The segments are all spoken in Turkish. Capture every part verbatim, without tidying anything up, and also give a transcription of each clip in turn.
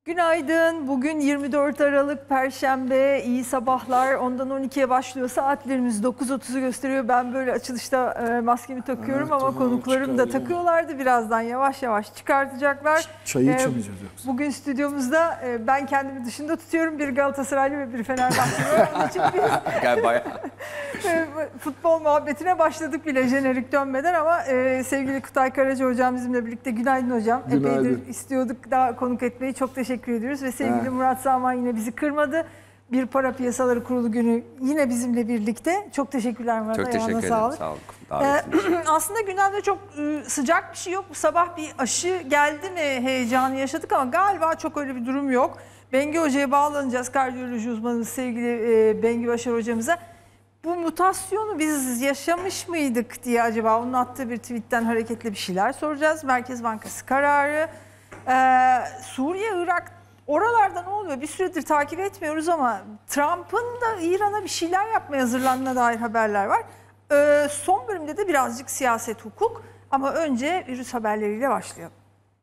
Günaydın. Bugün yirmi dört Aralık Perşembe. İyi sabahlar. ondan on ikiye başlıyor. Saatlerimiz dokuz otuzu gösteriyor. Ben böyle açılışta e, maskemi takıyorum evet, ama tamam, konuklarım da takıyorlardı. Birazdan yavaş yavaş çıkartacaklar. Çayı içemeyeceğiz yoksa. Bugün stüdyomuzda e, ben kendimi dışında tutuyorum. Bir Galatasaraylı ve bir Fenerbahçeli var. Onun için biz Gel bayağı. futbol muhabbetine başladık bile jenerik dönmeden ama e, sevgili Kutay Karaca hocam bizimle birlikte. Günaydın hocam. Günaydın. Epeydir istiyorduk daha konuk etmeyi. Çok teşekkür ediyoruz ve sevgili ha. Murat Sağman yine bizi kırmadı. Bir Para Piyasaları Kurulu günü yine bizimle birlikte. Çok teşekkürler Murat. Çok Ayağına teşekkür ederim. sağlık. Sağ olun. Ee, aslında gündemde çok e, sıcak bir şey yok. Bu sabah bir aşı geldi mi heyecanı yaşadık ama galiba çok öyle bir durum yok. Bengi Hoca'ya bağlanacağız. Kardiyoloji uzmanımız sevgili e, Bengi Başar hocamıza. Bu mutasyonu biz yaşamış mıydık diye acaba onun attığı bir tweetten hareketle bir şeyler soracağız. Merkez Bankası kararı. Ee, Suriye, Irak oralarda ne oluyor? Bir süredir takip etmiyoruz ama Trump'ın da İran'a bir şeyler yapmaya hazırlandığına dair haberler var. Ee, son bölümde de birazcık siyaset, hukuk ama önce virüs haberleriyle başlayalım.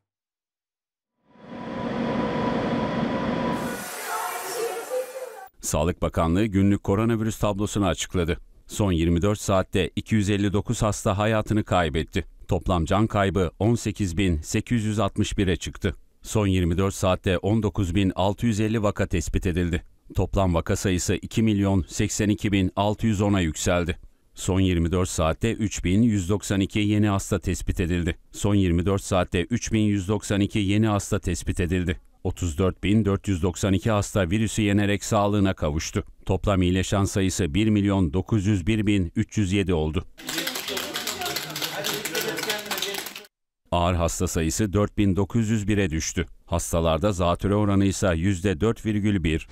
Sağlık Bakanlığı günlük koronavirüs tablosunu açıkladı. Son yirmi dört saatte iki yüz elli dokuz hasta hayatını kaybetti. Toplam can kaybı on sekiz bin sekiz yüz altmış bire çıktı. Son yirmi dört saatte on dokuz bin altı yüz elli vaka tespit edildi. Toplam vaka sayısı iki milyon seksen iki bin altı yüz ona yükseldi. Son yirmi dört saatte üç bin yüz doksan iki yeni hasta tespit edildi. Son yirmi dört saatte üç bin yüz doksan iki yeni hasta tespit edildi. otuz dört bin dört yüz doksan iki hasta virüsü yenerek sağlığına kavuştu. Toplam iyileşen sayısı bir milyon dokuz yüz bir bin üç yüz yedi oldu. Ağır hasta sayısı dört bin dokuz yüz bire düştü. Hastalarda zatürre oranı ise yüzde dört virgül bir.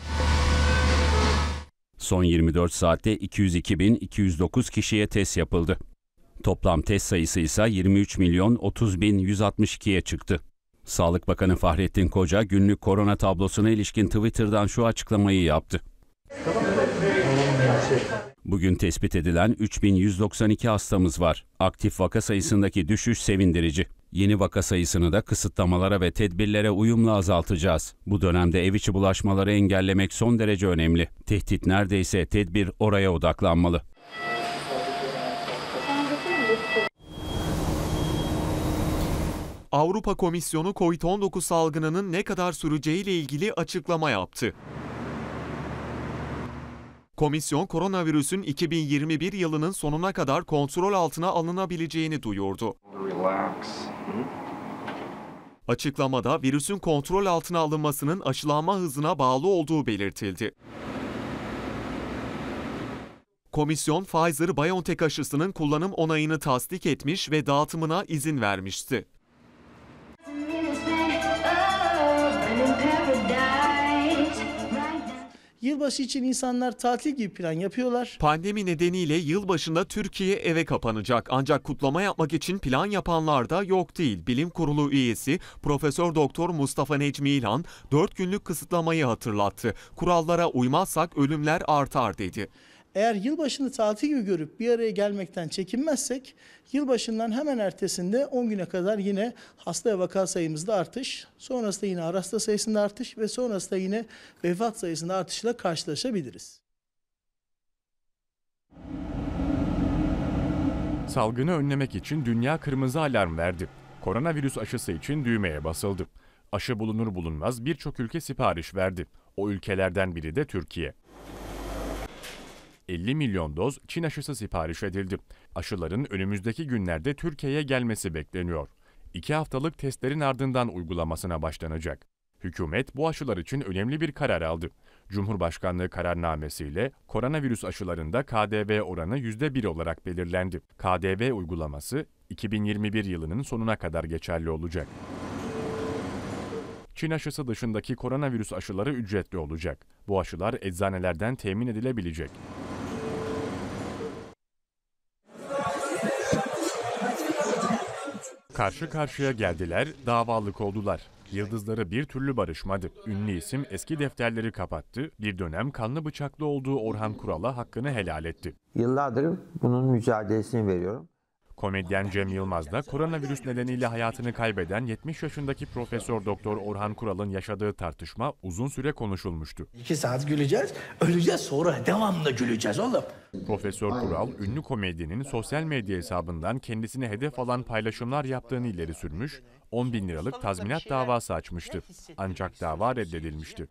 Son yirmi dört saatte iki yüz iki bin iki yüz dokuz kişiye test yapıldı. Toplam test sayısı ise yirmi üç milyon otuz bin yüz altmış ikiye çıktı. Sağlık Bakanı Fahrettin Koca günlük korona tablosuna ilişkin Twitter'dan şu açıklamayı yaptı. Bugün tespit edilen üç bin yüz doksan iki hastamız var. Aktif vaka sayısındaki düşüş sevindirici. Yeni vaka sayısını da kısıtlamalara ve tedbirlere uyumla azaltacağız. Bu dönemde ev içi bulaşmaları engellemek son derece önemli. Tehdit neredeyse tedbir oraya odaklanmalı. Avrupa Komisyonu Covid on dokuz salgınının ne kadar süreceğiyle ilgili açıklama yaptı. Komisyon, koronavirüsün iki bin yirmi bir yılının sonuna kadar kontrol altına alınabileceğini duyurdu. Açıklamada virüsün kontrol altına alınmasının aşılanma hızına bağlı olduğu belirtildi. Komisyon, Pfizer-BioNTech aşısının kullanım onayını tasdik etmiş ve dağıtımına izin vermişti. Yılbaşı için insanlar tatil gibi plan yapıyorlar. Pandemi nedeniyle yılbaşında Türkiye eve kapanacak. Ancak kutlama yapmak için plan yapanlar da yok değil. Bilim Kurulu üyesi Profesör Doktor Mustafa Necmi İlhan dört günlük kısıtlamayı hatırlattı. Kurallara uymazsak ölümler artar dedi. Eğer yılbaşını tatil gibi görüp bir araya gelmekten çekinmezsek, yılbaşından hemen ertesinde on güne kadar yine hasta ve vaka sayımızda artış, sonrasında yine ağır hasta sayısında artış ve sonrasında yine vefat sayısında artışla karşılaşabiliriz. Salgını önlemek için dünya kırmızı alarm verdi. Koronavirüs aşısı için düğmeye basıldı. Aşı bulunur bulunmaz birçok ülke sipariş verdi. O ülkelerden biri de Türkiye. elli milyon doz Çin aşısı sipariş edildi. Aşıların önümüzdeki günlerde Türkiye'ye gelmesi bekleniyor. İki haftalık testlerin ardından uygulamasına başlanacak. Hükümet bu aşılar için önemli bir karar aldı. Cumhurbaşkanlığı kararnamesiyle koronavirüs aşılarında K D V oranı yüzde bir olarak belirlendi. K D V uygulaması iki bin yirmi bir yılının sonuna kadar geçerli olacak. Çin aşısı dışındaki koronavirüs aşıları ücretli olacak. Bu aşılar eczanelerden temin edilebilecek. Karşı karşıya geldiler, davalık oldular. Yıldızları bir türlü barışmadı. Ünlü isim eski defterleri kapattı, bir dönem kanlı bıçaklı olduğu Orhan Kural'a hakkını helal etti. Yıllardır bunun mücadelesini veriyorum. Komedyen Cem Yılmaz da koronavirüs nedeniyle hayatını kaybeden yetmiş yaşındaki Profesör Doktor Orhan Kural'ın yaşadığı tartışma uzun süre konuşulmuştu. İki saat güleceğiz, öleceğiz, sonra devamlı güleceğiz oğlum. Profesör Kural, ünlü komedyenin sosyal medya hesabından kendisine hedef alan paylaşımlar yaptığını ileri sürmüş, on bin liralık tazminat davası açmıştı. Ancak dava reddedilmişti.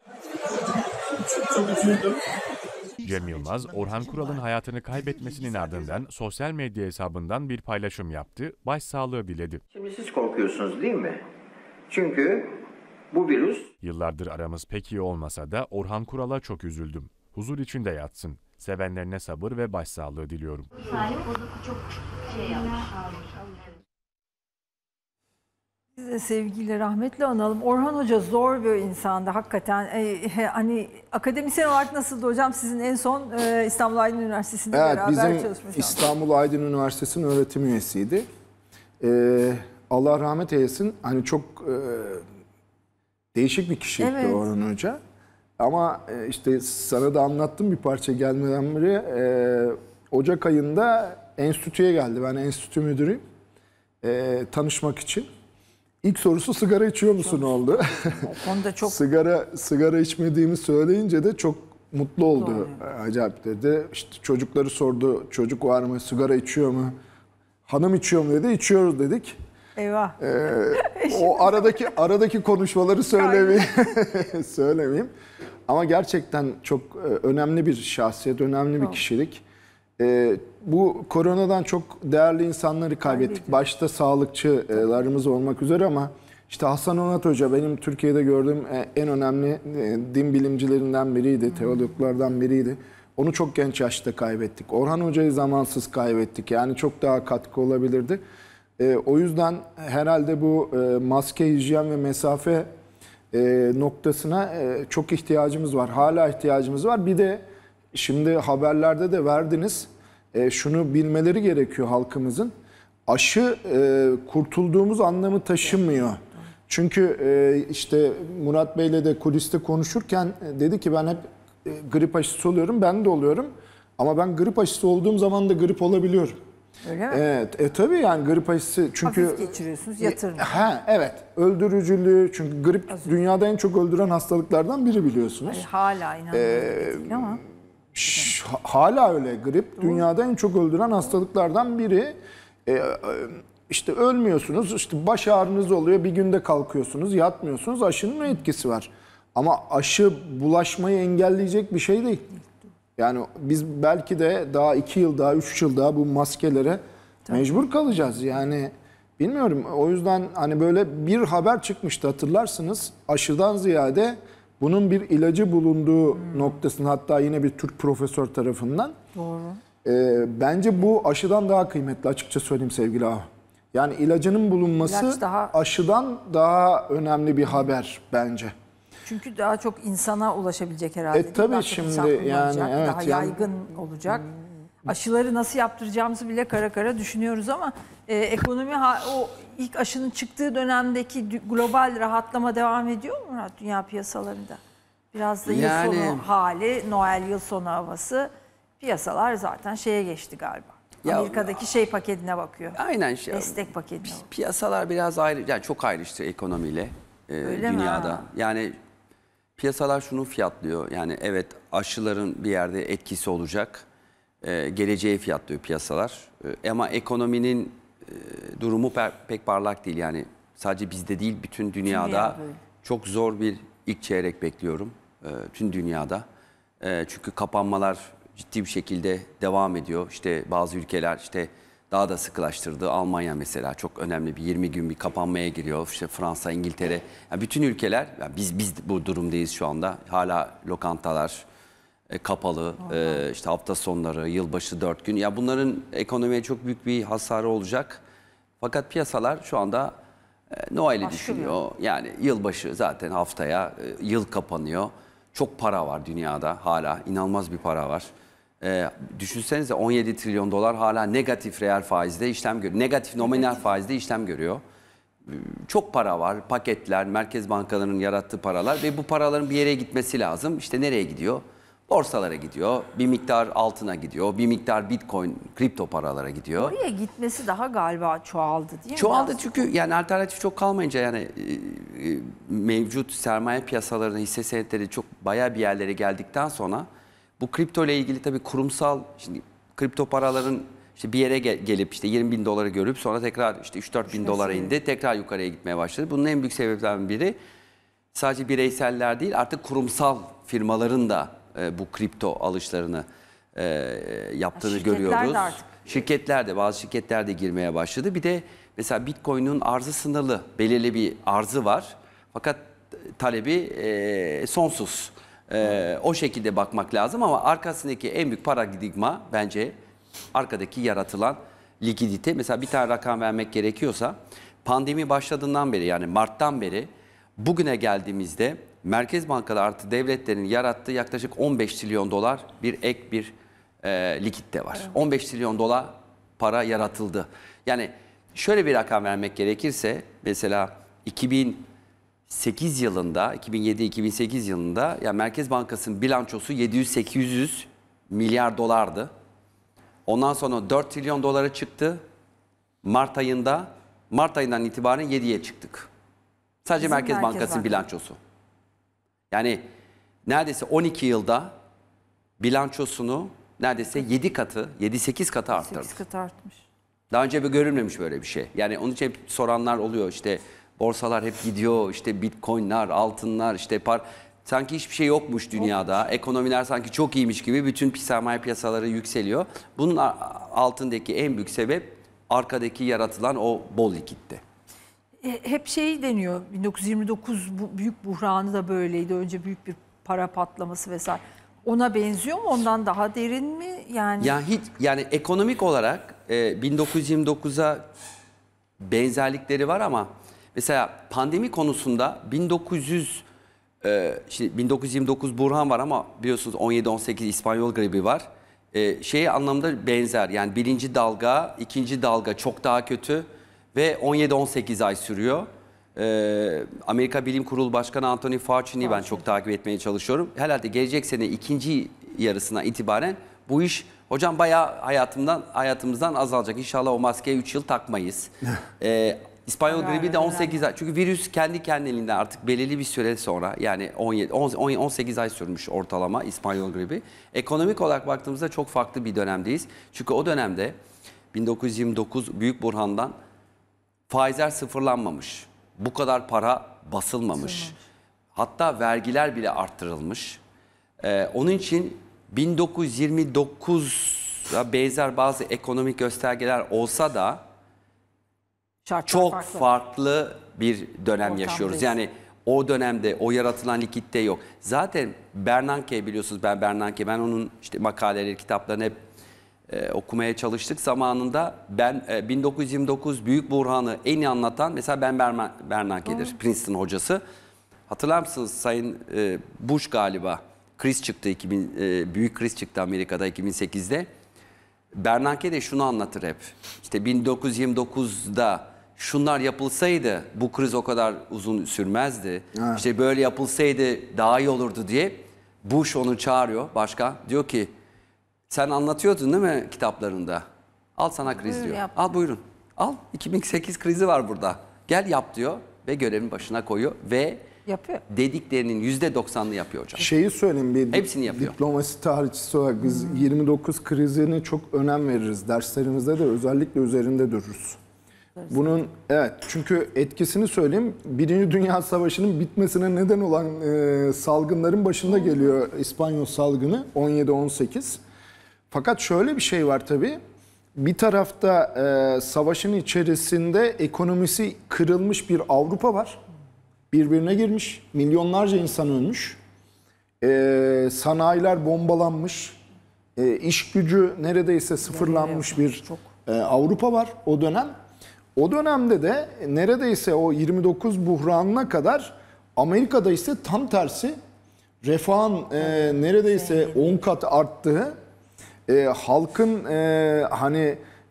Cem Yılmaz, Orhan Kural'ın hayatını kaybetmesinin ardından sosyal medya hesabından bir paylaşım yaptı, başsağlığı diledi. Şimdi siz korkuyorsunuz değil mi? Çünkü bu virüs... Yıllardır aramız pek iyi olmasa da Orhan Kural'a çok üzüldüm. Huzur içinde yatsın. Sevenlerine sabır ve başsağlığı diliyorum. Biz de sevgiyle, rahmetle analım. Orhan Hoca zor bir insandı hakikaten. Ee, hani akademisyen olarak nasıldı hocam? Sizin en son e, İstanbul Aydın Üniversitesi'nde evet, beraber bizim çalışmışsınız. İstanbul Aydın Üniversitesi'nin öğretim üyesiydi. Ee, Allah rahmet eylesin. Hani çok e, değişik bir kişiydi Evet. Orhan Hoca. Ama e, işte sana da anlattım bir parça gelmeden beri. E, Ocak ayında enstitüye geldi. Ben enstitü müdürüyüm. E, tanışmak için. İlk sorusu sigara içiyor musun oldu. O konuda çok... sigara sigara içmediğimi söyleyince de çok mutlu oldu. Doğru. Acayip dedi. İşte çocukları sordu. Çocuk var mı? Sigara içiyor mu? Hanım içiyor mu dedi. İçiyoruz dedik. Eyvah. Ee, o aradaki aradaki konuşmaları söylemeyeyim. söylemeyeyim. Ama gerçekten çok önemli bir şahsiyet, önemli bir kişilik. Ee, bu koronadan çok değerli insanları kaybettik. Kaybettik. Başta sağlıkçılarımız olmak üzere ama işte Hasan Onat Hoca benim Türkiye'de gördüğüm en önemli din bilimcilerinden biriydi, hmm. teologlardan biriydi. Onu çok genç yaşta kaybettik. Orhan Hoca'yı zamansız kaybettik. Yani çok daha katkı olabilirdi. Ee, o yüzden herhalde bu e, maske, hijyen ve mesafe e, noktasına e, çok ihtiyacımız var. Hala ihtiyacımız var. Bir de şimdi haberlerde de verdiniz. E, şunu bilmeleri gerekiyor halkımızın. Aşı e, kurtulduğumuz anlamı taşımıyor. Çünkü e, işte Murat Bey'le de kuliste konuşurken e, dedi ki ben hep e, grip aşısı oluyorum. Ben de oluyorum. Ama ben grip aşısı olduğum zaman da grip olabiliyorum. Öyle mi? Evet, e, tabii yani grip aşısı çünkü... Hafif geçiriyorsunuz, yatırın. Ha, evet, öldürücülüğü çünkü grip dünyada en çok öldüren hastalıklardan biri biliyorsunuz. Ay, hala inanılmaz ee, değil ama. Şş, hala öyle grip Doğru. dünyada en çok öldüren hastalıklardan biri. Ee, işte ölmüyorsunuz, işte baş ağrınız oluyor, bir günde kalkıyorsunuz, yatmıyorsunuz, aşının etkisi var. Ama aşı bulaşmayı engelleyecek bir şey değil. Yani biz belki de daha iki yıl daha, üç yıl daha bu maskelere Tabii. mecbur kalacağız. Yani bilmiyorum. O yüzden hani böyle bir haber çıkmıştı hatırlarsınız. Aşıdan ziyade bunun bir ilacı bulunduğu hmm. noktasında hatta yine bir Türk profesör tarafından. Doğru. E, bence bu aşıdan daha kıymetli açıkça söyleyeyim sevgili ağa. Yani ilacının bulunması İlaç daha... aşıdan daha önemli bir haber bence. Çünkü daha çok insana ulaşabilecek herhalde. E tabii şimdi yani evet, daha yaygın yani, olacak. Aşıları nasıl yaptıracağımızı bile kara kara düşünüyoruz ama e, ekonomi o ilk aşının çıktığı dönemdeki global rahatlama devam ediyor mu Murat dünya piyasalarında? Biraz da yıl yani, sonu hali, Noel yıl sonu havası. Piyasalar zaten şeye geçti galiba. Ya, Amerika'daki şey paketine bakıyor. Aynen şey. Destek paketine bakıyor. Piyasalar biraz ayrı, yani çok ayrıştı ekonomiyle e, dünyada. Mi? Yani piyasalar şunu fiyatlıyor. Yani evet aşıların bir yerde etkisi olacak. Ee, geleceği fiyatlıyor piyasalar. Ee, ama ekonominin e, durumu per, pek parlak değil. Yani sadece bizde değil bütün dünyada Dünya çok zor bir ilk çeyrek bekliyorum. E, tüm dünyada. E, çünkü kapanmalar ciddi bir şekilde devam ediyor. İşte bazı ülkeler işte daha da sıkılaştırdı. Almanya mesela çok önemli bir yirmi gün bir kapanmaya giriyor. İşte Fransa, İngiltere. Yani bütün ülkeler, yani biz biz bu durumdayız şu anda. Hala lokantalar e, kapalı. E, işte hafta sonları, yılbaşı dört gün. Ya bunların ekonomiye çok büyük bir hasarı olacak. Fakat piyasalar şu anda e, Noel'i düşünüyor. Yani yılbaşı zaten haftaya e, yıl kapanıyor. Çok para var dünyada hala. İnanılmaz bir para var. Ee, düşünsenize on yedi trilyon dolar hala negatif reel faizde işlem görüyor. Negatif nominal faizde işlem görüyor. Ee, çok para var, paketler, merkez bankalarının yarattığı paralar ve bu paraların bir yere gitmesi lazım. İşte nereye gidiyor? borsalara gidiyor, bir miktar altına gidiyor, bir miktar Bitcoin, kripto paralara gidiyor. Oraya gitmesi daha galiba çoğaldı değil mi? Çoğaldı Biraz? çünkü yani alternatif çok kalmayınca yani e, e, mevcut sermaye piyasalarının hisse senetleri çok bayağı bir yerlere geldikten sonra bu kripto ile ilgili tabii kurumsal, şimdi kripto paraların işte bir yere gel- gelip işte yirmi bin doları görüp sonra tekrar işte üç dört bin dolara indi, tekrar yukarıya gitmeye başladı. Bunun en büyük sebeplerinden biri sadece bireyseller değil, artık kurumsal firmaların da e, bu kripto alışlarını e, yaptığını Şirketler de görüyoruz. artık. Şirketler de, bazı şirketler de girmeye başladı. Bir de mesela Bitcoin'in arzı sınırlı, belirli bir arzı var. Fakat talebi e, sonsuz. E, o şekilde bakmak lazım ama arkasındaki en büyük paradigma bence arkadaki yaratılan likidite. Mesela bir tane rakam vermek gerekiyorsa pandemi başladığından beri, yani Mart'tan beri bugüne geldiğimizde merkez bankalar artı devletlerin yarattığı yaklaşık on beş trilyon dolar bir ek bir e, likitte var. Evet. on beş trilyon dolar para yaratıldı. Yani şöyle bir rakam vermek gerekirse mesela iki bin sekiz yılında, iki bin yedi iki bin sekiz yılında yani Merkez Bankası'nın bilançosu yedi yüz sekiz yüz milyar dolardı. Ondan sonra dört trilyon dolara çıktı. Mart ayında, Mart ayından itibaren yediye çıktık. Sadece Bizim Merkez, Merkez Bankası'nın Bankası. bilançosu. Yani neredeyse on iki yılda bilançosunu neredeyse yedi katı, yedi sekiz katı arttırdı. sekiz katı artmış. Daha önce bir görülmemiş böyle bir şey. Yani onun için hep soranlar oluyor, işte borsalar hep gidiyor, işte bitcoinler, altınlar, işte par sanki hiçbir şey yokmuş dünyada. Ekonomiler sanki çok iyiymiş gibi bütün sermaye piyasaları yükseliyor. Bunun altındaki en büyük sebep arkadaki yaratılan o bol likitte. E, hep şey deniyor, bin dokuz yüz yirmi dokuz bu büyük buhranı da böyleydi. Önce büyük bir para patlaması vesaire. Ona benziyor mu? Ondan daha derin mi? Yani Ya hiç, yani ekonomik olarak e, bin dokuz yüz yirmi dokuza benzerlikleri var ama mesela pandemi konusunda bin dokuz yüz e, şimdi bin dokuz yüz yirmi dokuz burhan var ama biliyorsunuz on yedi on sekiz İspanyol gribi var. E, şey anlamda benzer. Yani birinci dalga, ikinci dalga çok daha kötü ve on yedi on sekiz ay sürüyor. Ee, Amerika Bilim Kurulu Başkanı Anthony Fauci'ni ben çok takip etmeye çalışıyorum. Herhalde gelecek sene ikinci yarısına itibaren bu iş hocam bayağı hayatımdan hayatımızdan azalacak. İnşallah o maskeyi üç yıl takmayız. ee, İspanyol gribi de on sekiz ay. Çünkü virüs kendi kendiliğinden artık belirli bir süre sonra, yani on yedi on sekiz ay sürmüş ortalama İspanyol gribi. Ekonomik olarak baktığımızda çok farklı bir dönemdeyiz. Çünkü o dönemde bin dokuz yüz yirmi dokuz Büyük Burhan'dan faizler sıfırlanmamış. Bu kadar para basılmamış. Sıfırlanmış. Hatta vergiler bile arttırılmış. Ee, onun için bin dokuz yüz yirmi dokuza benzer bazı ekonomik göstergeler olsa da Şartlar çok farklı. farklı bir dönem Ortamdayız. yaşıyoruz. Yani o dönemde o yaratılan likitte yok. Zaten Bernanke, biliyorsunuz ben Bernanke, ben onun işte makaleleri, kitaplarını hep e, okumaya çalıştık zamanında. Ben e, bin dokuz yüz yirmi dokuz Büyük Burhan'ı en iyi anlatan mesela Ben Berman, Bernanke'dir, oh. Princeton hocası. Hatırlar mısınız Sayın e, Bush galiba, kriz çıktı, iki bin, e, büyük kriz çıktı Amerika'da iki bin sekizde. Bernanke de şunu anlatır hep. İşte bin dokuz yüz yirmi dokuzda şunlar yapılsaydı bu kriz o kadar uzun sürmezdi. Evet. İşte böyle yapılsaydı daha iyi olurdu diye Bush onu çağırıyor, başka. Diyor ki sen anlatıyordun değil mi kitaplarında? Al sana kriz Buyur, diyor. yap. Al buyurun. Al, iki bin sekiz krizi var burada. Gel yap diyor ve görevin başına koyuyor ve yapıyor. Dediklerinin yüzde doksanını yapıyor hocam. Şeyi söyleyeyim, bir hepsini yapıyor. Diplomasi tarihçisi olarak biz hmm. yirmi dokuz krizine çok önem veririz. Derslerimizde de özellikle üzerinde dururuz. Bunun evet, çünkü etkisini söyleyeyim. Birinci Dünya Savaşı'nın bitmesine neden olan e, salgınların başında geliyor İspanyol salgını on yedi on sekiz. Fakat şöyle bir şey var tabii. Bir tarafta e, savaşın içerisinde ekonomisi kırılmış bir Avrupa var. Birbirine girmiş. Milyonlarca insan ölmüş. E, sanayiler bombalanmış. E, iş gücü neredeyse sıfırlanmış bir e, Avrupa var o dönem. O dönemde de neredeyse o yirmi dokuz buhranına kadar Amerika'da ise tam tersi refahın e, neredeyse on kat arttığı, e, halkın e, hani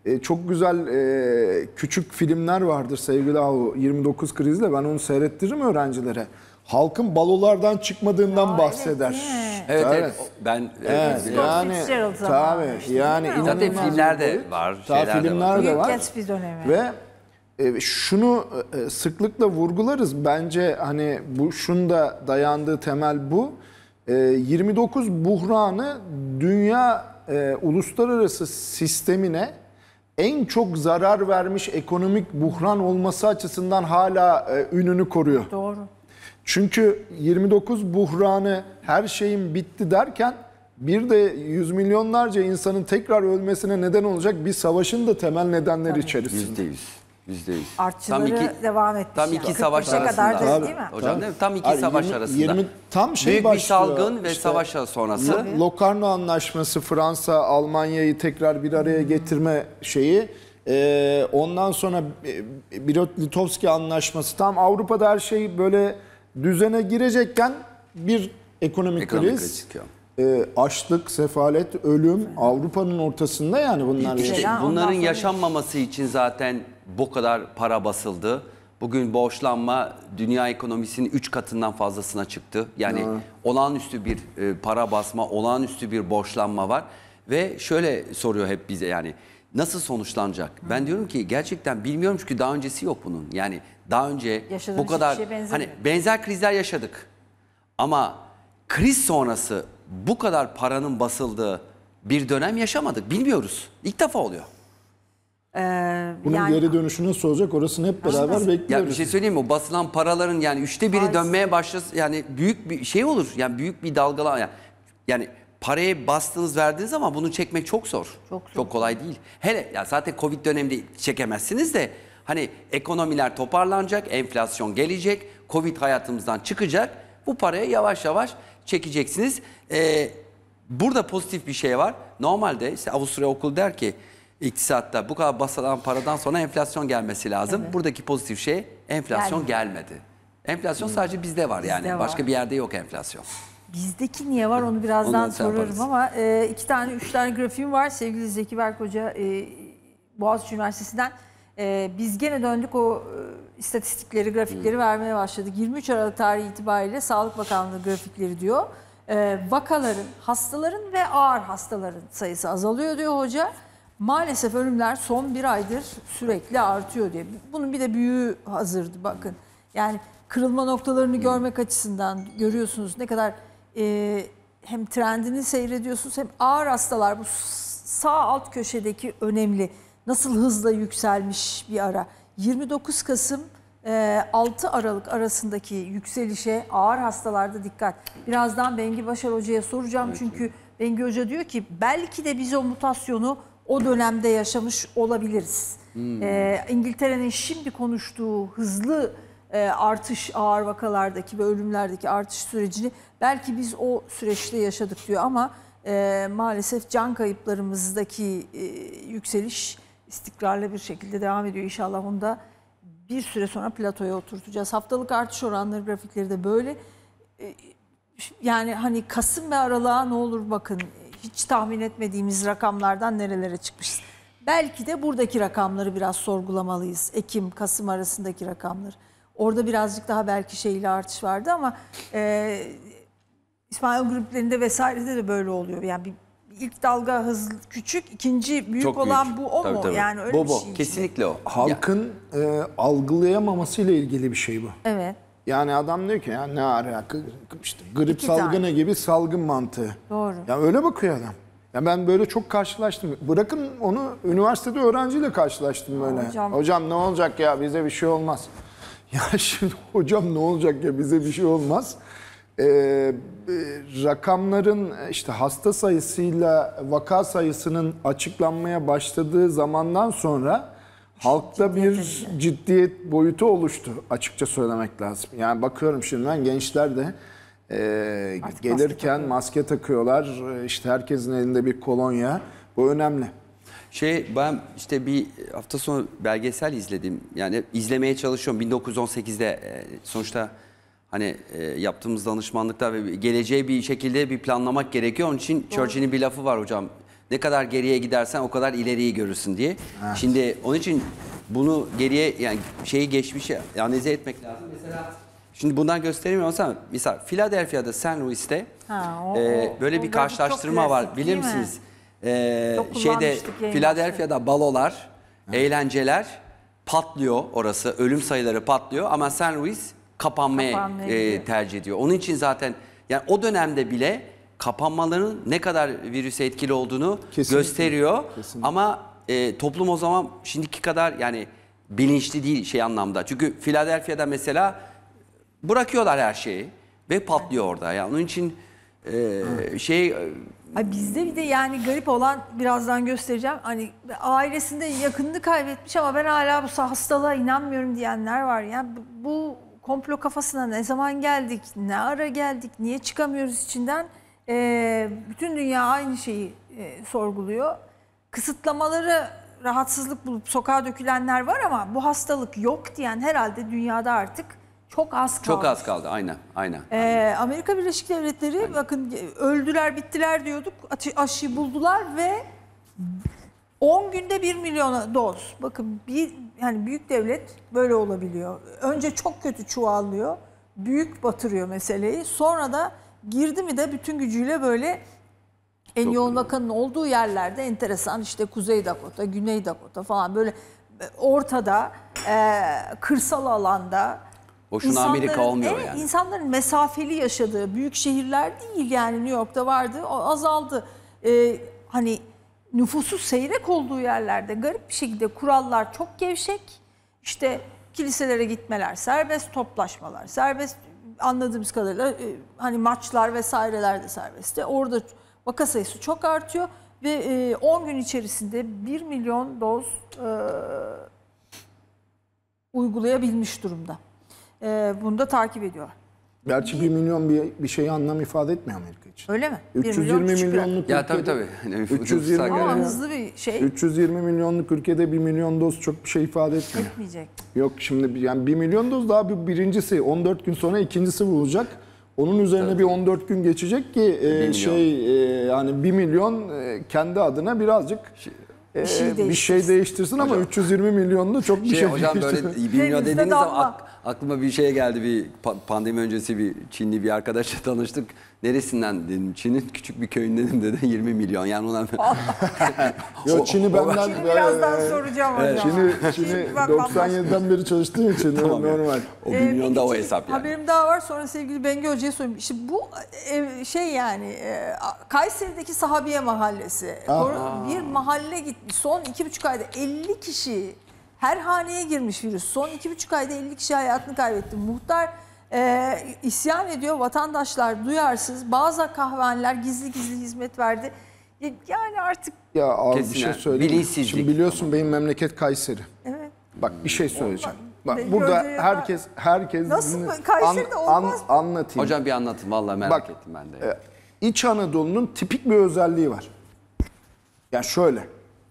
e, çok güzel e, küçük filmler vardır sevgili Ahu. yirmi dokuz krizle ben onu seyrettiririm öğrencilere. Halkın balolardan çıkmadığından Aa, bahseder. evet, değil mi? Evet, Tabii. evet. Ben Evet, evet, yani Fitzgerald zamanı tabii işte, yani değil mi? zaten inanılmaz filmler bir de boyut. var, Daha şeyler de filmler var. de Büyük var. Gatsby dönemi. Ve e, şunu e, sıklıkla vurgularız. Bence hani bu şunu da dayandığı temel bu. E, yirmi dokuz buhranı dünya e, uluslararası sistemine en çok zarar vermiş ekonomik buhran olması açısından hala e, ününü koruyor. Doğru. Çünkü yirmi dokuz buhranı her şeyin bitti derken bir de yüz milyonlarca insanın tekrar ölmesine neden olacak bir savaşın da temel nedenleri içerisinde. Yüzde yüz. Yüzde yüz. Artçıları devam etmiş. Tam yani. iki savaş kırk beşe kadar arasında. dedi, değil mi? Hocam değil mi? Tam iki Hayır, savaş yirmi arasında. yirmi tam şey Büyük bir başlıyor. salgın ve İşte savaş sonrası. Lo- Locarno Anlaşması, Fransa, Almanya'yı tekrar bir araya getirme şeyi. Ee, ondan sonra e, Brest-Litovski Anlaşması. Tam Avrupa'da her şey böyle düzene girecekken bir ekonomik, Ekonomik kriz kriz. çıkıyor. e, açlık, sefalet, ölüm Avrupa'nın ortasında yani bunlar. İşte Ondan bunların sonra- yaşanmaması için zaten bu kadar para basıldı. Bugün borçlanma dünya ekonomisinin üç katından fazlasına çıktı. Yani olağanüstü bir e, para basma, olağanüstü bir borçlanma var. Ve şöyle soruyor hep bize yani nasıl sonuçlanacak? Ben diyorum ki gerçekten bilmiyorum çünkü daha öncesi yok bunun. Yani daha önce Yaşadığımız bu kadar hiçbir şeye benzemiyor. hani benzer krizler yaşadık. Ama kriz sonrası bu kadar paranın basıldığı bir dönem yaşamadık. Bilmiyoruz. İlk defa oluyor. Ee, Bunun yani geri dönüşü nasıl olacak orasını hep beraber Ya bekliyoruz. bir şey söyleyeyim mi? O basılan paraların yani üçte biri Faiz. dönmeye başlasın yani büyük bir şey olur. Yani büyük bir dalgalan yani, yani parayı bastığınız verdiğiniz zaman bunu çekmek çok zor. Çok zor. kolay değil. Hele ya zaten Covid döneminde çekemezsiniz de hani ekonomiler toparlanacak, enflasyon gelecek, Covid hayatımızdan çıkacak. Bu parayı yavaş yavaş çekeceksiniz. Ee, burada pozitif bir şey var. Normalde işte Avusturya Okulu der ki İktisatta bu kadar basılan paradan sonra enflasyon gelmesi lazım. Evet. Buradaki pozitif şey enflasyon Gelmedi. gelmedi. Enflasyon sadece bizde var yani. Bizde var. Başka bir yerde yok enflasyon. bizdeki niye var onu birazdan Onu şey sorarım yaparız. ama e, iki tane, üç tane grafiğim var. Sevgili Zeki Berk Hoca e, Boğaziçi Üniversitesi'nden. E, biz gene döndük o e, istatistikleri, grafikleri vermeye başladık. yirmi üç Aralık tarihi itibariyle Sağlık Bakanlığı grafikleri diyor. E, vakaların, hastaların ve ağır hastaların sayısı azalıyor diyor hoca. Maalesef ölümler son bir aydır sürekli artıyor diye. Bunun bir de büyüğü hazırdı bakın. Yani kırılma noktalarını görmek açısından görüyorsunuz ne kadar e, hem trendini seyrediyorsunuz hem ağır hastalar bu sağ alt köşedeki önemli. Nasıl hızla yükselmiş bir ara. yirmi dokuz Kasım e, altı Aralık arasındaki yükselişe ağır hastalarda dikkat. Birazdan Bengi Başar Hoca'ya soracağım çünkü Bengi Hoca diyor ki belki de biz o mutasyonu o dönemde yaşamış olabiliriz. Hmm. Ee, İngiltere'nin şimdi konuştuğu hızlı e, artış ağır vakalardaki ve ölümlerdeki artış sürecini belki biz o süreçte yaşadık diyor ama e, maalesef can kayıplarımızdaki e, yükseliş istikrarlı bir şekilde devam ediyor. İnşallah onu da bir süre sonra platoya oturtacağız. Haftalık artış oranları grafikleri de böyle. E, yani hani Kasım ve Aralık'a ne olur bakın. Hiç tahmin etmediğimiz rakamlardan nerelere çıkmışız. Belki de buradaki rakamları biraz sorgulamalıyız. Ekim, Kasım arasındaki rakamları. Orada birazcık daha belki şeyle artış vardı ama e, İsmail griplerinde vesairede de böyle oluyor. Yani bir, ilk dalga hızlı küçük, ikinci büyük Çok olan büyük. bu o Tabii, mu? tabii. Yani öyle bu, bir bu. şey. Kesinlikle o. Halkın e, algılayamaması ile ilgili bir şey bu. Evet. Yani adam diyor ki ya ne alaka işte grip İki salgını tane. gibi salgın mantığı. Doğru. Ya öyle bakıyor adam. Ya ben böyle çok karşılaştım. Bırakın onu üniversitede öğrenciyle karşılaştım böyle. Hocam. Hocam ne olacak ya bize bir şey olmaz. Ya şimdi hocam ne olacak ya bize bir şey olmaz. Ee, rakamların işte hasta sayısıyla vaka sayısının açıklanmaya başladığı zamandan sonra halkta bir ciddiyet boyutu oluştu açıkça söylemek lazım. Yani bakıyorum şimdi ben gençler de e, gelirken maske, maske takıyorlar. İşte herkesin elinde bir kolonya. Bu önemli. Şey ben işte bir hafta sonu belgesel izledim. Yani izlemeye çalışıyorum. bin dokuz yüz on sekizde sonuçta hani yaptığımız danışmanlıkta ve geleceğe bir şekilde bir planlamak gerekiyor. Onun için Churchill'in bir lafı var hocam. Ne kadar geriye gidersen o kadar ileriyi görürsün diye. Evet. Şimdi onun için bunu geriye yani şeyi geçmişe analize etmek lazım. Mesela şimdi bundan göstereyim ama mesela Philadelphia'da, Saint Louis'te ha, o, e, böyle o, bir karşılaştırma var. Klasik, bilir misiniz? E, şeyde Philadelphia'da balolar, evet. eğlenceler patlıyor orası. Ölüm sayıları patlıyor ama Saint Louis kapanmayı e, tercih ediyor. Onun için zaten yani o dönemde bile kapanmaların ne kadar virüse etkili olduğunu kesinlikle gösteriyor. Kesinlikle. Ama e, toplum o zaman şimdiki kadar yani bilinçli değil şey anlamda. Çünkü Philadelphia'da mesela bırakıyorlar her şeyi ve patlıyor orada. Yani onun için e, şey... Ay bizde bir de yani garip olan birazdan göstereceğim. Hani ailesinde yakınını kaybetmiş ama ben hala bu hastalığa inanmıyorum diyenler var. Yani bu komplo kafasına ne zaman geldik, ne ara geldik, niye çıkamıyoruz içinden? E, bütün dünya aynı şeyi e, sorguluyor. Kısıtlamaları rahatsızlık bulup sokağa dökülenler var ama bu hastalık yok diyen herhalde dünyada artık çok az kaldı. Çok az kaldı aynen. aynen, ee, aynen. Amerika Birleşik Devletleri aynen. bakın öldüler bittiler diyorduk, aşıyı buldular ve on günde bir milyon doz. Bakın bir yani büyük devlet böyle olabiliyor. Önce çok kötü çuvallıyor, büyük batırıyor meseleyi. Sonra da girdi mi de bütün gücüyle böyle en çok yoğun vakanın olduğu yerlerde enteresan işte Kuzey Dakota, Güney Dakota falan böyle ortada e, kırsal alanda. Boşuna Amerika olmuyor evet, yani. İnsanların mesafeli yaşadığı büyük şehirler değil yani New York'ta vardı o azaldı. Ee, hani nüfusu seyrek olduğu yerlerde garip bir şekilde kurallar çok gevşek. İşte kiliselere gitmeler serbest, toplaşmalar serbest. Anladığımız kadarıyla e, hani maçlar vesaireler de serbest. Orada vaka sayısı çok artıyor ve e, on gün içerisinde bir milyon doz e, uygulayabilmiş durumda. E, bunu da takip ediyorlar. Gerçi bir milyon bir, bir şey anlam ifade etmiyor Amerika için. Öyle mi? üç yüz yirmi milyon milyonluk ya tabii tabii. üç yüz yirmi Ama hızlı bir şey. üç yüz yirmi milyonluk ülkede bir milyon doz çok bir şey ifade etmiyor. Etmeyecek. Yok şimdi yani bir milyon doz daha bir birincisi on dört gün sonra ikincisi bulacak. Onun üzerine tabii. bir on dört gün geçecek ki e, şey e, yani bir milyon e, kendi adına birazcık e, bir, şey bir şey değiştirsin hocam. Ama üç yüz yirmi milyonlu çok bir şey, şey hocam böyle bir milyon dediğiniz zaman aklıma bir şey geldi. Bir pandemi öncesi bir Çinli bir arkadaşla tanıştık. Neresinden dedim. Çin'in küçük bir köyündenim dedi. yirmi milyon. Yani ona Yok Çin'i benden Çin'i birazdan e, soracağım evet. hocam. Çin'i Çin'i doksan yediden beri çalıştığım için tamam normal. O bir milyon ee, da o hesap yani. Haberim daha var. Sonra sevgili Bengi Hoca'ya sorayım. İşte bu e, şey yani e, Kayseri'deki Sahabiye Mahallesi. Aa. Bir mahalle gitmiş. Son iki buçuk ayda elli kişi her haneye girmiş virüs. Son iki buçuk ayda elli kişi hayatını kaybetti. Muhtar e, isyan ediyor. Vatandaşlar duyarsız. Bazı kahvehaneler gizli gizli hizmet verdi. Yani artık... Ya abi bir şey söyleyeyim. Şimdi biliyorsun benim memleket Kayseri. Evet. Bak bir şey söyleyeceğim. Bak burada herkes herkes nasıl Kayseri'de an, olmaz an, anlatayım. Hocam bir anlatın vallahi merak Bak, ettim ben de. E, İç Anadolu'nun tipik bir özelliği var. Yani şöyle.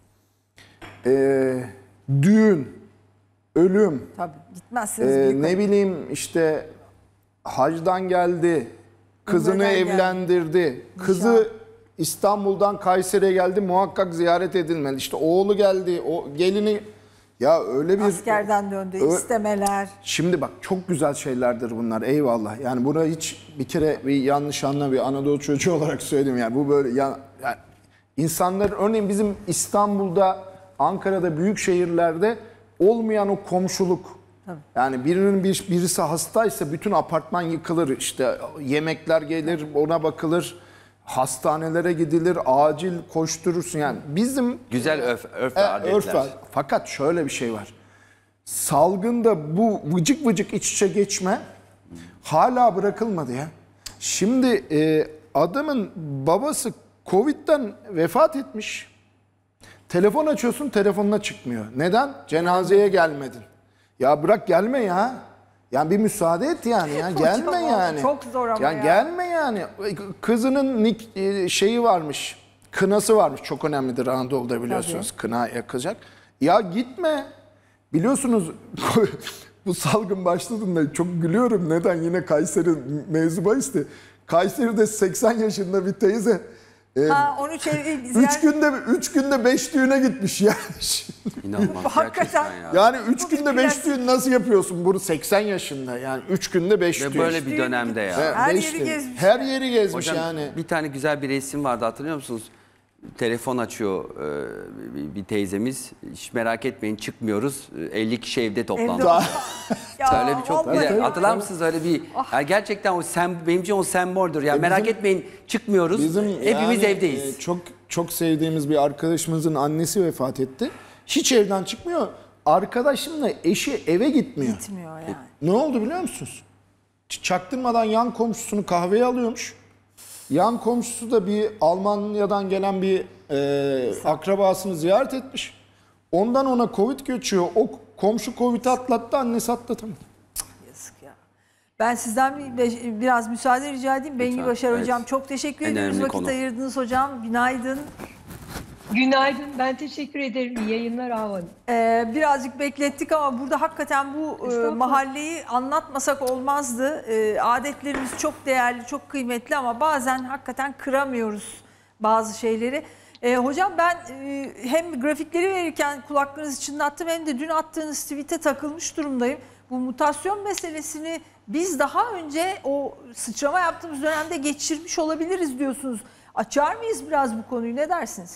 Eee düğün, ölüm, tabii gitmezsiniz e, ne bileyim işte hacdan geldi, kızını evlendirdi, geldi. Kızı İstanbul'dan Kayseri'ye geldi muhakkak ziyaret edilmeli. İşte oğlu geldi, o gelini ya öyle bir askerden döndü ö, istemeler. Şimdi bak çok güzel şeylerdir bunlar eyvallah. Yani buna hiç bir kere bir yanlış anla bir Anadolu çocuğu olarak söyleyeyim yani bu böyle ya, yani insanlar örneğin bizim İstanbul'da Ankara'da büyük şehirlerde olmayan o komşuluk. Tabii. Yani birinin bir, birisi hastaysa bütün apartman yıkılır. İşte yemekler gelir, ona bakılır. Hastanelere gidilir, acil koşturursun. Yani bizim güzel örf, örf ve e, adetler. Örf, fakat şöyle bir şey var. Salgında bu vıcık vıcık iç içe geçme hala bırakılmadı ya. Şimdi e, adamın babası Covid'den vefat etmiş. Telefon açıyorsun, telefonuna çıkmıyor. Neden? Cenazeye gelmedin. Ya bırak gelme ya. Yani bir müsaade et yani ya. Gelme çok, yani. Çok zor ama yani ya. Gelme yani. Kızının şeyi varmış. Kınası varmış. Çok önemlidir Anadolu'da biliyorsunuz. Tabii. Kına yakacak. Ya gitme. Biliyorsunuz bu salgın başladığında çok gülüyorum. Neden? Yine Kayseri mevzu bahis de. Kayseri'de seksen yaşında bir teyze Ee, Ha on üç Eylül üç ziyaret- günde üç günde beş düğüne gitmiş yani. İnanılmaz Hakikaten. gerçekten ya. Yani üç Bu günde bir beş prens- düğün nasıl yapıyorsun? Bu seksen yaşında yani üç günde beş Ve düğün. böyle bir dönemde ya. Ve Her beş yeri düğün. gezmiş. Her yeri gezmiş Hocam yani. bir tane güzel bir resim vardı, hatırlıyor musunuz? Telefon açıyor e, bir- bir teyzemiz. Hiç merak etmeyin, çıkmıyoruz. elli kişi evde toplandı. Evde- Ya, Öyle bir çok vallahi güzel. ya. Hatırlar mısınız öyle bir? Yani gerçekten o sem, benim için o semboldür. Yani E merak bizim- etmeyin, çıkmıyoruz. Bizim Hepimiz yani, evdeyiz. e, çok çok sevdiğimiz bir arkadaşımızın annesi vefat etti. Hiç evden çıkmıyor. Arkadaşımla eşi eve gitmiyor. Gitmiyor yani. Ne oldu biliyor musunuz? Ç- Çaktırmadan yan komşusunu kahveye alıyormuş. Yan komşusu da bir Almanya'dan gelen bir e, akrabasını ziyaret etmiş. Ondan ona Covid geçiyor. O komşu Covid'i atlattı, annesi atlatamadı. Yazık ya. Ben sizden bir, beş- biraz müsaade rica edeyim. Bengi Lütfen, Başar evet. Hocam çok teşekkür En ediyoruz. önemli Vakit konu. ayırdınız hocam. Günaydın. Günaydın. Ben teşekkür ederim. İyi yayınlar Avan. Ee, birazcık beklettik ama burada hakikaten bu e, Estağfurullah. mahalleyi anlatmasak olmazdı. E, adetlerimiz çok değerli, çok kıymetli ama bazen hakikaten kıramıyoruz bazı şeyleri. E, hocam ben e, hem grafikleri verirken kulaklarınızı çınlattım hem de dün attığınız tweet'e takılmış durumdayım. Bu mutasyon meselesini biz daha önce o sıçrama yaptığımız dönemde geçirmiş olabiliriz diyorsunuz. Açar mıyız biraz bu konuyu, ne dersiniz?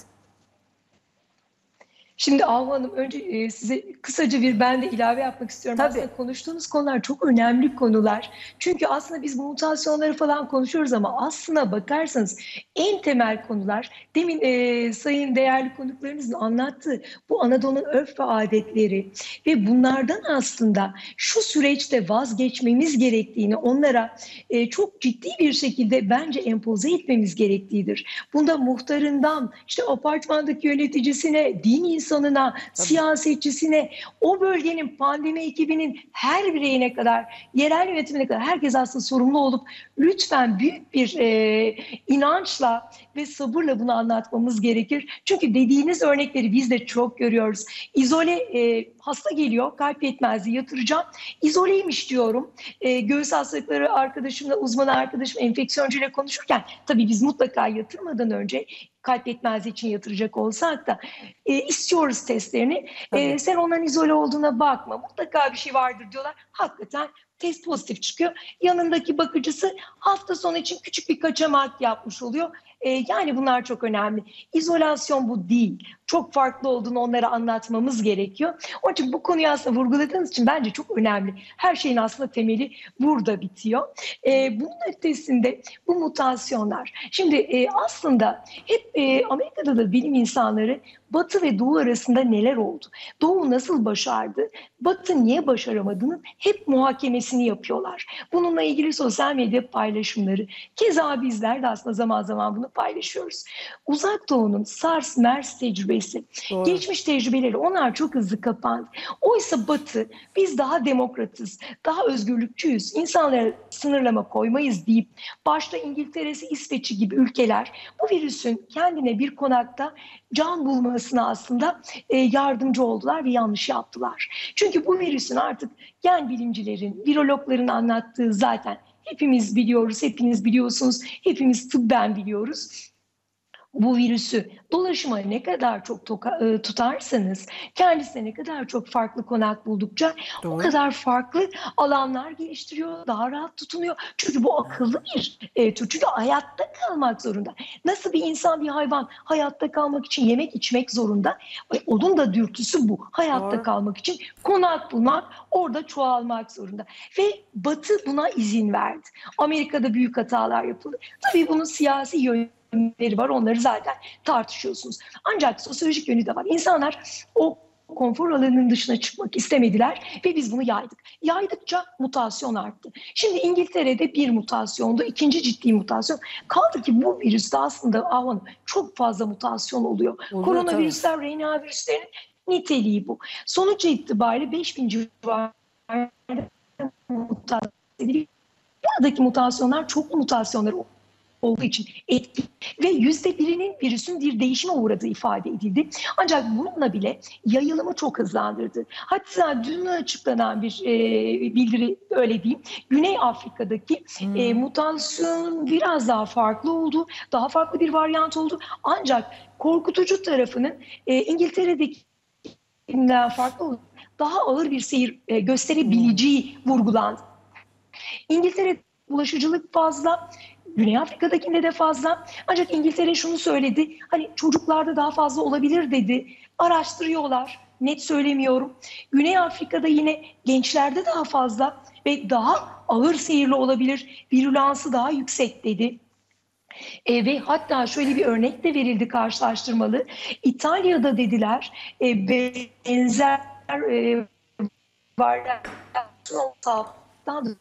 Şimdi Ahu Hanım, önce e, size kısaca bir ben de ilave yapmak istiyorum. Tabii. Aslında konuştuğunuz konular çok önemli konular. Çünkü aslında biz bu mutasyonları falan konuşuyoruz ama aslına bakarsanız en temel konular, demin e, sayın değerli konuklarınızın anlattığı bu Anadolu'nun örf ve adetleri ve bunlardan aslında şu süreçte vazgeçmemiz gerektiğini onlara e, çok ciddi bir şekilde bence empoze etmemiz gerektiğidir. Bunda muhtarından, işte apartmandaki yöneticisine, din insanına, siyasetçisine, o bölgenin pandemi ekibinin her bireyine kadar, yerel yönetimine kadar herkes aslında sorumlu olup lütfen büyük bir e, inançla ve sabırla bunu anlatmamız gerekir. Çünkü dediğiniz örnekleri biz de çok görüyoruz. İzole e, hasta geliyor, kalp yetmezliği yatıracağım. İzoleymiş diyorum. E, göğüs hastalıkları arkadaşımla, uzman arkadaşım, enfeksiyoncuyla konuşurken tabii biz mutlaka yatırmadan önce kalp yetmezliği için yatıracak olsak da e, istiyoruz testlerini. E, sen onların izole olduğuna bakma. Mutlaka bir şey vardır diyorlar. Hakikaten test pozitif çıkıyor. Yanındaki bakıcısı hafta sonu için küçük bir kaçamak yapmış oluyor. E, yani bunlar çok önemli. İzolasyon bu değil. Çok farklı olduğunu onlara anlatmamız gerekiyor. Onun için bu konuyu aslında vurguladığınız için bence çok önemli. Her şeyin aslında temeli burada bitiyor. E, bunun ötesinde bu mutasyonlar. Şimdi e, aslında hep e, Amerika'da da bilim insanları Batı ve Doğu arasında neler oldu? Doğu nasıl başardı? Batı niye başaramadığını hep muhakemesini yapıyorlar. Bununla ilgili sosyal medya paylaşımları. Keza bizler de aslında zaman zaman bunu paylaşıyoruz. Uzak Doğu'nun SARS, MERS tecrübesi, Doğru. geçmiş tecrübeleri, onlar çok hızlı kapandı. Oysa Batı, biz daha demokratız, daha özgürlükçüyüz, insanlara sınırlama koymayız deyip başta İngiltere'si, İsveç'i gibi ülkeler bu virüsün kendine bir konakta can bulmasına aslında e, yardımcı oldular ve yanlış yaptılar. Çünkü bu virüsün artık gen bilimcilerin, virologların anlattığı zaten hepimiz biliyoruz, hepiniz biliyorsunuz, hepimiz tıbben biliyoruz. Bu virüsü dolaşıma ne kadar çok toka, e, tutarsanız, kendisine ne kadar çok farklı konak buldukça Doğru. o kadar farklı alanlar geliştiriyor, daha rahat tutunuyor. Çünkü bu akıllı bir e, tür. Çünkü hayatta kalmak zorunda. Nasıl bir insan, bir hayvan hayatta kalmak için yemek içmek zorunda? E, onun da dürtüsü bu. Hayatta Doğru. kalmak için konak bulmak, orada çoğalmak zorunda. Ve Batı buna izin verdi. Amerika'da büyük hatalar yapıldı. Tabii bunun siyasi yönü var, onları zaten tartışıyorsunuz. Ancak sosyolojik yönü de var. İnsanlar o konfor alanının dışına çıkmak istemediler ve biz bunu yaydık. Yaydıkça mutasyon arttı. Şimdi İngiltere'de bir mutasyondu, ikinci ciddi mutasyon. Kaldı ki bu virüste aslında aman, çok fazla mutasyon oluyor. Oluyor, Koronavirüsler, R N A virüslerin niteliği bu. Sonuç itibariyle beş bin civarında mutasyon ediliyor. Buradaki mutasyonlar çoklu mutasyonlar olduğu için etkili. Ve ve yüzde birinin virüsün bir değişime uğradığı ifade edildi. Ancak bununla bile yayılımı çok hızlandırdı. Hatta dün açıklanan bir e, bildiri, öyle diyeyim, Güney Afrika'daki hmm. e, mutasyon biraz daha farklı oldu. Daha farklı bir varyant oldu. Ancak korkutucu tarafının e, İngiltere'dekinden farklı oldu. Daha ağır bir seyir e, gösterebileceği vurgulandı. İngiltere bulaşıcılık fazla, Güney Afrika'dakinde de fazla. Ancak İngiltere şunu söyledi, hani çocuklarda daha fazla olabilir dedi. Araştırıyorlar, net söylemiyorum. Güney Afrika'da yine gençlerde daha fazla ve daha ağır seyirli olabilir, virülansı daha yüksek dedi. E, ve hatta şöyle bir örnek de verildi karşılaştırmalı. İtalya'da dediler e, benzer e, varyantlardan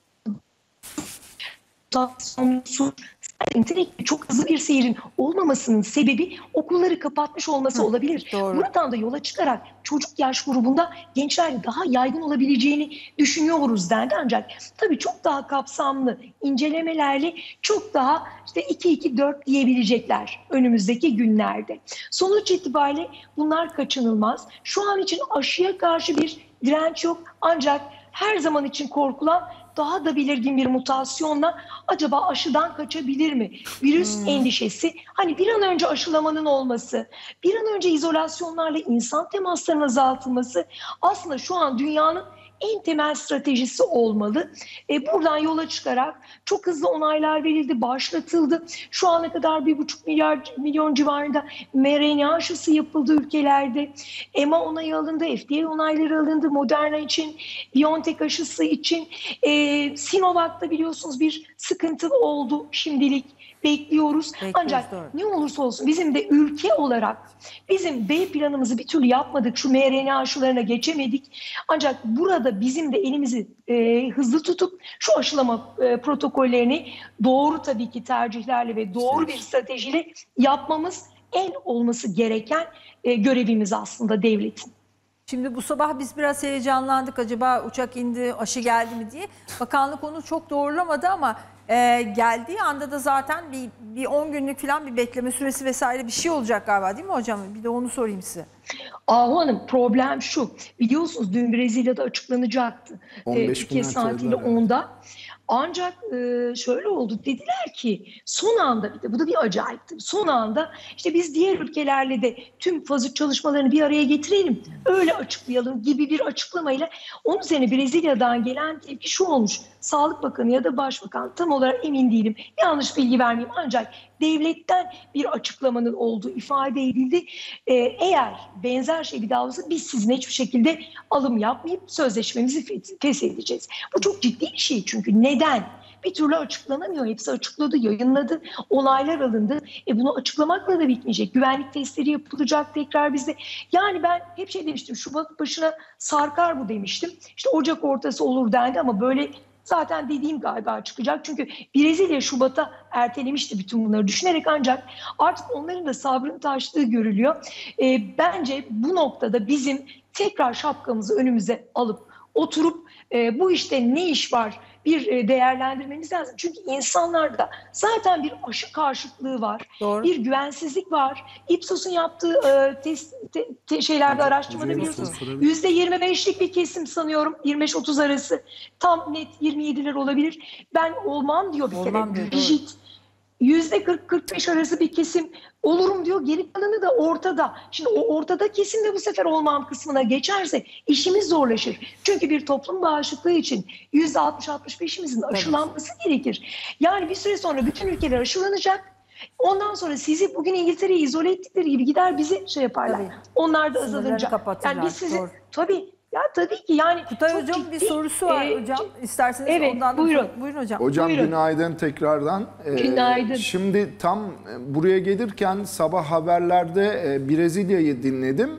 çok hızlı bir seyirin olmamasının sebebi okulları kapatmış olması Hı, olabilir. Doğru. Buradan da yola çıkarak çocuk yaş grubunda gençler daha yaygın olabileceğini düşünüyoruz dendi. Ancak tabii çok daha kapsamlı incelemelerle çok daha işte iki iki dört diyebilecekler önümüzdeki günlerde. Sonuç itibariyle bunlar kaçınılmaz. Şu an için aşıya karşı bir direnç yok. Ancak her zaman için korkulan daha da belirgin bir mutasyonla acaba aşıdan kaçabilir mi? Virüs hmm. endişesi. Hani bir an önce aşılamanın olması, bir an önce izolasyonlarla insan temaslarının azaltılması aslında şu an dünyanın en temel stratejisi olmalı. E, buradan yola çıkarak çok hızlı onaylar verildi, başlatıldı. Şu ana kadar bir buçuk milyar milyon civarında M R N A aşısı yapıldı ülkelerde. E M A onayı alındı, F D A onayları alındı Moderna için, BioNTech aşısı için. E, Sinovac'ta biliyorsunuz bir sıkıntı oldu şimdilik. Bekliyoruz. Bekliyoruz. Ancak doğru. Ne olursa olsun bizim de ülke olarak bizim B planımızı bir türlü yapmadık. Şu M R N A aşılarına geçemedik. Ancak burada bizim de elimizi e, hızlı tutup şu aşılama e, protokollerini doğru tabii ki tercihlerle ve doğru bir stratejiyle yapmamız en olması gereken e, görevimiz aslında devletin. Şimdi bu sabah biz biraz heyecanlandık, acaba uçak indi, aşı geldi mi diye. Bakanlık onu çok doğrulamadı ama e, geldiği anda da zaten bir, bir on günlük falan bir bekleme süresi vesaire bir şey olacak galiba, değil mi hocam? Bir de onu sorayım size. Ahu Hanım, problem şu, biliyorsunuz dün Brezilya'da açıklanacaktı. on beş Türkiye saatiyle onda. Ancak e, şöyle oldu, dediler ki son anda, bir de bu da bir acayipti. Son anda işte biz diğer ülkelerle de tüm fazı çalışmalarını bir araya getirelim, öyle açıklayalım gibi bir açıklamayla onun üzerine Brezilya'dan gelen tepki şu olmuş. Sağlık Bakanı ya da Başbakan, tam olarak emin değilim, yanlış bilgi vermeyeyim, ancak devletten bir açıklamanın olduğu ifade edildi. Ee, eğer benzer şey bir daha olursa biz sizin hiçbir şekilde alım yapmayıp sözleşmemizi feshedeceğiz. Bu çok ciddi bir şey çünkü neden? Bir türlü açıklanamıyor. Hepsi açıkladı, yayınladı, onaylar alındı. E bunu açıklamakla da bitmeyecek. Güvenlik testleri yapılacak tekrar bizde. Yani ben hep şey demiştim, Şubat başına sarkar bu demiştim. İşte Ocak ortası olur dendi ama böyle zaten dediğim galiba çıkacak. Çünkü Brezilya Şubat'a ertelemişti bütün bunları düşünerek, ancak artık onların da sabrını taştığı görülüyor. E, bence bu noktada bizim tekrar şapkamızı önümüze alıp oturup e, bu işte ne iş var bir e, değerlendirmemiz lazım. Çünkü insanlarda zaten bir aşı karşıtlığı var. Doğru. Bir güvensizlik var. Ipsos'un yaptığı e, test, te, te, şeylerde, araştırmada biliyorsunuz yüzde yirmi beşlik bir kesim sanıyorum, yirmi beş otuz arası, tam net yirmi yediler olabilir. Ben olmam diyor bir olmam kere. Rigid. yüzde kırk kırk beş arası bir kesim olurum diyor. Geri kalanı da ortada. Şimdi o ortada kesim de bu sefer olmam kısmına geçerse işimiz zorlaşır. Çünkü bir toplum bağışıklığı için yüzde altmış altmış beşimizin aşılanması gerekir. Yani bir süre sonra bütün ülkeler aşılanacak. Ondan sonra sizi bugün İngiltere'yi izole ettikleri gibi gider bizi şey yaparlar. Tabii. Onlar da azalınca. Yani biz sizi doğru. tabii ya tabii ki yani Kutay hocam ciddi, bir sorusu var e, hocam. İsterseniz evet, ondan buyurun. da buyurun hocam. Hocam buyurun. Günaydın tekrardan. Günaydın. Ee, şimdi tam buraya gelirken sabah haberlerde e, Brezilya'yı dinledim.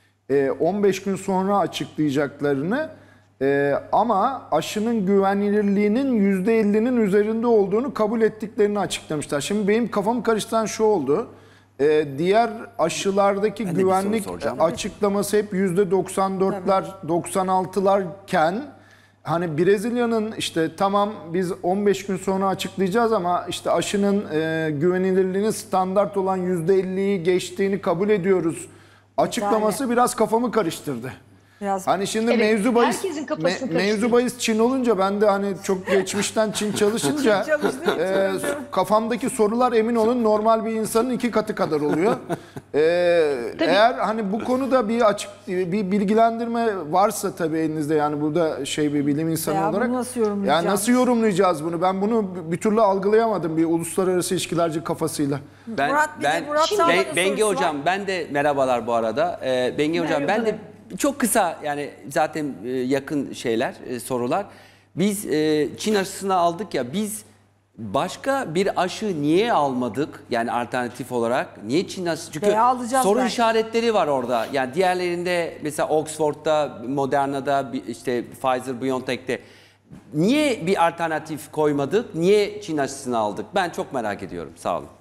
E, on beş gün sonra açıklayacaklarını e, ama aşının güvenilirliğinin yüzde ellinin üzerinde olduğunu kabul ettiklerini açıklamışlar. Şimdi benim kafamı karıştıran şu oldu. Ee, diğer aşılardaki ben güvenlik açıklaması hep yüzde doksan dörtler, doksan altılarken hani Brezilya'nın işte tamam biz on beş gün sonra açıklayacağız ama işte aşının e, güvenilirliğinin standart olan yüzde elliyi geçtiğini kabul ediyoruz açıklaması yani biraz kafamı karıştırdı. Biraz. Hani şimdi evet, mevzu bahis me, mevzu bahis Çin olunca ben de hani çok geçmişten Çin çalışınca e, kafamdaki sorular emin olun normal bir insanın iki katı kadar oluyor. E, eğer hani bu konuda bir açık bir bilgilendirme varsa tabii elinizde, yani burada şey bir bilim insanı ya olarak nasıl yani nasıl yorumlayacağız bunu? Ben bunu bir türlü algılayamadım bir uluslararası ilişkilerci kafasıyla. Ben Murat, ben Murat ben, Bengi hocam var. Ben de merhabalar bu arada. Ee, Bengi hocam ben de çok kısa, yani zaten yakın şeyler, sorular. Biz Çin aşısını aldık ya, biz başka bir aşı niye almadık? Yani alternatif olarak niye Çin aşısı? Çünkü soru belki. işaretleri var orada. Yani diğerlerinde mesela Oxford'da, Moderna'da, işte Pfizer-BioNTech'te niye bir alternatif koymadık? Niye Çin aşısını aldık? Ben çok merak ediyorum. Sağ olun.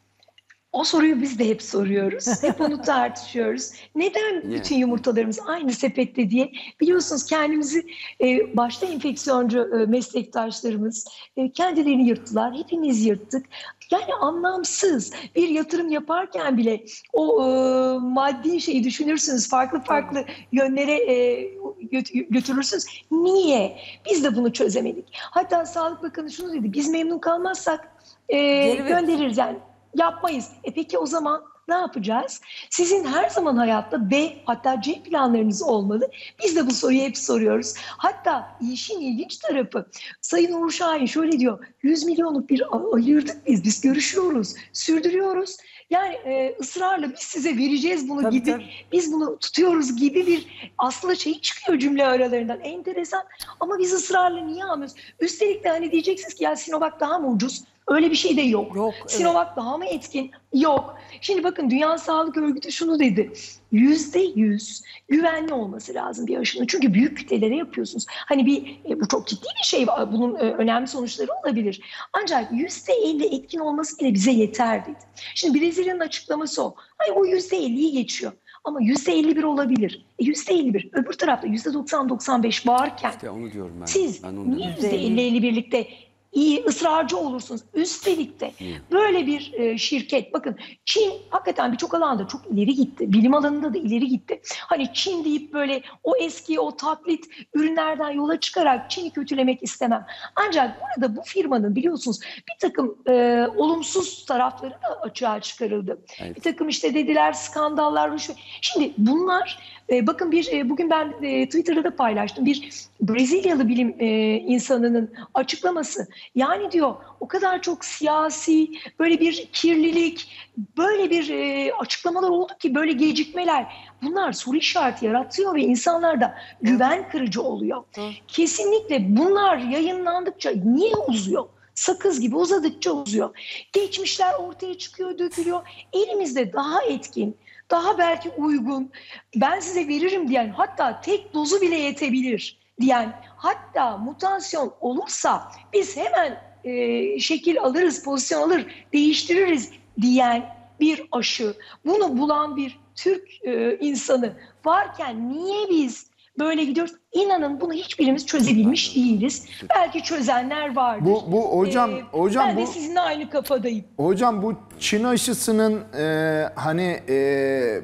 O soruyu biz de hep soruyoruz. Hep onu tartışıyoruz. Neden bütün yumurtalarımız aynı sepette diye. Biliyorsunuz kendimizi e, başta enfeksiyoncu e, meslektaşlarımız e, kendilerini yırttılar. Hepimiz yırttık. Yani anlamsız bir yatırım yaparken bile o e, maddi şeyi düşünürsünüz. Farklı farklı yönlere e, götürürsünüz. Niye? Biz de bunu çözemedik. Hatta Sağlık Bakanı şunu dedi. Biz memnun kalmazsak e, göndeririz yani. Yapmayız. E peki o zaman ne yapacağız? Sizin her zaman hayatta B hatta C planlarınız olmalı. Biz de bu soruyu hep soruyoruz. Hatta işin ilginç tarafı Sayın Uğur Şahin şöyle diyor. yüz milyonluk bir ayırdık biz. Biz görüşüyoruz, sürdürüyoruz. Yani e, ısrarla biz size vereceğiz bunu tabii, gibi, tabii. Biz bunu tutuyoruz gibi bir aslında şey çıkıyor cümle aralarından. Enteresan ama biz ısrarla niye almıyoruz? Üstelik de hani diyeceksiniz ki ya Sinovac daha mı ucuz? Öyle bir şey de yok. yok Sinovac evet. daha mı etkin? Yok. Şimdi bakın Dünya Sağlık Örgütü şunu dedi. Yüzde yüz güvenli olması lazım bir aşının. Çünkü büyük kütlelere yapıyorsunuz. Hani bir e, bu çok ciddi bir şey. Bunun e, önemli sonuçları olabilir. Ancak yüzde elli etkin olması bile bize yeter dedi. Şimdi Brezilya'nın açıklaması o. Hani o yüzde elliyi geçiyor. Ama yüzde elli bir olabilir. E yüzde elli bir. Öbür tarafta yüzde doksan doksan beş varken işte onu diyorum ben. Siz ben onu niye yüzde elli elli birlikte iyi ısrarcı olursunuz. Üstelik de böyle bir e, şirket, bakın Çin hakikaten birçok alanda çok ileri gitti. Bilim alanında da ileri gitti. Hani Çin deyip böyle o eski, o taklit ürünlerden yola çıkarak Çin'i kötülemek istemem. Ancak burada bu firmanın biliyorsunuz bir takım e, olumsuz tarafları da açığa çıkarıldı. Evet. Bir takım işte dediler skandallar, rüşvet. Şimdi bunlar e, bakın bir e, bugün ben e, Twitter'da da paylaştım. Bir Brezilyalı bilim e, insanının açıklaması. Yani diyor o kadar çok siyasi böyle bir kirlilik, böyle bir e, açıklamalar oldu ki böyle gecikmeler. Bunlar soru işareti yaratıyor ve insanlarda güven kırıcı oluyor. Hı. Kesinlikle bunlar yayınlandıkça niye uzuyor? Sakız gibi uzadıkça uzuyor. Geçmişler ortaya çıkıyor, dökülüyor. Elimizde daha etkin, daha belki uygun, ben size veririm diyen, hatta tek dozu bile yetebilir diyen, hatta mutasyon olursa biz hemen e, şekil alırız, pozisyon alır, değiştiririz diyen bir aşı, bunu bulan bir Türk e, insanı varken niye biz böyle gidiyoruz? İnanın bunu hiçbirimiz çözebilmiş değiliz. Belki çözenler vardır. Bu, bu hocam, ee, hocam ben bu, de sizinle aynı kafadayım. Hocam bu Çin aşısının e, hani e,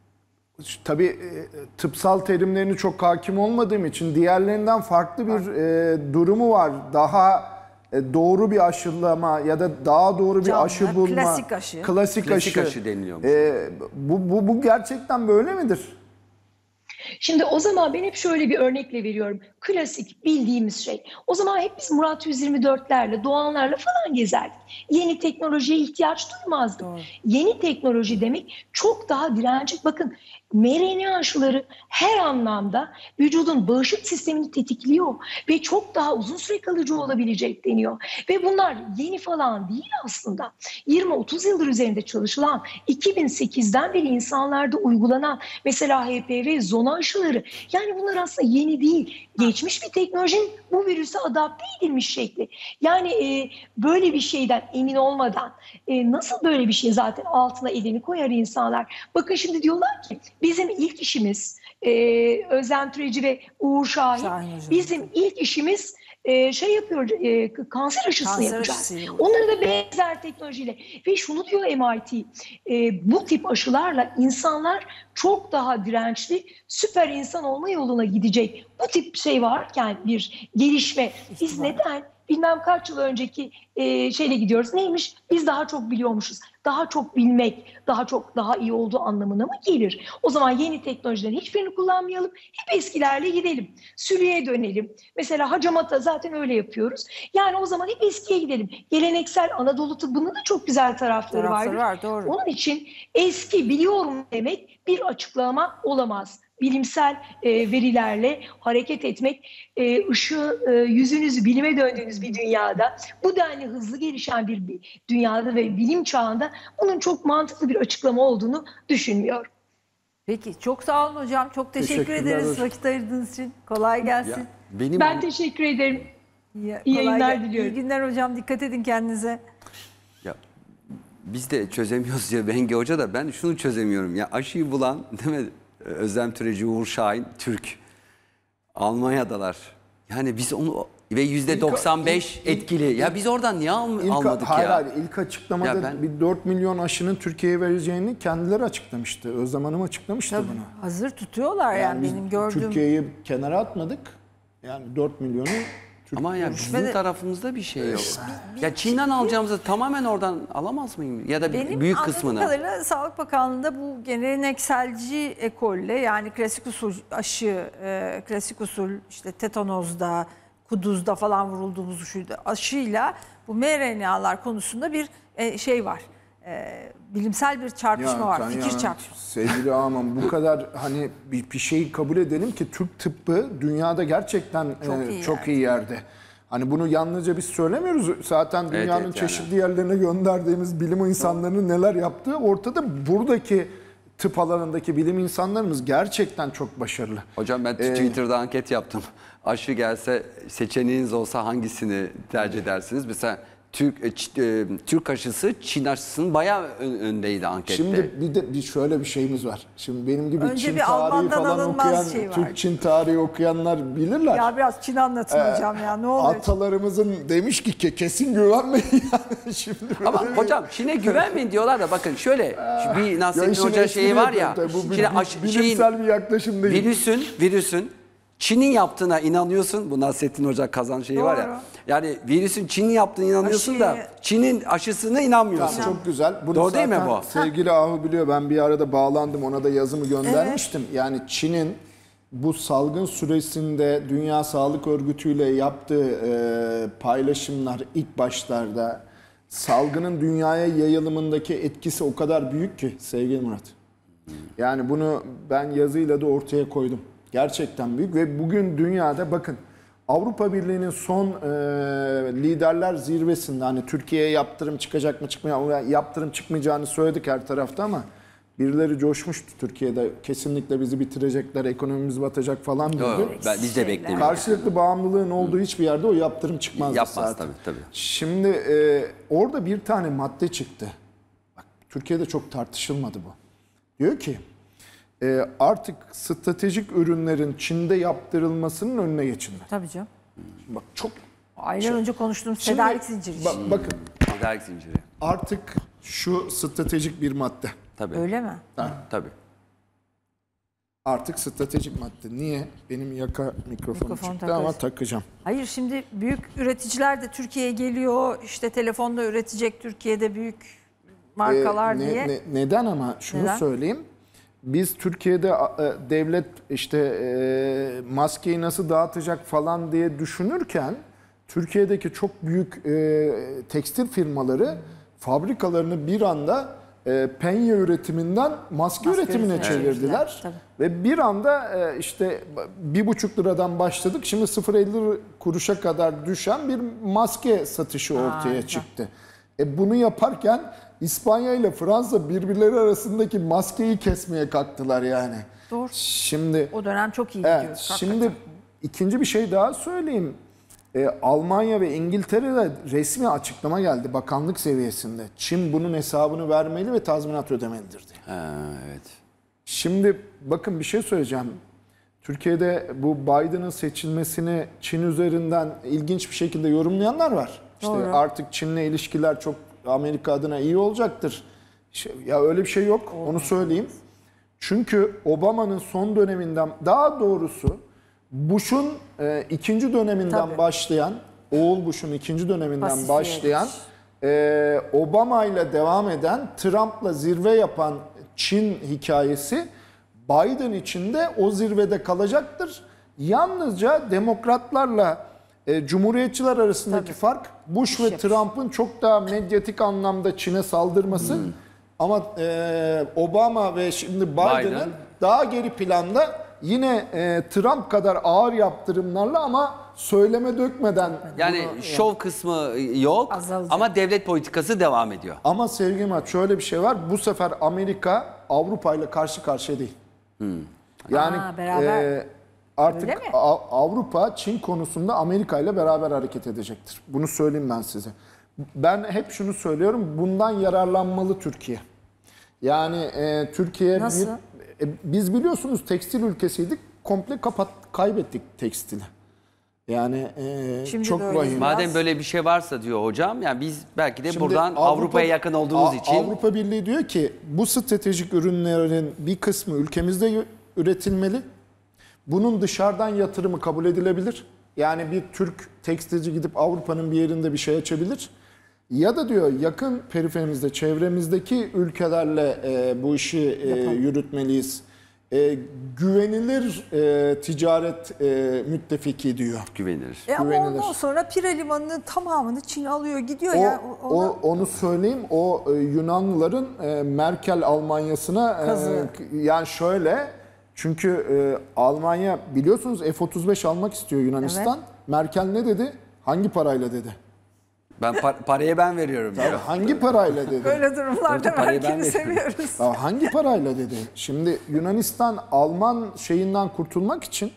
tabii e, tıpsal terimlerini çok hakim olmadığım için diğerlerinden farklı bir e, durumu var. Daha e, doğru bir aşılama ya da daha doğru bir Canlı, aşı bulma. Klasik aşı. Klasik, klasik aşı, aşı deniliyormuş. E, bu, bu, bu gerçekten böyle midir? Şimdi o zaman ben hep şöyle bir örnekle veriyorum. Klasik bildiğimiz şey. O zaman hep biz Murat yüz yirmi dörtlerle, Doğanlarla falan gezerdik. Yeni teknolojiye ihtiyaç duymazdık. Doğru. Yeni teknoloji demek çok daha dirençli. Bakın M R N A aşıları her anlamda vücudun bağışıklık sistemini tetikliyor ve çok daha uzun süre kalıcı olabilecek deniyor. Ve bunlar yeni falan değil aslında. yirmi otuz yıldır üzerinde çalışılan, iki bin sekizden beri insanlarda uygulanan mesela H P V, zona aşıları. Yani bunlar aslında yeni değil. Geçmiş bir teknolojinin bu virüse adapte edilmiş şekli. Yani e, böyle bir şeyden emin olmadan e, nasıl böyle bir şey zaten altına elini koyar insanlar. Bakın şimdi diyorlar ki bizim ilk işimiz e, Özlem Türeci ve Uğur Şahin. Şahin hocam. Bizim ilk işimiz e, şey yapıyor, e, kanser aşısını Kanser yapacağız. aşısı. Onları da benzer teknolojiyle. Ve şunu diyor M I T, e, bu tip aşılarla insanlar çok daha dirençli, süper insan olma yoluna gidecek. Bu tip şey varken bir gelişme. Biz neden bilmem kaç yıl önceki e, şeyle gidiyoruz? Neymiş? Biz daha çok biliyormuşuz. Daha çok bilmek, daha çok daha iyi olduğu anlamına mı gelir? O zaman yeni teknolojilerin hiçbirini kullanmayalım. Hep eskilerle gidelim. Sürüye dönelim. Mesela hacamata zaten öyle yapıyoruz. Yani o zaman hep eskiye gidelim. Geleneksel Anadolu tıbbının da çok güzel tarafları, Tarafları vardır. var, doğru. Onun için eski biliyorum demek bir açıklama olamaz. Bilimsel e, verilerle hareket etmek, e, ışığı, e, yüzünüzü bilime döndüğünüz bir dünyada, bu denli hızlı gelişen bir, bir dünyada ve bilim çağında bunun çok mantıklı bir açıklama olduğunu düşünmüyorum. Peki çok sağ olun hocam. Çok teşekkür Teşekkürler ederiz hocam. vakit ayırdığınız için. Kolay gelsin. Ya, benim Ben teşekkür ederim. İyi, İyi kolay yayınlar gel- diliyorum. İyi günler hocam. Dikkat edin kendinize. ya, biz de çözemiyoruz ya Bengi Hoca da ben şunu çözemiyorum. Ya aşıyı bulan değil mi? Özlem Türeci, Uğur Şahin, Türk. Almanya'dalar. Yani biz onu ve yüzde doksan beş etkili. Ya biz oradan niye al, İlk, almadık hayır, ya? Hayır, ilk açıklamada Ya ben- bir dört milyon aşının Türkiye'ye vereceğini kendileri açıklamıştı. Özlem Hanım açıklamıştı Tabii, bunu. hazır tutuyorlar yani, biz benim gördüğüm. Türkiye'yi kenara atmadık. Yani dört milyonu Türk Ama ya bizim Görüşmede- tarafımızda bir şey yok. Ya Çin'den alacağımızı tamamen oradan alamaz mıyım? Ya da Benim büyük anladığım kısmını. kadarıyla Sağlık Bakanlığı'nda bu gelenekselci ekolle, yani klasik usul aşı, e, klasik usul işte tetanozda, kuduzda falan vurulduğumuz aşıyla, aşıyla bu M R N A'lar konusunda bir e, şey var. E, bilimsel bir çarpışma Ya var, Tanya fikir Hanım, çarpışması. Sevgili ağamım, bu kadar hani bir, bir şeyi kabul edelim ki Türk tıbbı dünyada gerçekten Çok e, iyi çok yerde. iyi yerde. Hani bunu yalnızca biz söylemiyoruz. Zaten Evet, dünyanın evet, yani. çeşitli yerlerine gönderdiğimiz bilim insanlarının neler yaptığı ortada. Buradaki tıp alanındaki bilim insanlarımız gerçekten çok başarılı. Hocam ben Ee, Twitter'da anket yaptım. Aşı gelse seçeneğiniz olsa hangisini tercih edersiniz? Mesela Türk e, Ç- e, Türk aşısı Çin aşısının bayağı ön- öndeydi ankette. Şimdi bir de bir şöyle bir şeyimiz var. Şimdi benim gibi Önce Çin bir tarihi Alman'dan falan alınmaz okuyan, şey var. Türk Çin tarihi okuyanlar bilirler. Ya biraz Çin anlatın Ee, hocam ya, ne oluyor? Atalarımızın demiş ki "Ke- kesin güvenmeyin yani şimdi. Ama böyle bir- hocam Çin'e güvenmeyin diyorlar da bakın şöyle bir Ya Nasrettin işin Hoca şeyi var ya. esprisi yok. Bu bir- Şimdi bir- aşı- bilimsel şeyin- bir yaklaşım değil. Virüsün, virüsün Çin'in yaptığına inanıyorsun. Bu Nasrettin Hoca kazan şeyi var Doğru. ya. Yani virüsün Çin'in yaptığına inanıyorsun da Aşıyı- Çin'in aşısına inanmıyorsun. Tamam, çok güzel. Bunu Doğru değil mi zaten bu? Sevgili Ahu biliyor, ben bir arada bağlandım, ona da yazımı göndermiştim. Yani Çin'in bu salgın süresinde Dünya Sağlık Örgütü ile yaptığı e, paylaşımlar ilk başlarda salgının dünyaya yayılımındaki etkisi o kadar büyük ki sevgili Murat. Yani bunu ben yazıyla da ortaya koydum. Gerçekten büyük ve bugün dünyada bakın Avrupa Birliği'nin son e, liderler zirvesinde hani Türkiye'ye yaptırım çıkacak mı çıkmayacak mı, yaptırım çıkmayacağını söyledik her tarafta ama birileri coşmuştu Türkiye'de, kesinlikle bizi bitirecekler, ekonomimiz batacak falan diyordu. Doğru. Ben, biz de beklemiyoruz. Karşılıklı bağımlılığın olduğu hiçbir yerde o yaptırım çıkmaz Yapmaz zaten. tabii tabii. Şimdi e, orada bir tane madde çıktı. Bak, Türkiye'de çok tartışılmadı bu. Diyor ki e, artık stratejik ürünlerin Çin'de yaptırılmasının önüne geçilmeli. Tabii canım. Bak çok Aylar önce konuştuğumuz Şimdi, tedarik zinciri. ba- bakın Tedarik zinciri. artık şu stratejik bir madde. Tabii. Öyle mi? Tabii. Artık stratejik madde. Niye? Benim yaka mikrofonu Mikrofon çıktı takarız. ama takacağım. Hayır, şimdi büyük üreticiler de Türkiye'ye geliyor. İşte telefonda üretecek Türkiye'de büyük markalar Ee, ne- diye. ne- neden ama şunu Neden? söyleyeyim. Biz Türkiye'de e, devlet işte e, maskeyi nasıl dağıtacak falan diye düşünürken Türkiye'deki çok büyük e, tekstil firmaları fabrikalarını bir anda e, penye üretiminden maske, Maske üretimine üretimine çevirdiler. çevirdiler, tabii. Ve bir anda e, işte bir buçuk liradan başladık. Şimdi sıfır virgül elli kuruşa kadar düşen bir maske satışı ortaya Harika. çıktı. E bunu yaparken İspanya ile Fransa birbirleri arasındaki maskeyi kesmeye kalktılar yani. Doğru. Şimdi O dönem çok iyi evet, gidiyoruz. şimdi hakikaten. ikinci bir şey daha söyleyeyim. E, Almanya ve İngiltere'de resmi açıklama geldi bakanlık seviyesinde. Çin bunun hesabını vermeli ve tazminat ödemelidir diye. Ha, evet. Şimdi bakın bir şey söyleyeceğim. Türkiye'de bu Biden'ın seçilmesini Çin üzerinden ilginç bir şekilde yorumlayanlar var. İşte Doğru. artık Çin'le ilişkiler çok Amerika adına iyi olacaktır. İşte ya öyle bir şey yok. Olmaz. Onu söyleyeyim. Çünkü Obama'nın son döneminden, daha doğrusu Bush'un e, ikinci döneminden Tabii. başlayan, oğul Bush'un ikinci döneminden Pasifiye başlayan, e, Obama ile devam eden, Trump'la zirve yapan Çin hikayesi Biden için de o zirvede kalacaktır. Yalnızca demokratlarla e, cumhuriyetçiler arasındaki Tabii. fark Bush ve İş yapış. Trump'ın çok daha medyatik anlamda Çin'e saldırması. Hmm. Ama e, Obama ve şimdi Biden'ın Biden. daha geri planda yine e, Trump kadar ağır yaptırımlarla ama söyleme dökmeden. Yani bunu, şov kısmı yok Azalacak. ama devlet politikası devam ediyor. Ama sevgili Murat, şöyle bir şey var. Bu sefer Amerika Avrupa ile karşı karşıya değil. Hmm. Yani Aa, beraber. e, artık Öyle mi? A- Avrupa Çin konusunda Amerika ile beraber hareket edecektir. Bunu söyleyeyim ben size. Ben hep şunu söylüyorum. Bundan yararlanmalı Türkiye. Yani e, Türkiye Nasıl? bir- e, biz biliyorsunuz tekstil ülkesiydik. Komple kapat kaybettik tekstili. Yani e, Şimdi çok de öyle. vahim. Madem böyle bir şey varsa diyor hocam, yani biz belki de Şimdi buradan Avrupa- Avrupa'ya yakın olduğumuz A- için Avrupa Birliği diyor ki bu stratejik ürünlerin bir kısmı ülkemizde y- üretilmeli. Bunun dışarıdan yatırımı kabul edilebilir. Yani bir Türk tekstilci gidip Avrupa'nın bir yerinde bir şey açabilir. Ya da diyor yakın periferimizde, çevremizdeki ülkelerle e, bu işi e, yürütmeliyiz. E, güvenilir e, ticaret e, müttefiki diyor. güvenilir. E ama güvenilir. ondan sonra Pire Limanı'nın tamamını Çin alıyor gidiyor O, ya. o, Ona- onu söyleyeyim. O e, Yunanlıların e, Merkel Almanyası'na e, Kazı. yani şöyle, çünkü e, Almanya biliyorsunuz F otuz beş almak istiyor Yunanistan. Evet. Merkel ne dedi? Hangi parayla dedi? Ben par- parayı ben veriyorum diyor. Hangi parayla dedi? Böyle durumlarda Tabii, parayı ben Merkel'i veriyorum. seviyoruz. Ya hangi parayla dedi? Şimdi Yunanistan Alman şeyinden kurtulmak için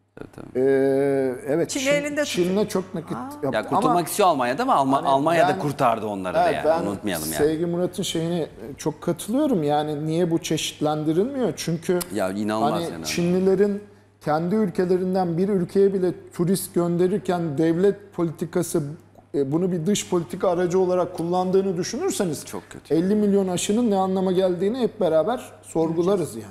e, evet Çin'i Çin, elinde Çin'le çok nakit yaptı. Ya kurtulmak Ama istiyor Almanya'da ama Alman, Hani Almanya da ben- kurtardı onları da evet, yani. ben Unutmayalım yani. Sevgi Murat'ın şeyine çok katılıyorum. Yani niye bu çeşitlendirilmiyor? Çünkü Ya inanılmaz hani yani. Çinlilerin kendi ülkelerinden bir ülkeye bile turist gönderirken devlet politikası e, bunu bir dış politika aracı olarak kullandığını düşünürseniz Çok kötü. elli milyon aşının ne anlama geldiğini hep beraber sorgularız yani.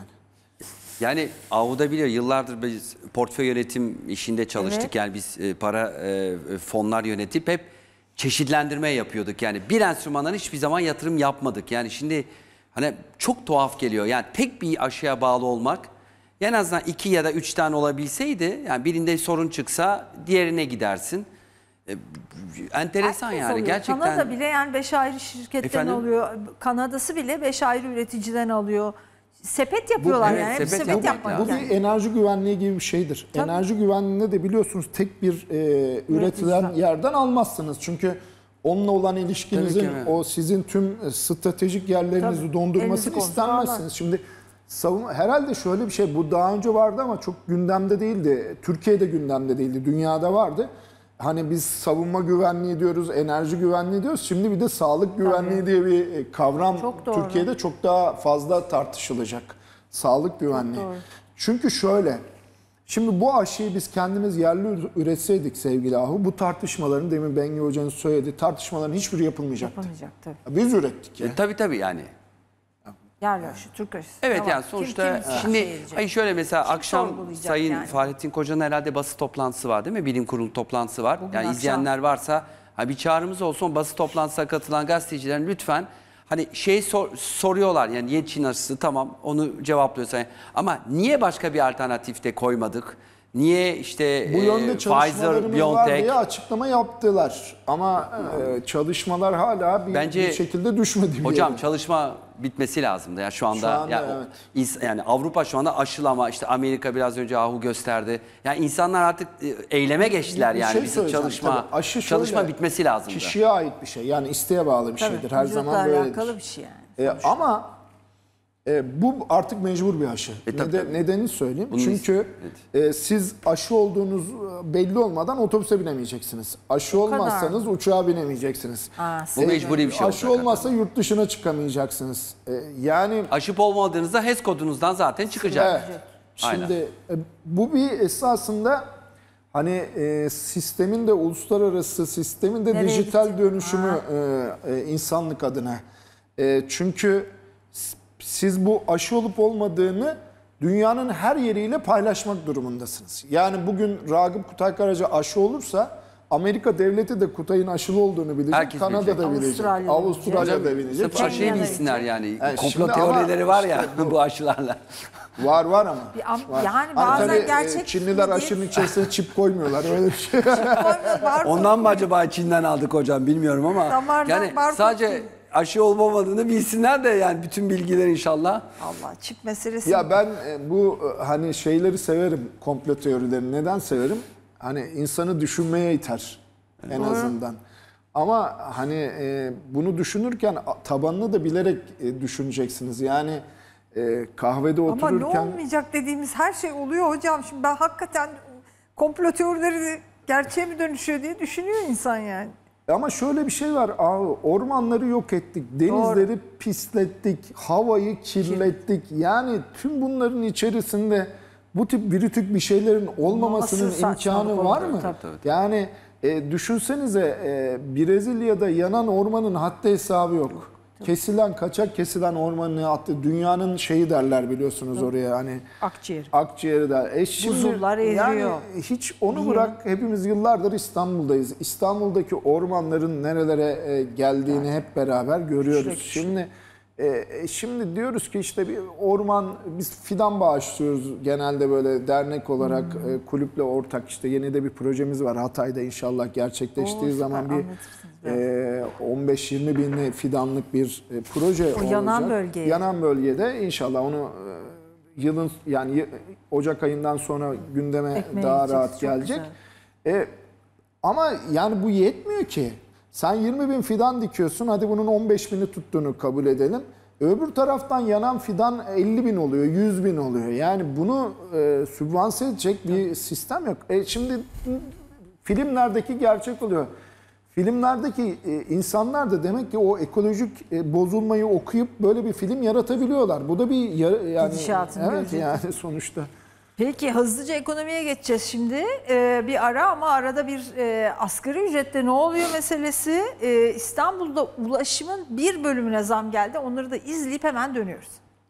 Yani Avu'da biliyor, yıllardır biz portföy yönetim işinde çalıştık. Evet. Yani biz e, para e, fonlar yönetip hep çeşitlendirme yapıyorduk. Yani bir enstrümandan hiçbir zaman yatırım yapmadık. Yani şimdi hani çok tuhaf geliyor. Yani tek bir aşıya bağlı olmak, en azından iki ya da üç tane olabilseydi, yani birinde sorun çıksa diğerine gidersin. E, enteresan Herkes yani alıyor. gerçekten. Kanada bile yani beş ayrı şirketten Efendim? alıyor. Kanada'sı bile beş ayrı üreticiden alıyor. Sepet yapıyorlar evet, yani. Hep sepet sepet, yapmak yapmak lazım. Bu yani. bir enerji güvenliği gibi bir şeydir. Tabii. Enerji güvenliğinde de biliyorsunuz tek bir e, üretilen yerden almazsınız. Çünkü onunla olan ilişkinizin, Tabii ki, evet. o sizin tüm stratejik yerlerinizi Tabii. dondurmasını Elinizi istemezsiniz. kontrol Şimdi savunma, herhalde şöyle bir şey, bu daha önce vardı ama çok gündemde değildi. Türkiye'de gündemde değildi, dünyada vardı. Hani biz savunma güvenliği diyoruz, enerji güvenliği diyoruz. Şimdi bir de sağlık güvenliği diye bir kavram Çok doğru. Türkiye'de çok daha fazla tartışılacak. Sağlık güvenliği. doğru. Çünkü şöyle, şimdi bu aşıyı biz kendimiz yerli üretseydik sevgili Ahu, bu tartışmaların, demin Bengi Hoca'nın söylediği tartışmaların hiçbiri yapılmayacaktı. Yapamayacak tabii. Biz ürettik ya. E, tabii tabii yani. Yerli aşı, Türk aşısı. Evet Tamam. yani Kim- sonuçta kim şey şimdi diyecek? ay şöyle mesela Kim akşam sorgulayacak Sayın yani? Fahrettin Koca'nın herhalde basın toplantısı var değil mi? Bilim kurulu toplantısı var. Bugün yani akşam. izleyenler varsa ha bir çağrımız olsun, basın toplantısına katılan gazetecilerin lütfen hani şey sor- soruyorlar yani niye Çin aşısı, tamam onu cevaplıyorsun ama niye başka bir alternatif de koymadık? Niye işte Bu yönde e, Pfizer, çalışmalarımız var BioNTech diye açıklama yaptılar. Ama e, çalışmalar hala bir, Bence- bir şekilde düşmedi. bir Hocam yere. çalışma bitmesi lazımdı. Yani şu anda, Şu anda yani, o- evet. ins- yani Avrupa şu anda aşılama, işte Amerika biraz önce Ahu gösterdi. Yani insanlar artık e, eyleme geçtiler Bir yani şey bizim söyleyeceğim, çalışma tabii. Aşı çalışma şöyle, bitmesi lazımdı. Kişiye ait bir şey. Yani isteğe bağlı bir Tabii, şeydir. Her vücutla zaman böyledir. alakalı bir şey yani. E, ama e, bu artık mecbur bir aşı. E, tabii, Nede- tabii. Nedenini söyleyeyim. Bunu Çünkü e, siz aşı olduğunuz belli olmadan otobüse binemeyeceksiniz. Aşı olmazsanız uçağa binemeyeceksiniz. Aa, Bu mecburi bir şey Aşı olacak. olmazsa yurt dışına çıkamayacaksınız. E, yani Aşıp olmadığınızda H E S kodunuzdan zaten çıkacak. evet. Şimdi e, bu bir esasında hani e, sistemin de uluslararası sistemin de Nereye dijital gitti? dönüşümü e, e, insanlık adına. E, çünkü siz bu aşı olup olmadığını dünyanın her yeriyle paylaşmak durumundasınız. Yani bugün Ragıp Kutay Karaca aşı olursa Amerika devleti de Kutay'ın aşılı olduğunu bilecek, Herkes Kanada da bilecek, Avustralya'da Avustralya'da bilecek. Sırf aşıyı bilsinler yani. Yani Komplo şimdi teorileri ama var ya işte bu- bu aşılarla. Var var ama. Bir am- Var. yani Hani bazen tabii, e, gerçek Çinliler mi aşının değil? içerisine çip koymuyorlar öyle bir şey. Barkod- Ondan mı acaba Çin'den aldık hocam bilmiyorum ama. Damardan Yani barkod sadece değil. aşı olmamadığını bilsinler de yani bütün bilgiler inşallah. Allah çip meselesi. Ya ben e, bu e, hani şeyleri severim, komplo teorilerini. Neden severim? Hani insanı düşünmeye iter en azından. Ama hani e, bunu düşünürken a- tabanını da bilerek e, düşüneceksiniz. Yani e, kahvede Ama otururken ne olmayacak dediğimiz her şey oluyor hocam. Şimdi ben hakikaten komplo teorileri gerçeğe mi dönüşüyor diye düşünüyor insan yani. ama şöyle bir şey var. Aa, ormanları yok ettik, denizleri pislettik, havayı kirlettik. Yani tüm bunların içerisinde bu tip virütük bir şeylerin olmamasının Olması saçmalık imkanı var olur, mı? tabii. Yani e, düşünsenize e, Brezilya'da yanan ormanın haddi hesabı yok. Kesilen, kaçak kesilen ormanın haddi, dünyanın şeyi derler biliyorsunuz oraya hani Akciğer. akciğeri der. E şimdi, Buzullar eriyor. Yani hiç onu bırak, hepimiz yıllardır İstanbul'dayız. İstanbul'daki ormanların nerelere e, geldiğini hep beraber görüyoruz. Sürekli. Şimdi e, şimdi diyoruz ki işte bir orman, biz fidan bağışlıyoruz genelde böyle dernek olarak Hmm. e, kulüple ortak, işte yeni de bir projemiz var Hatay'da, inşallah gerçekleştiği Oo, zaman süper, bir anlatırsınız e, on beş yirmi bin fidanlık bir e, proje O olacak. yanan bölgeye. Yanan bölgede inşallah onu e, yılın yani y- Ocak ayından sonra gündeme Ekmeğe daha gidecek, rahat çok gelecek. güzel. E, ama yani bu yetmiyor ki. Sen yirmi bin fidan dikiyorsun, hadi bunun on beş bini tuttuğunu kabul edelim. Öbür taraftan yanan fidan elli bin oluyor, yüz bin oluyor. Yani bunu e, sübvanse edecek bir sistem yok. E, şimdi filmlerdeki gerçek oluyor. Filmlerdeki e, insanlar da demek ki o ekolojik e, bozulmayı okuyup böyle bir film yaratabiliyorlar. Bu da bir yar- yani Gidişatını evet görecek. yani sonuçta. Peki hızlıca ekonomiye geçeceğiz şimdi. Ee, bir ara ama arada bir e, asgari ücrette ne oluyor meselesi. Ee, İstanbul'da ulaşımın bir bölümüne zam geldi. Onları da izleyip hemen dönüyoruz.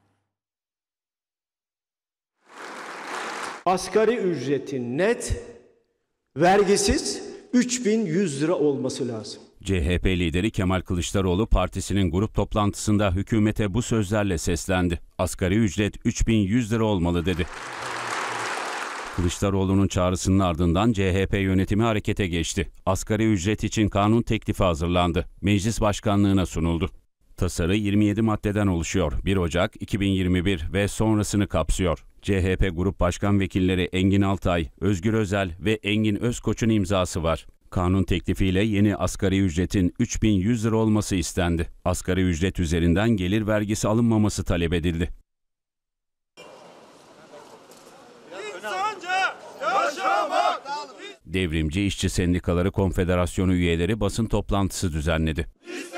Asgari ücretin net, vergisiz üç bin yüz lira olması lazım. C H P lideri Kemal Kılıçdaroğlu partisinin grup toplantısında hükümete bu sözlerle seslendi. Asgari ücret üç bin yüz lira olmalı dedi. Kılıçdaroğlu'nun çağrısının ardından C H P yönetimi harekete geçti. Asgari ücret için kanun teklifi hazırlandı. Meclis başkanlığına sunuldu. Tasarı yirmi yedi maddeden oluşuyor. bir Ocak iki bin yirmi bir ve sonrasını kapsıyor. C H P Grup Başkan Vekilleri Engin Altay, Özgür Özel ve Engin Özkoç'un imzası var. Kanun teklifiyle yeni asgari ücretin üç bin yüz lira olması istendi. Asgari ücret üzerinden gelir vergisi alınmaması talep edildi. Devrimci İşçi Sendikaları Konfederasyonu üyeleri basın toplantısı düzenledi.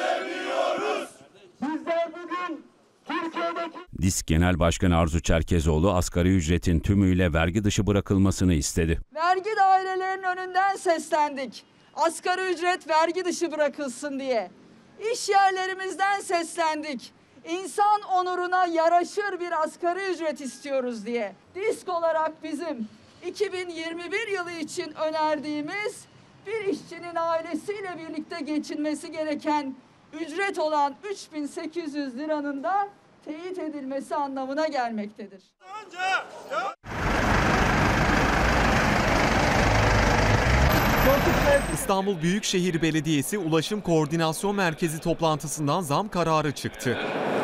DİSK Genel Başkanı Arzu Çerkezoğlu asgari ücretin tümüyle vergi dışı bırakılmasını istedi. Vergi dairelerinin önünden seslendik. Asgari ücret vergi dışı bırakılsın diye. İş yerlerimizden seslendik. İnsan onuruna yaraşır bir asgari ücret istiyoruz diye. DİSK olarak bizim iki bin yirmi bir yılı için önerdiğimiz bir işçinin ailesiyle birlikte geçinmesi gereken ücret olan üç bin sekiz yüz liranın da teyit edilmesi anlamına gelmektedir. İstanbul Büyükşehir Belediyesi Ulaşım Koordinasyon Merkezi toplantısından zam kararı çıktı.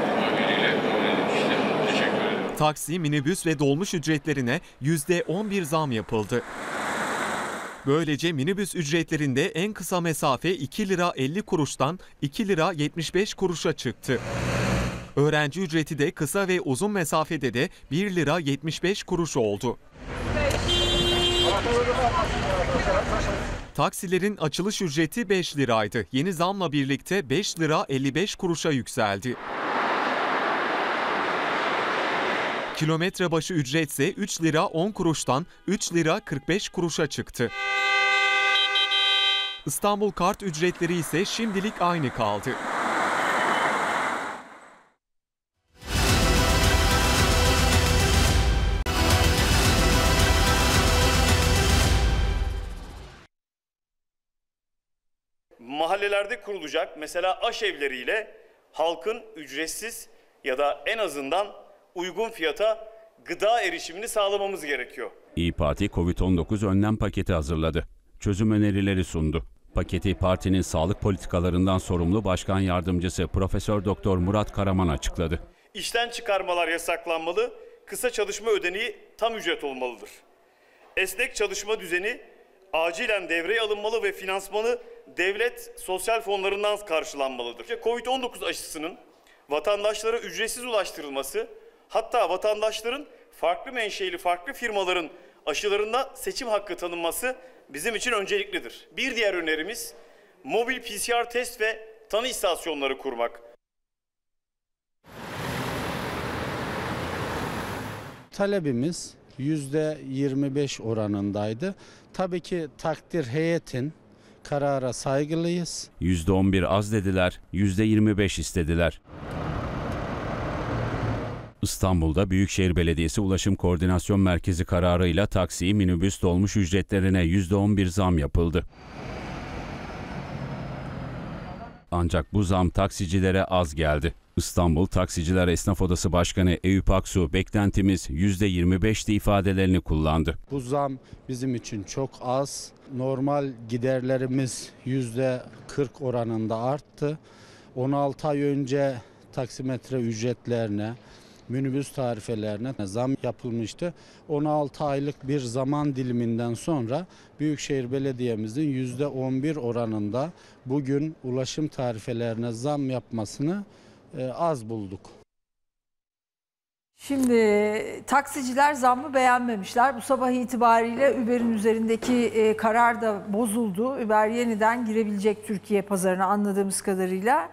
Taksi, minibüs ve dolmuş ücretlerine yüzde on bir zam yapıldı. Böylece minibüs ücretlerinde en kısa mesafe iki lira elli kuruştan iki lira yetmiş beş kuruşa çıktı. Öğrenci ücreti de kısa ve uzun mesafede de bir lira yetmiş beş kuruş oldu. Taksilerin açılış ücreti beş liraydı. Yeni zamla birlikte beş lira elli beş kuruşa yükseldi. Kilometre başı ücretse üç lira on kuruştan üç lira kırk beş kuruşa çıktı. İstanbul kart ücretleri ise şimdilik aynı kaldı. Mahallelerde kurulacak mesela aşevleriyle halkın ücretsiz ya da en azından uygun fiyata gıda erişimini sağlamamız gerekiyor. İYİ Parti Covid on dokuz önlem paketi hazırladı. Çözüm önerileri sundu. Paketi partinin sağlık politikalarından sorumlu Başkan Yardımcısı Profesör Doktor Murat Karaman açıkladı. İşten çıkarmalar yasaklanmalı, kısa çalışma ödeneği tam ücret olmalıdır. Esnek çalışma düzeni acilen devreye alınmalı ve finansmanı devlet sosyal fonlarından karşılanmalıdır. Covid on dokuz aşısının vatandaşlara ücretsiz ulaştırılması, hatta vatandaşların farklı menşeli farklı firmaların aşılarında seçim hakkı tanınması bizim için önceliklidir. Bir diğer önerimiz mobil P C R test ve tanı istasyonları kurmak. Talebimiz yüzde yirmi beş oranındaydı. Tabii ki takdir heyetin, karara saygılıyız. yüzde on bir az dediler, yüzde yirmi beş istediler. İstanbul'da Büyükşehir Belediyesi Ulaşım Koordinasyon Merkezi kararıyla taksi, minibüs, dolmuş ücretlerine yüzde on bir zam yapıldı. Ancak bu zam taksicilere az geldi. İstanbul Taksiciler Esnaf Odası Başkanı Eyüp Aksu, beklentimiz yüzde yirmi beşti ifadelerini kullandı. Bu zam bizim için çok az. Normal giderlerimiz yüzde kırk oranında arttı. on altı ay önce taksimetre ücretlerine, minibüs tarifelerine zam yapılmıştı. on altı aylık bir zaman diliminden sonra Büyükşehir Belediye'mizin yüzde on bir oranında bugün ulaşım tarifelerine zam yapmasını e, az bulduk. Şimdi taksiciler zammı beğenmemişler. Bu sabah itibariyle Uber'in üzerindeki e, karar da bozuldu. Uber yeniden girebilecek Türkiye pazarına anladığımız kadarıyla.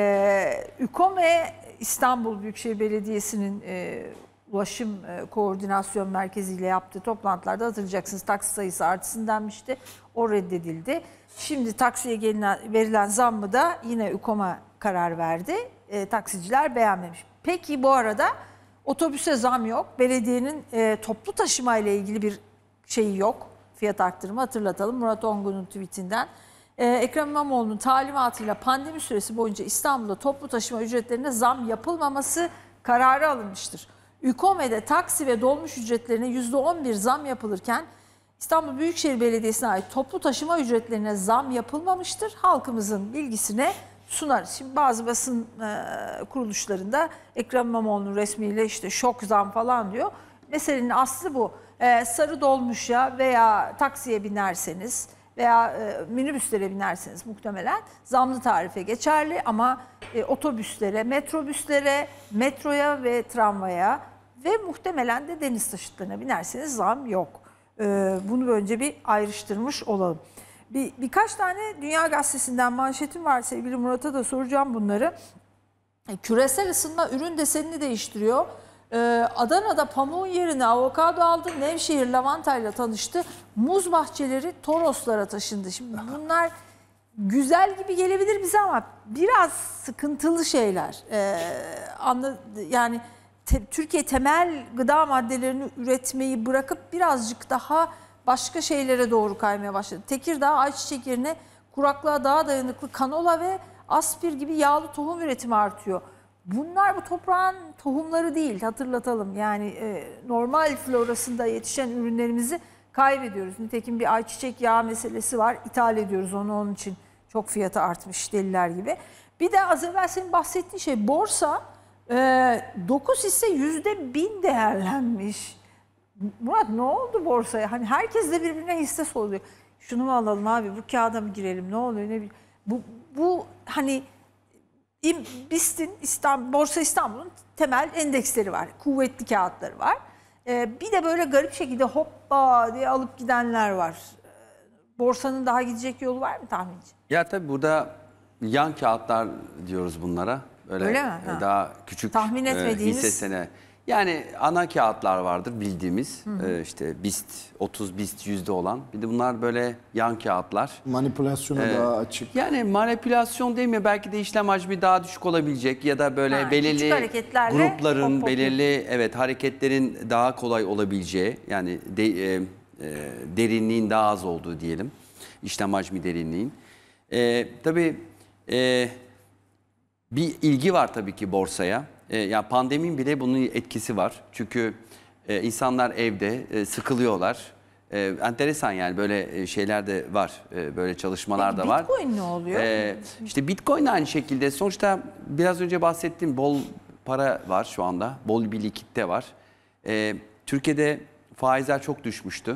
E, Ükome İstanbul Büyükşehir Belediyesi'nin e, Ulaşım e, Koordinasyon Merkezi ile yaptığı toplantılarda hatırlayacaksınız taksi sayısı artısın denmişti. O reddedildi. Şimdi taksiye gelinen, verilen zammı da yine Ükome karar verdi. E, taksiciler beğenmemiş. Peki bu arada otobüse zam yok. Belediyenin e, toplu taşıma ile ilgili bir şeyi yok. Fiyat arttırımı hatırlatalım. Murat Ongun'un tweetinden. Ee, Ekrem İmamoğlu'nun talimatıyla pandemi süresi boyunca İstanbul'da toplu taşıma ücretlerine zam yapılmaması kararı alınmıştır. Ükome'de taksi ve dolmuş ücretlerine yüzde on bir zam yapılırken İstanbul Büyükşehir Belediyesi'ne ait toplu taşıma ücretlerine zam yapılmamıştır. Halkımızın bilgisine sunarız. Şimdi bazı basın e, kuruluşlarında Ekrem İmamoğlu'nun resmiyle işte şok zam falan diyor. Meselenin aslı bu. E, sarı dolmuşa veya taksiye binerseniz veya e, minibüslere binerseniz muhtemelen zamlı tarife geçerli ama e, otobüslere, metrobüslere, metroya ve tramvaya ve muhtemelen de deniz taşıtlarına binerseniz zam yok. E, bunu önce bir ayrıştırmış olalım. Bir, birkaç tane Dünya Gazetesi'nden manşetim var, sevgili Murat'a da soracağım bunları. E, küresel ısınma ürün desenini değiştiriyor. Adana'da pamuğun yerine avokado aldı. Nevşehir lavantayla tanıştı. Muz bahçeleri Toroslara taşındı. Şimdi bunlar güzel gibi gelebilir bize ama biraz sıkıntılı şeyler. Ee, anla, yani te, Türkiye temel gıda maddelerini üretmeyi bırakıp birazcık daha başka şeylere doğru kaymaya başladı. Tekirdağ ayçiçek yerine kuraklığa daha dayanıklı kanola ve aspir gibi yağlı tohum üretimi artıyor. Bunlar bu toprağın tohumları değil, hatırlatalım. Yani e, normal florasında yetişen ürünlerimizi kaybediyoruz. Nitekim bir ayçiçek yağı meselesi var. İthal ediyoruz onu, onun için çok fiyatı artmış deliler gibi. Bir de az evvel senin bahsettiğin şey borsa e, dokuz hisse yüzde bin değerlenmiş. Murat ne oldu borsaya? Hani herkes de birbirine hisse soruyor. Şunu mu alalım abi, bu kağıda mı girelim, ne oluyor, ne bileyim. Bu, bu hani... BIST'in İstanbul, Borsa İstanbul'un temel endeksleri var. Kuvvetli kağıtları var. Ee, bir de böyle garip şekilde hoppa diye alıp gidenler var. Ee, borsanın daha gidecek yolu var mı tahminci? Ya tabii burada yan kağıtlar diyoruz bunlara. Böyle Öyle mi? Daha küçük tahmin etmediğiniz hisse sene. Yani ana kağıtlar vardır bildiğimiz. Ee, işte BIST, otuz BIST yüzde olan. Bir de bunlar böyle yan kağıtlar. Manipülasyona Ee, daha açık. Yani manipülasyon değil mi? Belki de işlem hacmi daha düşük olabilecek ya da böyle Ha, belirli küçük hareketlerle grupların hop hop belirli evet hareketlerin daha kolay olabileceği, yani de, e, e, derinliğin daha az olduğu diyelim. İşlem hacmi derinliğin. E, tabii e, bir ilgi var tabii ki borsaya. E, yani pandemin bile bunun etkisi var. Çünkü e, insanlar evde e, sıkılıyorlar. E, enteresan yani böyle şeyler de var. E, böyle çalışmalar da var. Bitcoin ne oluyor? E, işte Bitcoin aynı şekilde. Sonuçta biraz önce bahsettiğim bol para var şu anda. Bol bir likitte var. E, Türkiye'de faizler çok düşmüştü.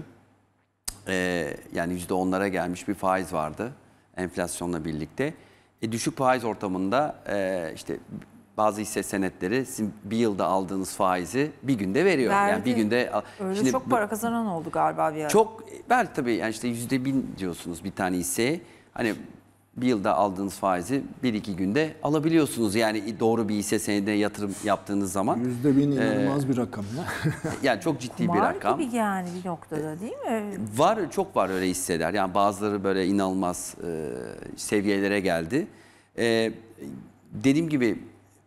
E, yani yüzde onlara gelmiş bir faiz vardı enflasyonla birlikte. E, düşük faiz ortamında e, işte bazı hisse senetleri sizin bir yılda aldığınız faizi bir günde veriyor. Verdi. Yani bir günde. Öyle Şimdi çok bu- para kazanan oldu galiba bir ara. Çok belki tabii yani işte yüzde bin diyorsunuz bir tane hisseye. Hani bir yılda aldığınız faizi bir iki günde alabiliyorsunuz. Yani doğru bir hisse senedine yatırım yaptığınız zaman. Yüzde bin Ee, inanılmaz bir rakam ya. Yani çok ciddi bir Kumar rakam. gibi yani bir noktada değil mi? Var, çok var öyle hisseler. Yani bazıları böyle inanılmaz e, seviyelere geldi. E, dediğim gibi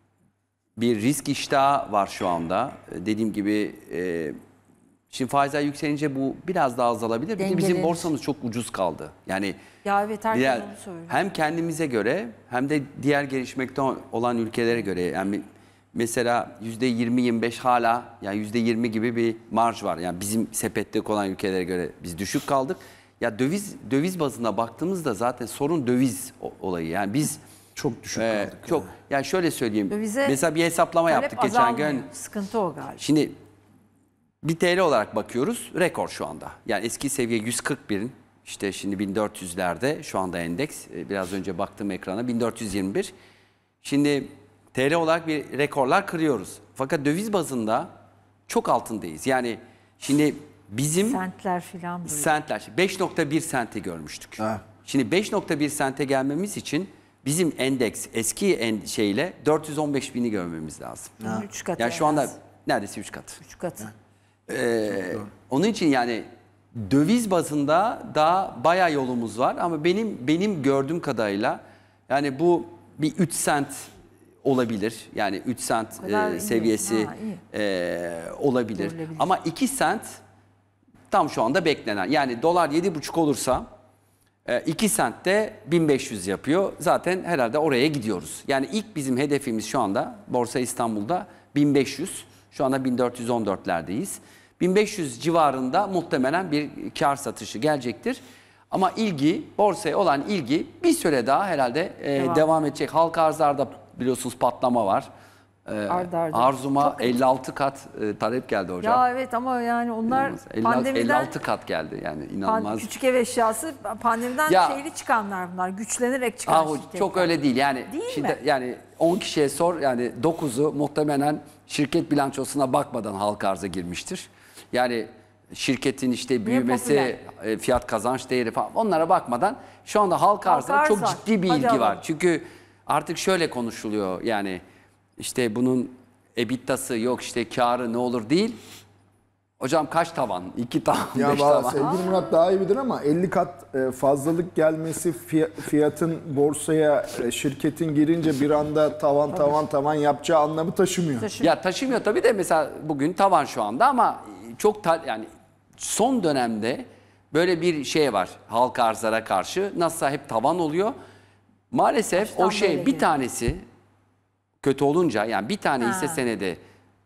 bir risk iştahı var şu anda. E, dediğim gibi e, şimdi faizler yükselince bu biraz daha azalabilir. Bir de bizim Dengelenir. borsamız çok ucuz kaldı. Yani Ya evet herkes diğer- onu söylüyor. hem kendimize göre hem de diğer gelişmekte olan ülkelere göre, yani mesela yüzde yirmi yirmi beş hala, yani yüzde yirmi gibi bir marj var. Yani bizim sepette olan ülkelere göre biz düşük kaldık. Ya döviz döviz bazına baktığımızda zaten sorun döviz o- olayı. Yani biz çok düşük e, kaldık. çok yani şöyle söyleyeyim. Dövize Mesela bir hesaplama talep yaptık geçen azalmıyor. gün. Sıkıntı o galiba. Şimdi bir T L olarak bakıyoruz, rekor şu anda. Yani eski seviye yüz kırk birin, işte şimdi bin dört yüzlerde şu anda endeks. Ee, Biraz önce baktım ekrana bin dört yüz yirmi bir. Şimdi T L olarak bir rekorlar kırıyoruz. Fakat döviz bazında çok altındayız. Yani şimdi bizim Sentler filan böyle. sentler beş nokta bir sente görmüştük. Ha. Şimdi beş nokta bir sente gelmemiz için bizim endeks eski en şeyle dört yüz on beş bini görmemiz lazım. Üç katı. Yani şu en anda az. neredeyse üç katı. Üç katı. Ee, onun için yani döviz bazında daha bayağı yolumuz var ama benim benim gördüğüm kadarıyla yani bu bir üç sent olabilir. Yani üç sent O kadar e, iyi. seviyesi Ha, iyi. e, olabilir. Görülebilir. Ama iki sent tam şu anda beklenen. Yani dolar yedi buçuk olursa e, iki sent de bin beş yüz yapıyor. Zaten herhalde oraya gidiyoruz. Yani ilk bizim hedefimiz şu anda Borsa İstanbul'da bin beş yüz. Şu anda bin dört yüz on dörtlerdeyiz. bin beş yüz civarında muhtemelen bir kar satışı gelecektir. Ama ilgi, borsaya olan ilgi bir süre daha herhalde e, Devam. devam edecek. Halka arzlarda biliyorsunuz patlama var. E, Arda arda. Arzuma Çok- elli altı kat e, talep geldi hocam. Ya evet ama yani onlar elli, pandemiden elli altı kat geldi yani pan- inanılmaz. küçük ev eşyası pandemiden Ya- şeyli çıkanlar bunlar. Güçlenerek çıkan Ah, o şirketler. çok öyle değil yani. Değil şimdi, mi? Yani on kişiye sor, yani dokuzu muhtemelen şirket bilançosuna bakmadan halka arza girmiştir. Yani şirketin işte büyümesi, e, fiyat kazanç değeri falan onlara bakmadan şu anda halka Halka arzda çok arz var. ciddi bir Hadi ilgi alalım. var. Çünkü artık şöyle konuşuluyor yani işte bunun EBITDA'sı yok işte karı ne olur değil. Hocam kaç tavan? İki tavan, Ya beş valla tavan. sevgili Murat daha iyi bilir ama elli kat e, fazlalık gelmesi fiy- fiyatın borsaya e, şirketin girince bir anda tavan tavan tavan yapacağı anlamı taşımıyor. Ya taşımıyor tabii de mesela bugün tavan şu anda ama çok ta- yani son dönemde böyle bir şey var halka arzlara karşı. Nasılsa hep tavan oluyor. Maalesef Baştan o şey böyle bir geliyor. tanesi kötü olunca yani bir tane Ha. hisse senedi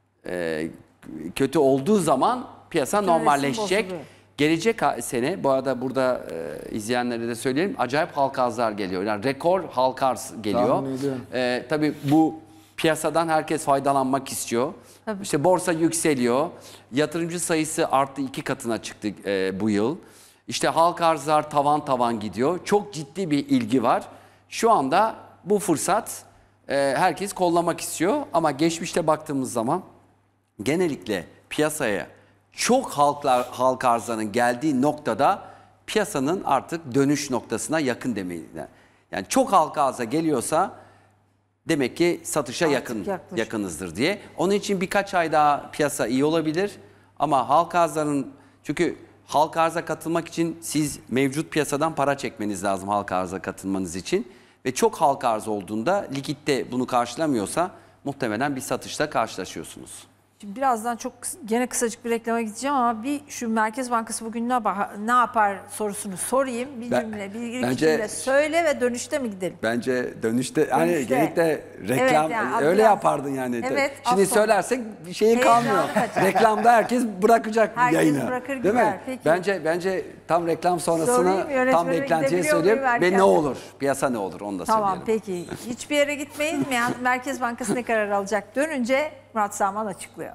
e, kötü olduğu zaman piyasa Bütün normalleşecek. resim bozuluyor. Gelecek ha- sene bu arada burada e, izleyenlere de söyleyelim acayip halka arzlar geliyor. Yani rekor halka arz geliyor. Tahmin ediyorum. E, tabii bu piyasadan herkes faydalanmak istiyor. Tabii. İşte borsa yükseliyor. Yatırımcı sayısı arttı, iki katına çıktı e, bu yıl. İşte halka arzlar tavan tavan gidiyor. Çok ciddi bir ilgi var. Şu anda bu fırsat e, herkes kollamak istiyor. Ama geçmişte baktığımız zaman genellikle piyasaya çok halklar halka arzlarının geldiği noktada piyasanın artık dönüş noktasına yakın demeyiz. Yani çok halka arza geliyorsa demek ki satışa Artık yakın yaklaşık. yakınızdır diye. Onun için birkaç ay daha piyasa iyi olabilir. Ama halka arzların, çünkü halka arza katılmak için siz mevcut piyasadan para çekmeniz lazım halka arza katılmanız için. Ve çok halka arz olduğunda likitte bunu karşılamıyorsa muhtemelen bir satışla karşılaşıyorsunuz. Şimdi birazdan çok kıs- gene kısacık bir reklama gideceğim ama bir şu Merkez Bankası bugün ne yapar, ne yapar sorusunu sorayım. Bir Ben- cümle, bir iki bence- cümle söyle ve dönüşte mi gidelim? Bence dönüşte, hani Dönüşte. genellikle reklam Evet, yani öyle biraz- yapardın yani. Evet, Şimdi az sonra. söylersek bir şeyin Heyecanı kalmıyor. kaçar. Reklamda herkes bırakacak Herkes yayını. bırakır Değil gider. mi? Peki. Bence bence tam reklam sonrasını Sorayım, tam yönetmene beklentiye gidebiliyor söyleyeyim muyum ve erken? ne olur? Piyasa ne olur onu da Tamam söyleyelim. peki. Hiçbir yere gitmeyin. Merkez Bankası ne karar alacak? Dönünce Murat Sağman açıklıyor.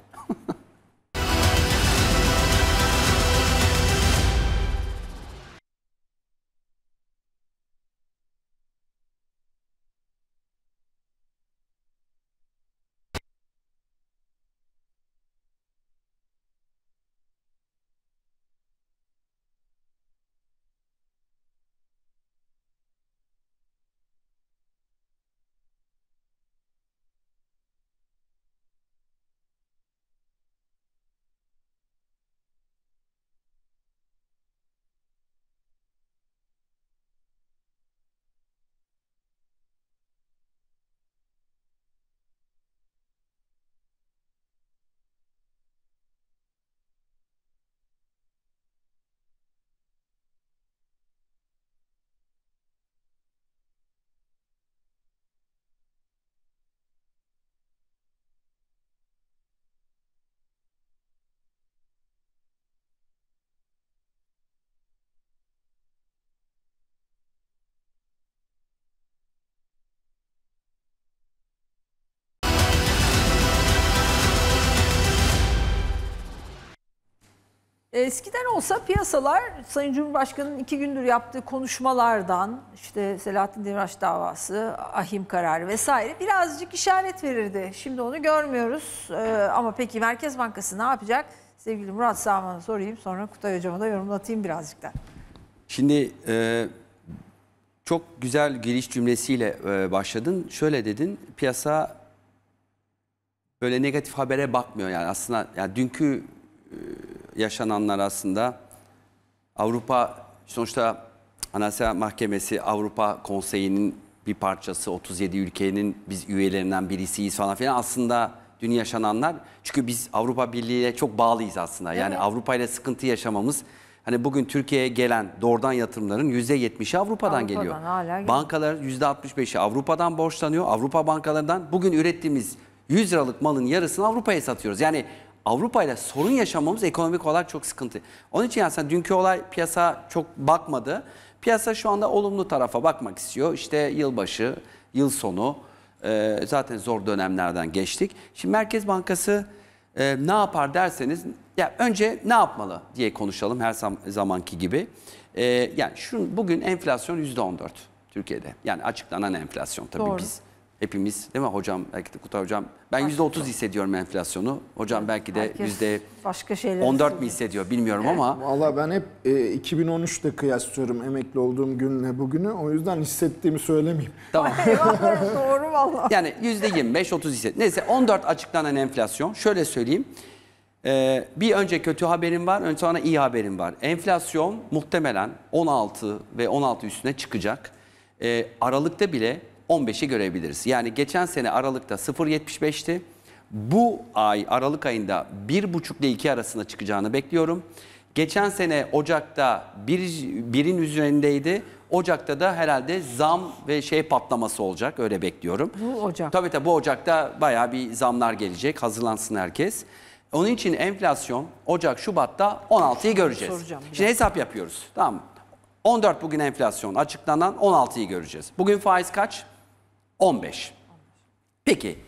Eskiden olsa piyasalar Sayın Cumhurbaşkanı'nın iki gündür yaptığı konuşmalardan, işte Selahattin Demirtaş davası, ahim kararı vesaire birazcık işaret verirdi. Şimdi onu görmüyoruz. Ee, ama peki Merkez Bankası ne yapacak? Sevgili Murat Sağman'a sorayım, sonra Kutay Hocam'a da yorumlatayım birazcık da. Şimdi e, çok güzel giriş cümlesiyle e, başladın. Şöyle dedin, piyasa böyle negatif habere bakmıyor. Yani aslında yani dünkü e, yaşananlar aslında Avrupa, sonuçta Anayasa Mahkemesi Avrupa Konseyi'nin bir parçası, otuz yedi ülkenin biz üyelerinden birisiyiz falan filan. Aslında dün yaşananlar, çünkü biz Avrupa Birliği'yle çok bağlıyız aslında. Yani Evet. Avrupa ile sıkıntı yaşamamız, hani bugün Türkiye'ye gelen doğrudan yatırımların yüzde yetmişi Avrupa'dan, Avrupa'dan geliyor. hala geliyor. Bankalar yüzde altmış beşi Avrupa'dan borçlanıyor. Avrupa bankalarından bugün ürettiğimiz yüz liralık malın yarısını Avrupa'ya satıyoruz. Yani Avrupa ile sorun yaşamamız ekonomik olarak çok sıkıntı. Onun için yani sen dünkü olay, piyasa çok bakmadı. Piyasa şu anda olumlu tarafa bakmak istiyor. İşte yılbaşı, yıl sonu, e, zaten zor dönemlerden geçtik. Şimdi Merkez Bankası e, ne yapar derseniz, ya önce ne yapmalı diye konuşalım her zam- zamanki gibi. E, yani şu bugün enflasyon yüzde on dört Türkiye'de. Yani açıklanan enflasyon tabii. Doğru. Biz hepimiz, değil mi hocam, belki de Kutay hocam, ben yüzde otuz hissediyorum enflasyonu. Hocam belki de Herkes yüzde başka şeyler on dört hissediyor. mi hissediyor bilmiyorum ama Valla ben hep e, iki bin on üçte kıyaslıyorum emekli olduğum günle bugünü. O yüzden hissettiğimi söylemeyeyim. tamam. Eyvallah, doğru vallahi. Yani yüzde yirmi beş otuz hisset. Neyse on dört açıklanan enflasyon. Şöyle söyleyeyim. Ee, bir önce kötü haberim var, önce sonra iyi haberim var. Enflasyon muhtemelen on altı ve on altı üstüne çıkacak. Ee, Aralıkta bile on beşi görebiliriz. Yani geçen sene Aralık'ta sıfır virgül yetmiş beşti. Bu ay Aralık ayında bir buçuk ile iki arasında çıkacağını bekliyorum. Geçen sene Ocak'ta bir, birin üzerindeydi. Ocak'ta da herhalde zam ve şey patlaması olacak, öyle bekliyorum. Bu Ocak. Tabii tabii bu Ocak'ta bayağı bir zamlar gelecek, hazırlansın herkes. Onun için enflasyon Ocak, Şubat'ta on altıyı göreceğiz. Soracağım biraz. Şimdi hesap yapıyoruz, tamam mı? on dört bugün enflasyon açıklanan, on altıyı göreceğiz. Bugün faiz kaç? on beş. Peki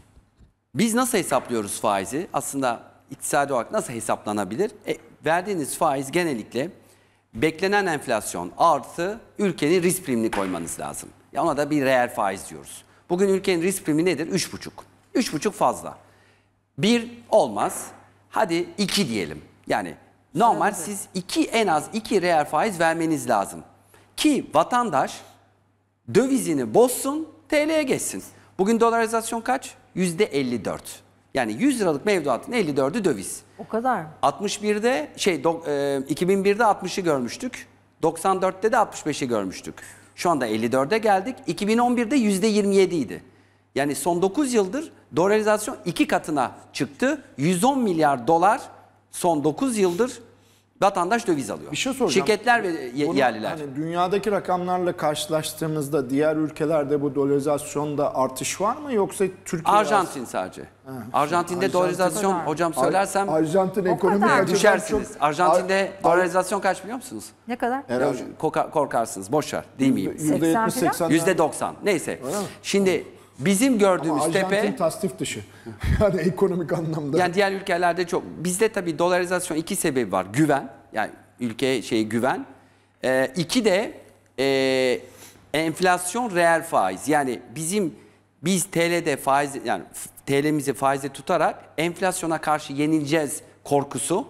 biz nasıl hesaplıyoruz faizi? Aslında iktisadi olarak nasıl hesaplanabilir? E, verdiğiniz faiz genellikle beklenen enflasyon artı ülkenin risk primini koymanız lazım. Ya ona da bir reel faiz diyoruz. Bugün ülkenin risk primi nedir? üç buçuk. üç buçuk fazla. bir olmaz. Hadi iki diyelim. Yani normal siz iki, en az iki reel faiz vermeniz lazım. Ki vatandaş dövizini bozsun, T L'ye geçsin. Bugün dolarizasyon kaç? yüzde elli dört. Yani yüz liralık mevduatın elli dördü döviz. O kadar. altmış birde şey do, e, iki bin birde altmışı görmüştük. doksan dörtte de altmış beşi görmüştük. Şu anda elli dörde geldik. iki bin on birde yüzde yirmi yedi idi. Yani son dokuz yıldır dolarizasyon iki katına çıktı. yüz on milyar dolar son dokuz yıldır vatandaş döviz alıyor. Bir şey soracağım. Şirketler ve Bunu, yerliler. Hani dünyadaki rakamlarla karşılaştığımızda diğer ülkelerde bu dolarizasyonda artış var mı yoksa Türkiye? Arjantin sadece. Ha. Arjantin'de Arjantin dolarizasyon kadar. hocam söylersem Ar Arjantin ekonomik kadar. açıdan düşersiniz. çok... Arjantin'de Ar dolarizasyon kaç biliyor musunuz? Ne kadar? Herhalde. Korka- korkarsınız. Boş ver. Değil miyim? yüzde yetmiş seksen. yüzde doksan. Neyse. Şimdi bizim gördüğümüz Ama tepe... Arjantin tasnif dışı. Yani ekonomik anlamda. Yani diğer ülkelerde çok. Bizde tabii dolarizasyon iki sebebi var. Güven. Yani ülkeye şeyi güven. Ee, iki de e, enflasyon reel faiz. Yani bizim biz T L'de faiz yani T L'mizi faize tutarak enflasyona karşı yenileceğiz korkusu.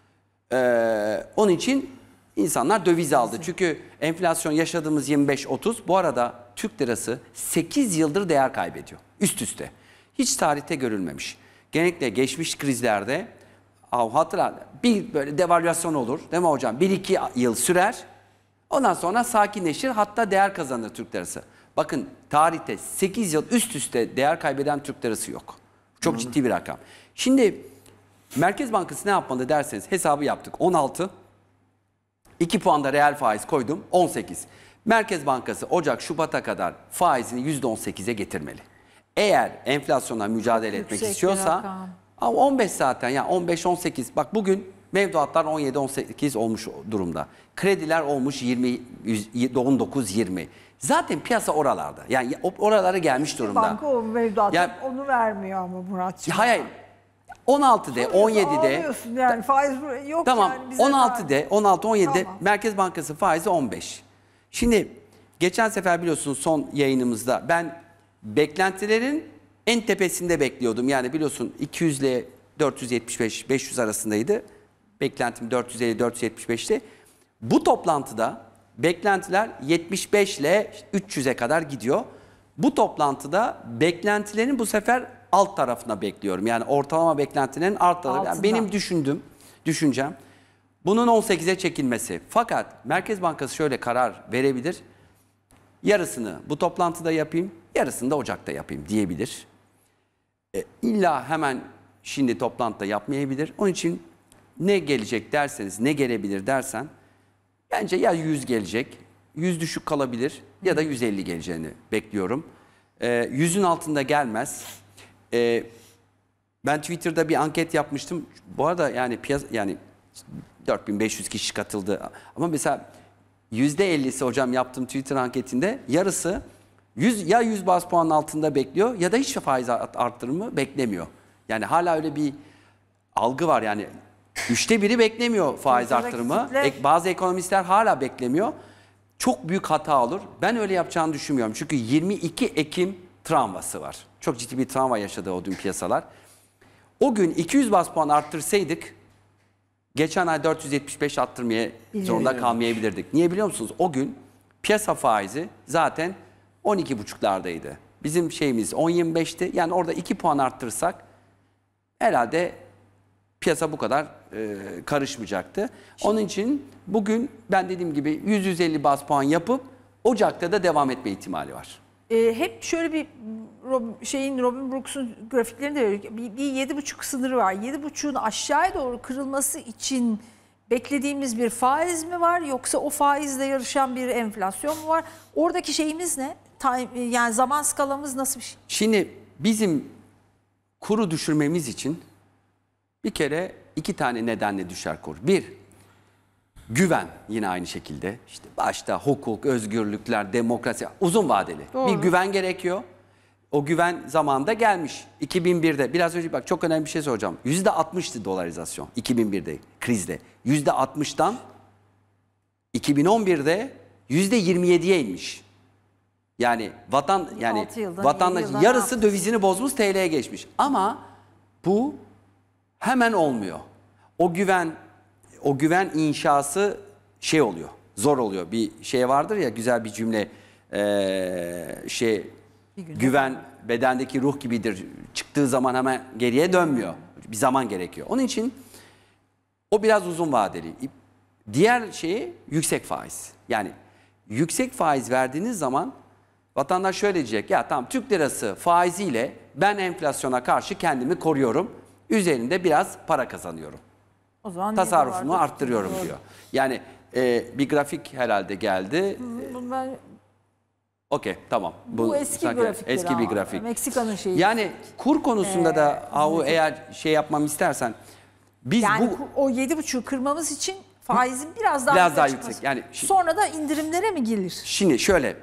Ee, onun için insanlar döviz aldı. Çünkü enflasyon yaşadığımız yirmi beş otuz. Bu arada Türk lirası sekiz yıldır değer kaybediyor. Üst üste. Hiç tarihte görülmemiş. Genellikle geçmiş krizlerde hatırla bir böyle devalüasyon olur değil mi hocam? Bir iki yıl sürer. Ondan sonra sakinleşir, hatta değer kazanır Türk lirası. Bakın tarihte sekiz yıl üst üste değer kaybeden Türk lirası yok. Çok ciddi bir rakam. Şimdi Merkez Bankası ne yapmalı derseniz hesabı yaptık. on altı, iki puanda reel faiz koydum, on sekiz. Merkez Bankası Ocak, Şubat'a kadar faizini yüzde on sekize getirmeli. Eğer enflasyonla mücadele etmek Yüksek bir istiyorsa rakam. ama on beş zaten yani on beş on sekiz. Bak bugün mevduatlar on yedi on sekiz olmuş durumda. Krediler olmuş yirmi on dokuz yirmi. Zaten piyasa oralarda. Yani oralara gelmiş durumda. Banka o mevduat Ya- onu vermiyor ama Muratcığım. Hayır. hayır. on altıda, on yedide Ağlıyorsun yani faiz bu- yok tamam yani bize on altıda, on altı on yedide Tamam. Merkez Bankası faizi on beş. Şimdi geçen sefer biliyorsunuz son yayınımızda ben beklentilerin en tepesinde bekliyordum. Yani biliyorsun iki yüz ile dört yüz yetmiş beş beş yüz arasındaydı. Beklentim dört yüz elli dört yüz yetmiş beşti. Bu toplantıda beklentiler yetmiş beş ile üç yüze kadar gidiyor. Bu toplantıda beklentilerin bu sefer alt tarafına bekliyorum. Yani ortalama beklentilerin alt tarafı. Yani Altında. benim düşündüm, düşüncem bunun on sekize çekilmesi. Fakat Merkez Bankası şöyle karar verebilir. Yarısını bu toplantıda yapayım, yarısını da Ocak'ta yapayım diyebilir. E, illa hemen şimdi toplantıda yapmayabilir. Onun için ne gelecek derseniz, ne gelebilir dersen bence ya yüz gelecek, yüz düşük kalabilir ya da yüz elli geleceğini bekliyorum. E, yüzün altında gelmez. E, ben Twitter'da bir anket yapmıştım. Bu arada yani piyasa yani dört bin beş yüz kişi katıldı. Ama mesela yüzde ellisi hocam yaptığım Twitter anketinde yarısı yüz, ya yüz baz puanın altında bekliyor ya da hiç faiz arttırımı beklemiyor. Yani hala öyle bir algı var yani üçte biri beklemiyor faiz Ortadaki arttırımı. kitle- Ek- Bazı ekonomistler hala beklemiyor. Çok büyük hata olur. Ben öyle yapacağını düşünmüyorum. Çünkü yirmi iki Ekim travması var. Çok ciddi bir travma yaşadı o dün piyasalar. O gün iki yüz baz puan arttırsaydık geçen ay dört yüz yetmiş beş arttırmaya zorunda kalmayabilirdik. Niye biliyor musunuz? O gün piyasa faizi zaten on iki buçuklardaydı. Bizim şeyimiz on yirmi beşti. Yani orada iki puan arttırsak herhalde piyasa bu kadar e, karışmayacaktı. Onun için bugün ben dediğim gibi yüz yüz elli baz puan yapıp Ocak'ta da devam etme ihtimali var. E, hep şöyle bir Rob- şeyin Robin Brooks'un grafiklerinde de bir, bir yedi buçuk sınırı var. Yedi buçuğun aşağıya doğru kırılması için beklediğimiz bir faiz mi var yoksa o faizle yarışan bir enflasyon mu var? Oradaki şeyimiz ne? Time, yani zaman skalamız nasıl bir şey? Şimdi bizim kuru düşürmemiz için bir kere iki tane nedenle düşer kur. Bir, güven yine aynı şekilde. İşte başta hukuk, özgürlükler, demokrasi uzun vadeli. Doğru. Bir güven gerekiyor. O güven zamanında gelmiş. iki bin birde biraz önce bak çok önemli bir şey soracağım. yüzde altmıştı dolarizasyon iki bin birde krizde. yüzde altmıştan iki bin on birde yüzde yirmi yediye inmiş. Yani vatan yani altı yıldan, vatandaş yedi yıldan yarısı ne dövizini bozmuş T L'ye geçmiş. Ama bu hemen olmuyor. O güven o güven inşası şey oluyor. Zor oluyor. Bir şey vardır ya güzel bir cümle ee, şey Güven bedendeki ruh gibidir. Çıktığı zaman hemen geriye dönmüyor. Bir zaman gerekiyor. Onun için o biraz uzun vadeli. Diğer şeyi yüksek faiz. Yani yüksek faiz verdiğiniz zaman vatandaş şöyle diyecek. Ya tamam, Türk lirası faiziyle ben enflasyona karşı kendimi koruyorum. Üzerinde biraz para kazanıyorum. O zaman tasarrufumu arttırıyorum diyor. Yani e, bir grafik herhalde geldi. Bunu ben... Okey, tamam. Bu, bu eski grafik. Eski bir grafik. Meksika'nın şeyi. Yani kur konusunda ee, da Ahu, eğer şey yapmam istersen biz yani bu o yedi buçuğu kırmamız için faizin biraz daha biraz daha yüksek. Yani sonra da indirimlere mi gelir? Şimdi şöyle,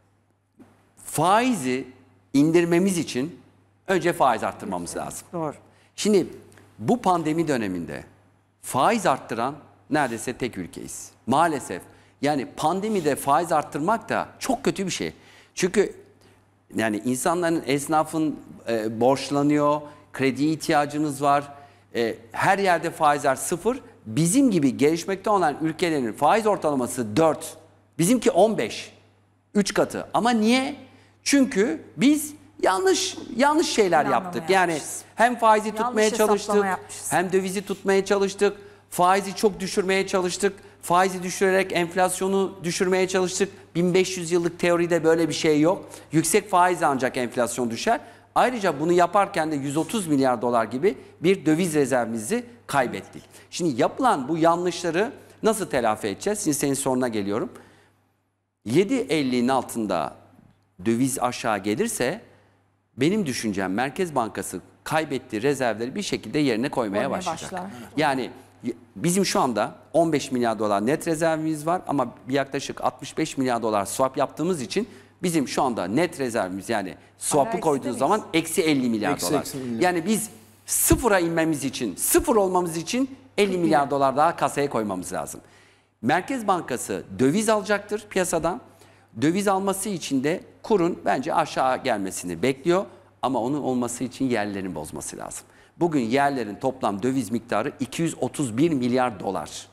faizi indirmemiz için önce faiz arttırmamız lazım. Doğru. Şimdi bu pandemi döneminde faiz arttıran neredeyse tek ülkeyiz. Maalesef. Yani pandemide faiz arttırmak da çok kötü bir şey. Çünkü yani insanların, esnafın e, borçlanıyor, kredi ihtiyacınız var. E, her yerde faizler sıfır. Bizim gibi gelişmekte olan ülkelerin faiz ortalaması dört. Bizimki on beş. üç katı. Ama niye? Çünkü biz yanlış yanlış şeyler Planlama yaptık. yapmışız. Yani hem faizi Yanlış tutmaya çalıştık, yapmışız. hem dövizi tutmaya çalıştık. Faizi çok düşürmeye çalıştık. Faizi düşürerek enflasyonu düşürmeye çalıştık. bin beş yüz yıllık teoride böyle bir şey yok. Yüksek faizle ancak enflasyon düşer. Ayrıca bunu yaparken de yüz otuz milyar dolar gibi bir döviz rezervimizi kaybettik. Şimdi yapılan bu yanlışları nasıl telafi edeceğiz? Şimdi senin soruna geliyorum. yedi elli'nin altında döviz aşağı gelirse benim düşüncem Merkez Bankası kaybettiği rezervleri bir şekilde yerine koymaya Koymaya başlayacak. başlar. Yani bizim şu anda on beş milyar dolar net rezervimiz var ama yaklaşık altmış beş milyar dolar swap yaptığımız için bizim şu anda net rezervimiz, yani swap'ı koyduğunuz zaman eksi elli milyar Eksi, dolar. eksi milyar. Yani biz sıfıra inmemiz için, sıfır olmamız için elli milyar dolar daha kasaya koymamız lazım. Merkez Bankası döviz alacaktır piyasadan. Döviz alması için de kurun bence aşağı gelmesini bekliyor. Ama onun olması için yerlerin bozması lazım. Bugün yerlerin toplam döviz miktarı iki yüz otuz bir milyar dolar.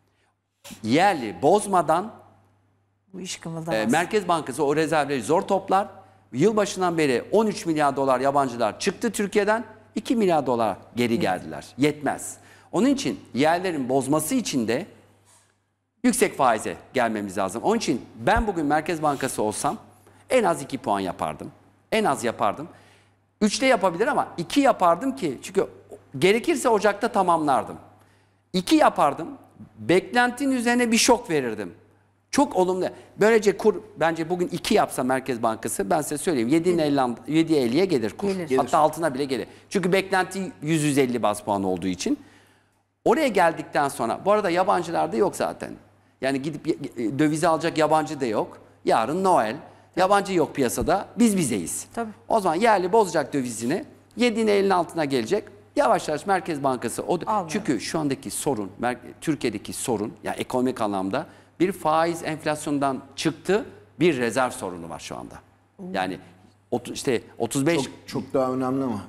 Yerli bozmadan bu iş kımıldamaz. E, Merkez Bankası o rezervleri zor toplar. Yılbaşından beri on üç milyar dolar yabancılar çıktı Türkiye'den. iki milyar dolar geri geldiler. Yetmez. Onun için yerlerin bozması için de yüksek faize gelmemiz lazım. Onun için ben bugün Merkez Bankası olsam en az iki puan yapardım. En az yapardım. üçte yapabilir ama iki yapardım ki, çünkü gerekirse Ocak'ta tamamlardım. iki yapardım. Beklentinin üzerine bir şok verirdim. Çok olumlu. Böylece kur bence bugün iki yapsa Merkez Bankası, ben size söyleyeyim yedi elliye gelir kur. Gelir. Hatta altına bile gelir. Çünkü beklenti yüz yüz elli baz puan olduğu için. Oraya geldikten sonra, bu arada yabancılar da yok zaten. Yani gidip dövizi alacak yabancı da yok. Yarın Noel. Yabancı yok piyasada. Biz bizeyiz. Tabii. O zaman yerli bozacak dövizini. yediğin elinin altına gelecek. Yavaş yavaş Merkez Bankası. O da, çünkü şu andaki sorun, Türkiye'deki sorun, yani ekonomik anlamda bir faiz enflasyondan çıktı. Bir rezerv sorunu var şu anda. Yani işte otuz beş... Çok, çok daha önemli ama.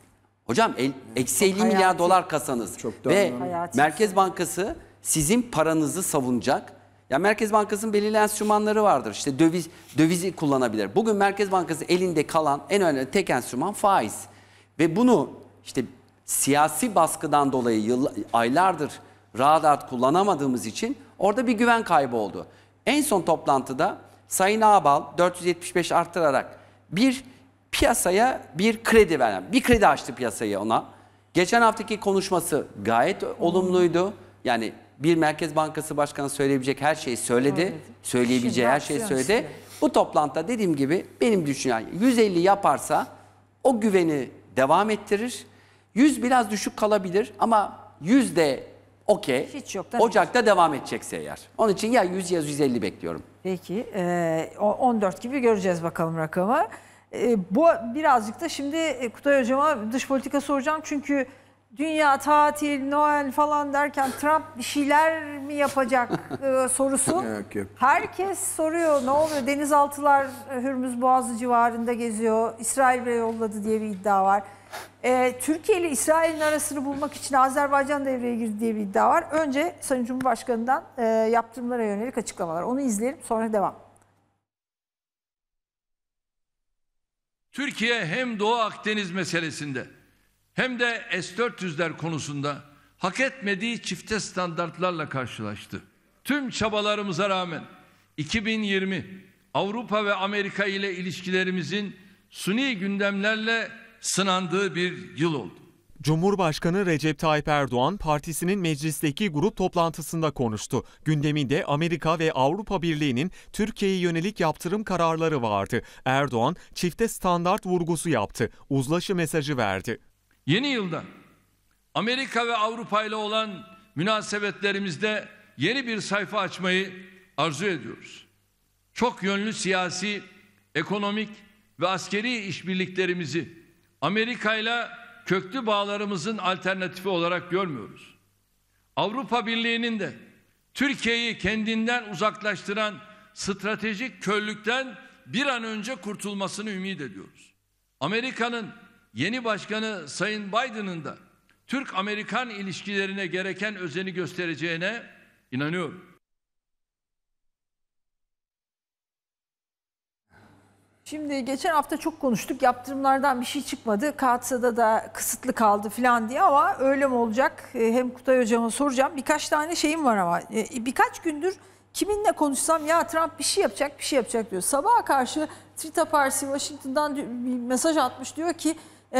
Hocam el, eksi elli milyar hayati. dolar kasanız. Çok daha Ve hayati. Merkez Bankası sizin paranızı savunacak. Ya Merkez Bankası'nın belirli enstrümanları vardır. İşte döviz dövizi kullanabilir. Bugün Merkez Bankası elinde kalan en önemli tek enstrüman faiz. Ve bunu işte siyasi baskıdan dolayı yıl, aylardır rahat rahat kullanamadığımız için orada bir güven kaybı oldu. En son toplantıda Sayın Ağbal dört yüz yetmiş beş arttırarak bir piyasaya bir kredi veren, bir kredi açtı piyasayı ona. Geçen haftaki konuşması gayet olumluydu. Yani bir Merkez Bankası Başkanı söyleyebilecek her şeyi söyledi. Evet. Söyleyebileceği Şimdi her şeyi söyledi. Işte. Bu toplantıda dediğim gibi benim düşüncem yüz elli yaparsa o güveni devam ettirir. yüz biraz düşük kalabilir ama yüz de okey. Ocak'ta devam edecekse eğer. Onun için ya yüz ya yüz elli bekliyorum. Peki. E, on dört gibi göreceğiz bakalım rakamı. E, bu birazcık da şimdi Kutay Hocam'a dış politika soracağım. Çünkü dünya tatil, Noel falan derken Trump bir şeyler mi yapacak e, sorusu. Yok, yok. Herkes soruyor, ne oluyor? Denizaltılar Hürmüz Boğazı civarında geziyor. İsrail bile yolladı diye bir iddia var. E, Türkiye ile İsrail'in arasını bulmak için Azerbaycan devreye girdi diye bir iddia var. Önce Sayın Cumhurbaşkanı'ndan e, yaptırımlara yönelik açıklamalar. Onu izleyelim, sonra devam. Türkiye hem Doğu Akdeniz meselesinde hem de S dört yüzler konusunda hak etmediği çifte standartlarla karşılaştı. Tüm çabalarımıza rağmen iki bin yirmi Avrupa ve Amerika ile ilişkilerimizin suni gündemlerle sınandığı bir yıl oldu. Cumhurbaşkanı Recep Tayyip Erdoğan partisinin meclisteki grup toplantısında konuştu. Gündeminde Amerika ve Avrupa Birliği'nin Türkiye'ye yönelik yaptırım kararları vardı. Erdoğan çifte standart vurgusu yaptı. Uzlaşı mesajı verdi. Yeni yılda Amerika ve Avrupa ile olan münasebetlerimizde yeni bir sayfa açmayı arzu ediyoruz. Çok yönlü siyasi, ekonomik ve askeri işbirliklerimizi Amerika ile köklü bağlarımızın alternatifi olarak görmüyoruz. Avrupa Birliği'nin de Türkiye'yi kendinden uzaklaştıran stratejik körlükten bir an önce kurtulmasını ümit ediyoruz. Amerika'nın yeni başkanı Sayın Biden'ın da Türk-Amerikan ilişkilerine gereken özeni göstereceğine inanıyorum. Şimdi geçen hafta çok konuştuk. Yaptırımlardan bir şey çıkmadı. Kağıtsada da kısıtlı kaldı falan diye ama öyle mi olacak? Hem Kutay Hocam'a soracağım. Birkaç tane şeyim var ama. Birkaç gündür kiminle konuşsam ya Trump bir şey yapacak, bir şey yapacak diyor. Sabaha karşı Trita Partisi Washington'dan bir mesaj atmış. Diyor ki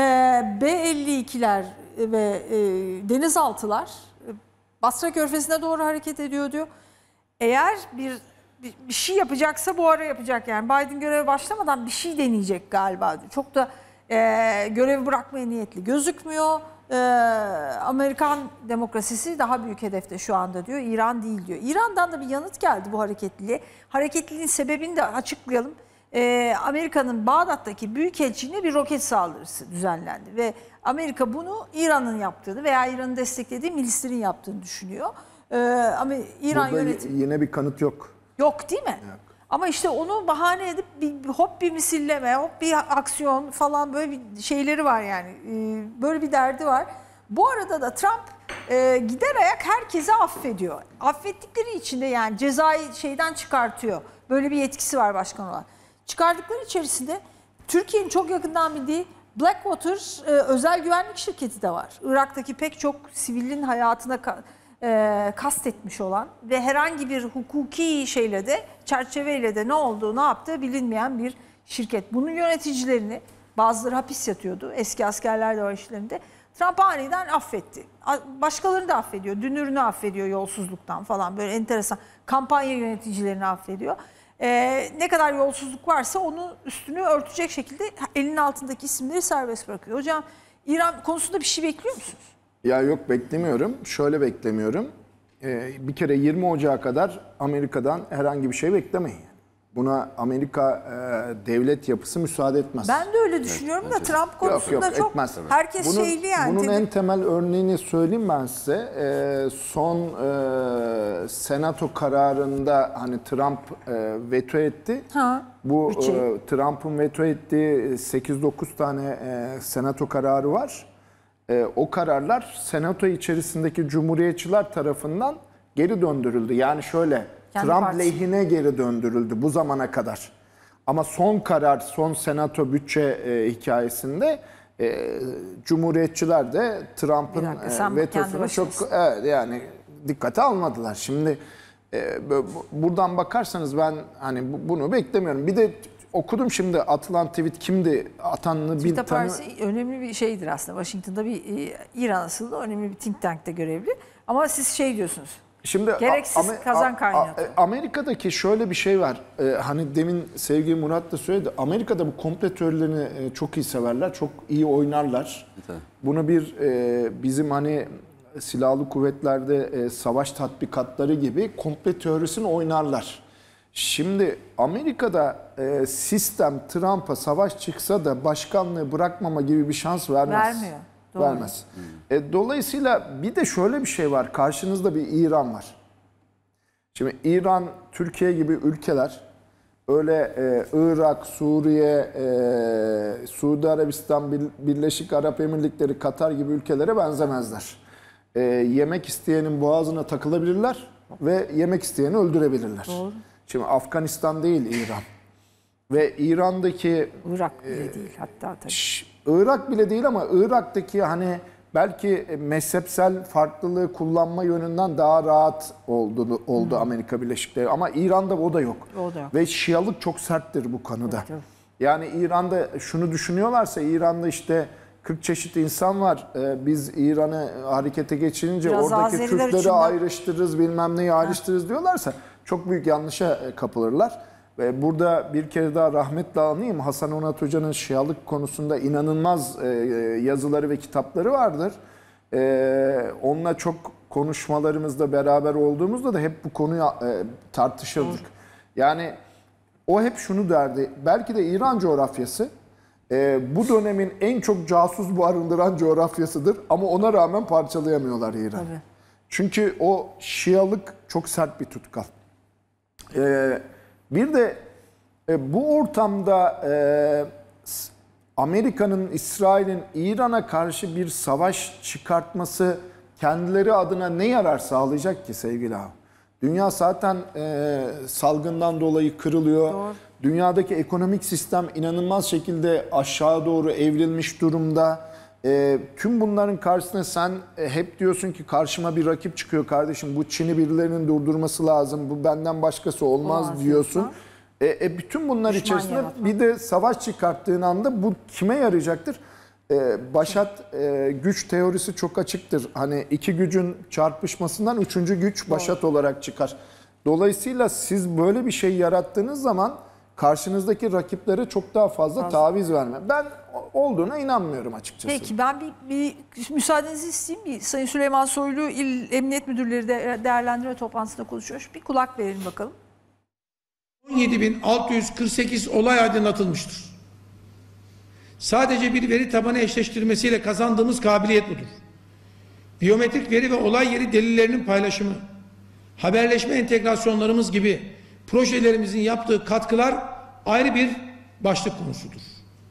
B elli ikiler ve denizaltılar Basra Körfezi'ne doğru hareket ediyor diyor. Eğer bir bir şey yapacaksa bu ara yapacak yani. Biden göreve başlamadan bir şey deneyecek galiba. Çok da e, görevi bırakmaya niyetli gözükmüyor. E, Amerikan demokrasisi daha büyük hedefte şu anda diyor. İran değil diyor. İran'dan da bir yanıt geldi bu hareketliliğe. Hareketliliğin sebebini de açıklayalım. E, Amerika'nın Bağdat'taki büyükelçiliğine bir roket saldırısı düzenlendi. Ve Amerika bunu İran'ın yaptığını veya İran'ın desteklediği milislerin yaptığını düşünüyor. E, ama İran Burada yönetimi... yine bir kanıt yok. Yok değil mi? Yok. Ama işte onu bahane edip bir, hop bir misilleme, hop bir aksiyon falan böyle bir şeyleri var yani. Ee, böyle bir derdi var. Bu arada da Trump e, gider ayak herkese affediyor. Affettikleri için de yani cezayı şeyden çıkartıyor. Böyle bir yetkisi var başkan olan. Çıkardıkları içerisinde Türkiye'nin çok yakından bildiği Blackwater e, özel güvenlik şirketi de var. Irak'taki pek çok sivilin hayatına E, kastetmiş olan ve herhangi bir hukuki şeyle de çerçeveyle de ne olduğu ne yaptığı bilinmeyen bir şirket. Bunun yöneticilerini bazıları hapis yatıyordu. Eski askerler de var işlerinde. Trump aniden affetti. Başkalarını da affediyor. Dünürünü affediyor yolsuzluktan falan böyle enteresan. Kampanya yöneticilerini affediyor. E, ne kadar yolsuzluk varsa onu üstünü örtecek şekilde elinin altındaki isimleri serbest bırakıyor. Hocam İran konusunda bir şey bekliyor musunuz? Ya yok beklemiyorum. Şöyle beklemiyorum. Ee, bir kere yirmi Ocak'a kadar Amerika'dan herhangi bir şey beklemeyin. Buna Amerika e, devlet yapısı müsaade etmez. Ben de öyle düşünüyorum evet, da Trump konusunda yok, yok, çok etmez. Herkes bunun, şeyli yani. Bunun tabii. en temel örneğini söyleyeyim ben size. Ee, son e, senato kararında hani Trump e, veto etti. Ha, Bu e, Trump'ın veto ettiği sekiz dokuz tane e, senato kararı var. E, o kararlar senato içerisindeki cumhuriyetçiler tarafından geri döndürüldü. Yani şöyle Kendi Trump partisi. lehine geri döndürüldü bu zamana kadar. Ama son karar, son senato bütçe e, hikayesinde e, cumhuriyetçiler de Trump'ın e, vetosunu çok evet, yani dikkate almadılar. Şimdi e, buradan bakarsanız ben hani bunu beklemiyorum. Bir de okudum şimdi atılan tweet kimdi? Atanını Trita Partisi önemli bir şeydir aslında. Washington'da bir e, İran asıllı önemli bir think tank'te görevli. Ama siz şey diyorsunuz. Şimdi gereksiz a, kazan kaynatıyor. Amerika'daki şöyle bir şey var. Ee, hani demin sevgili Murat da söyledi. Amerika'da bu komplo teorilerini e, çok iyi severler. Çok iyi oynarlar. Evet. Bunu bir e, bizim hani silahlı kuvvetlerde e, savaş tatbikatları gibi komplo teorisini oynarlar. Şimdi Amerika'da e, sistem Trump'a savaş çıksa da başkanlığı bırakmama gibi bir şans vermez. Vermiyor. Doğru. Vermez. Hmm. E, dolayısıyla bir de şöyle bir şey var. Karşınızda bir İran var. Şimdi İran, Türkiye gibi ülkeler öyle e, Irak, Suriye, e, Suudi Arabistan, Birleşik Arap Emirlikleri, Katar gibi ülkelere benzemezler. E, yemek isteyenin boğazına takılabilirler ve yemek isteyeni öldürebilirler. Doğru. Şimdi Afganistan değil İran. ve İran'daki Irak bile e, değil hatta tabii. Şş, Irak bile değil ama Irak'taki hani belki mezhepsel farklılığı kullanma yönünden daha rahat oldu oldu hmm. Amerika Birleşik Devletleri ama İran'da o da yok. O da yok. Ve Şialık çok serttir bu konuda. Evet, evet. Yani İran'da şunu düşünüyorlarsa İran'da işte kırk çeşit insan var. Ee, biz İran'ı harekete geçirince biraz oradaki Azeriler Kürtleri içinden ayrıştırırız bilmem neyi ayrıştırırız diyorlarsa çok büyük yanlışa kapılırlar. Ve burada bir kere daha rahmetle anayım. Hasan Onat Hoca'nın Şialık konusunda inanılmaz yazıları ve kitapları vardır. Onunla çok konuşmalarımızda beraber olduğumuzda da hep bu konuyu tartışırdık. Doğru. Yani o hep şunu derdi. Belki de İran coğrafyası bu dönemin en çok casus barındıran coğrafyasıdır. Ama ona rağmen parçalayamıyorlar İran'ı. Çünkü o Şialık çok sert bir tutkal. Ee, bir de e, bu ortamda e, Amerika'nın, İsrail'in İran'a karşı bir savaş çıkartması kendileri adına ne yarar sağlayacak ki sevgili abi? Dünya zaten e, salgından dolayı kırılıyor. Doğru. Dünyadaki ekonomik sistem inanılmaz şekilde aşağı doğru evrilmiş durumda. E, tüm bunların karşısında sen e, hep diyorsun ki karşıma bir rakip çıkıyor kardeşim. Bu Çin'i birilerinin durdurması lazım. Bu benden başkası olmaz, olmaz diyorsun. E, e, bütün bunlar Düşman içerisinde yaratma. Bir de savaş çıkarttığın anda bu kime yarayacaktır? E, Başat e, güç teorisi çok açıktır. Hani iki gücün çarpışmasından üçüncü güç Başat Doğru. olarak çıkar. Dolayısıyla siz böyle bir şey yarattığınız zaman karşınızdaki rakiplere çok daha fazla, fazla. taviz verme. Ben olduğuna inanmıyorum açıkçası. Peki ben bir, bir müsaadenizi isteyeyim. Bir Sayın Süleyman Soylu İl Emniyet Müdürleri de değerlendirme toplantısında konuşuyor. Bir kulak verelim bakalım. on yedi bin altı yüz kırk sekiz olay aydınlatılmıştır. Sadece bir veri tabanı eşleştirmesiyle kazandığımız kabiliyet budur. Biyometrik veri ve olay yeri delillerinin paylaşımı, haberleşme entegrasyonlarımız gibi projelerimizin yaptığı katkılar ayrı bir başlık konusudur.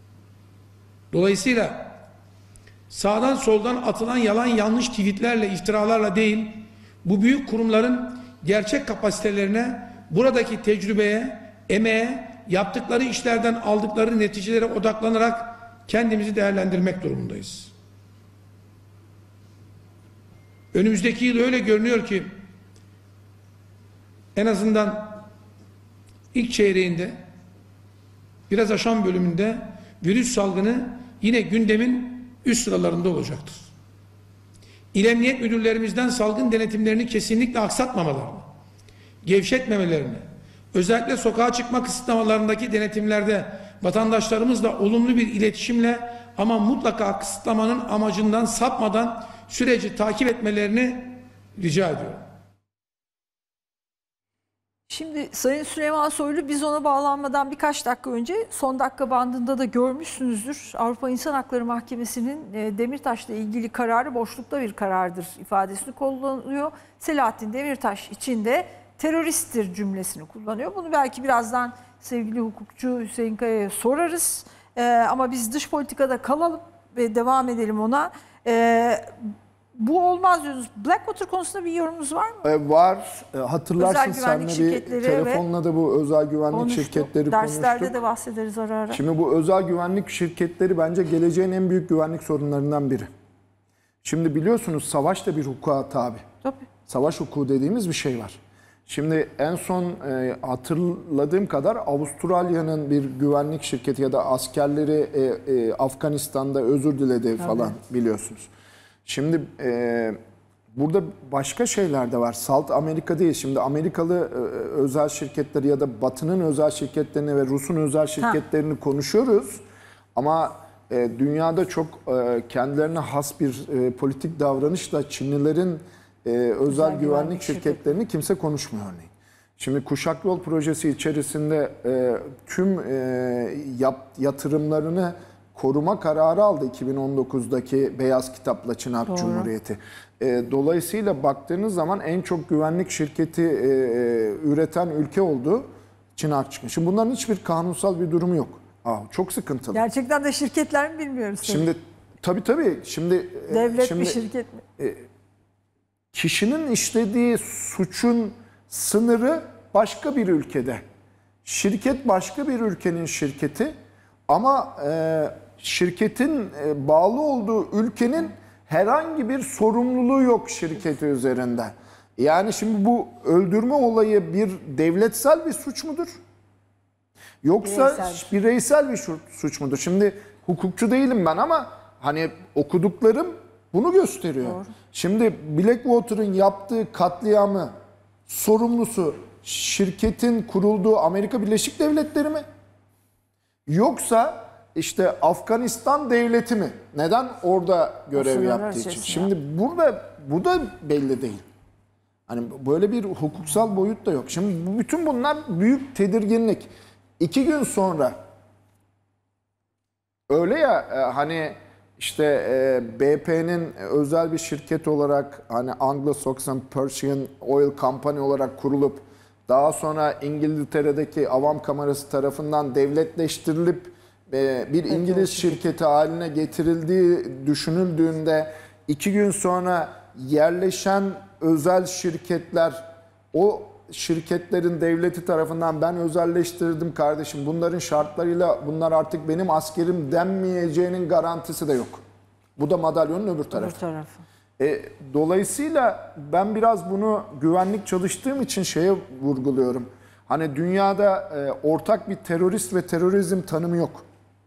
Dolayısıyla sağdan soldan atılan yalan yanlış tweetlerle, iftiralarla değil, bu büyük kurumların gerçek kapasitelerine, buradaki tecrübeye, emeğe, yaptıkları işlerden aldıkları neticelere odaklanarak kendimizi değerlendirmek durumundayız. Önümüzdeki yıl öyle görünüyor ki en azından ilk çeyreğinde biraz aşan bölümünde virüs salgını yine gündemin üst sıralarında olacaktır. İl Emniyet Müdürlerimizden salgın denetimlerini kesinlikle aksatmamalarını, gevşetmemelerini, özellikle sokağa çıkma kısıtlamalarındaki denetimlerde vatandaşlarımızla olumlu bir iletişimle ama mutlaka kısıtlamanın amacından sapmadan süreci takip etmelerini rica ediyorum. Şimdi Sayın Süleyman Soylu biz ona bağlanmadan birkaç dakika önce son dakika bandında da görmüşsünüzdür. Avrupa İnsan Hakları Mahkemesi'nin Demirtaş'la ilgili kararı boşlukta bir karardır ifadesini kullanıyor. Selahattin Demirtaş için de teröristtir cümlesini kullanıyor. Bunu belki birazdan sevgili hukukçu Hüseyin Kaya'ya sorarız. Ee, ama biz dış politikada kalalım ve devam edelim ona. Ee, bu olmaz diyoruz. Blackwater konusunda bir yorumunuz var mı? Ee, var. Ee, hatırlarsın senle bir telefonla da bu özel güvenlik konuştuk. şirketleri Derslerde konuştuk. de bahsederiz ara ara. Şimdi bu özel güvenlik şirketleri bence geleceğin en büyük güvenlik sorunlarından biri. Şimdi biliyorsunuz savaş da bir hukuka tabi. Tabii. Savaş hukuku dediğimiz bir şey var. Şimdi en son e, hatırladığım kadar Avustralya'nın bir güvenlik şirketi ya da askerleri e, e, Afganistan'da özür diledi falan evet. biliyorsunuz. Şimdi e, burada başka şeyler de var. Salt Amerika değil. Şimdi Amerikalı e, özel şirketleri ya da Batı'nın özel şirketlerini ve Rus'un özel şirketlerini ha. konuşuyoruz. Ama e, dünyada çok e, kendilerine has bir e, politik davranışla Çinlilerin Ee, özel, özel güvenlik, güvenlik şirketlerini şirket. kimse konuşmuyor örneğin. Şimdi Kuşak Yol projesi içerisinde e, tüm e, yap, yatırımlarını koruma kararı aldı iki bin on dokuzdaki Beyaz Kitap'la Çınar Doğru. Cumhuriyeti. E, dolayısıyla baktığınız zaman en çok güvenlik şirketi e, üreten ülke oldu Çınar çıkmış. Şimdi bunların hiçbir kanunsal bir durumu yok. Aa, çok sıkıntılı. Gerçekten de şirketler mi bilmiyoruz. Şimdi tabii tabii. Şimdi devlet şimdi, mi şirket mi? E, Kişinin işlediği suçun sınırı başka bir ülkede. Şirket başka bir ülkenin şirketi ama e, şirketin e, bağlı olduğu ülkenin herhangi bir sorumluluğu yok şirketi üzerinde. Yani şimdi bu öldürme olayı bir devletsel bir suç mudur? Yoksa bireysel, bireysel bir suç mudur? Şimdi hukukçu değilim ben ama hani okuduklarım bunu gösteriyor. Doğru. Şimdi Blackwater'ın yaptığı katliamı sorumlusu şirketin kurulduğu Amerika Birleşik Devletleri mi? Yoksa işte Afganistan devleti mi? Neden orada görev yaptığı için? Şimdi burada bu da belli değil. Hani böyle bir hukuksal boyut da yok. Şimdi bütün bunlar büyük tedirginlik. İki gün sonra öyle ya hani işte B P'nin özel bir şirket olarak hani Anglo-Saxon Persian Oil Company olarak kurulup daha sonra İngiltere'deki Avam Kamerası tarafından devletleştirilip bir İngiliz şirketi haline getirildiği düşünüldüğünde iki gün sonra yerleşen özel şirketler o şirketlerin devleti tarafından ben özelleştirdim kardeşim bunların şartlarıyla bunlar artık benim askerim denmeyeceğinin garantisi de yok. Bu da madalyonun öbür tarafı. Öbür tarafı. E, dolayısıyla ben biraz bunu güvenlik çalıştığım için şeye vurguluyorum. Hani dünyada e, ortak bir terörist ve terörizm tanımı yok.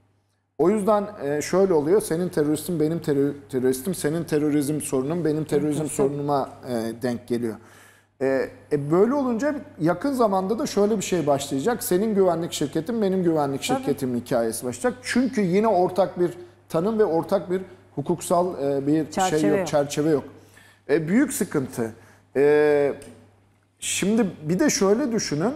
O yüzden e, şöyle oluyor. Senin teröristin benim terör, teröristim, senin terörizm sorunun benim terörizm sorunuma e, denk geliyor. E, e, böyle olunca yakın zamanda da şöyle bir şey başlayacak. Senin güvenlik şirketin benim güvenlik şirketimin hikayesi başlayacak. Çünkü yine ortak bir tanım ve ortak bir hukuksal e, bir çerçeve şey yok, yok, çerçeve yok. E, büyük sıkıntı. E, şimdi bir de şöyle düşünün.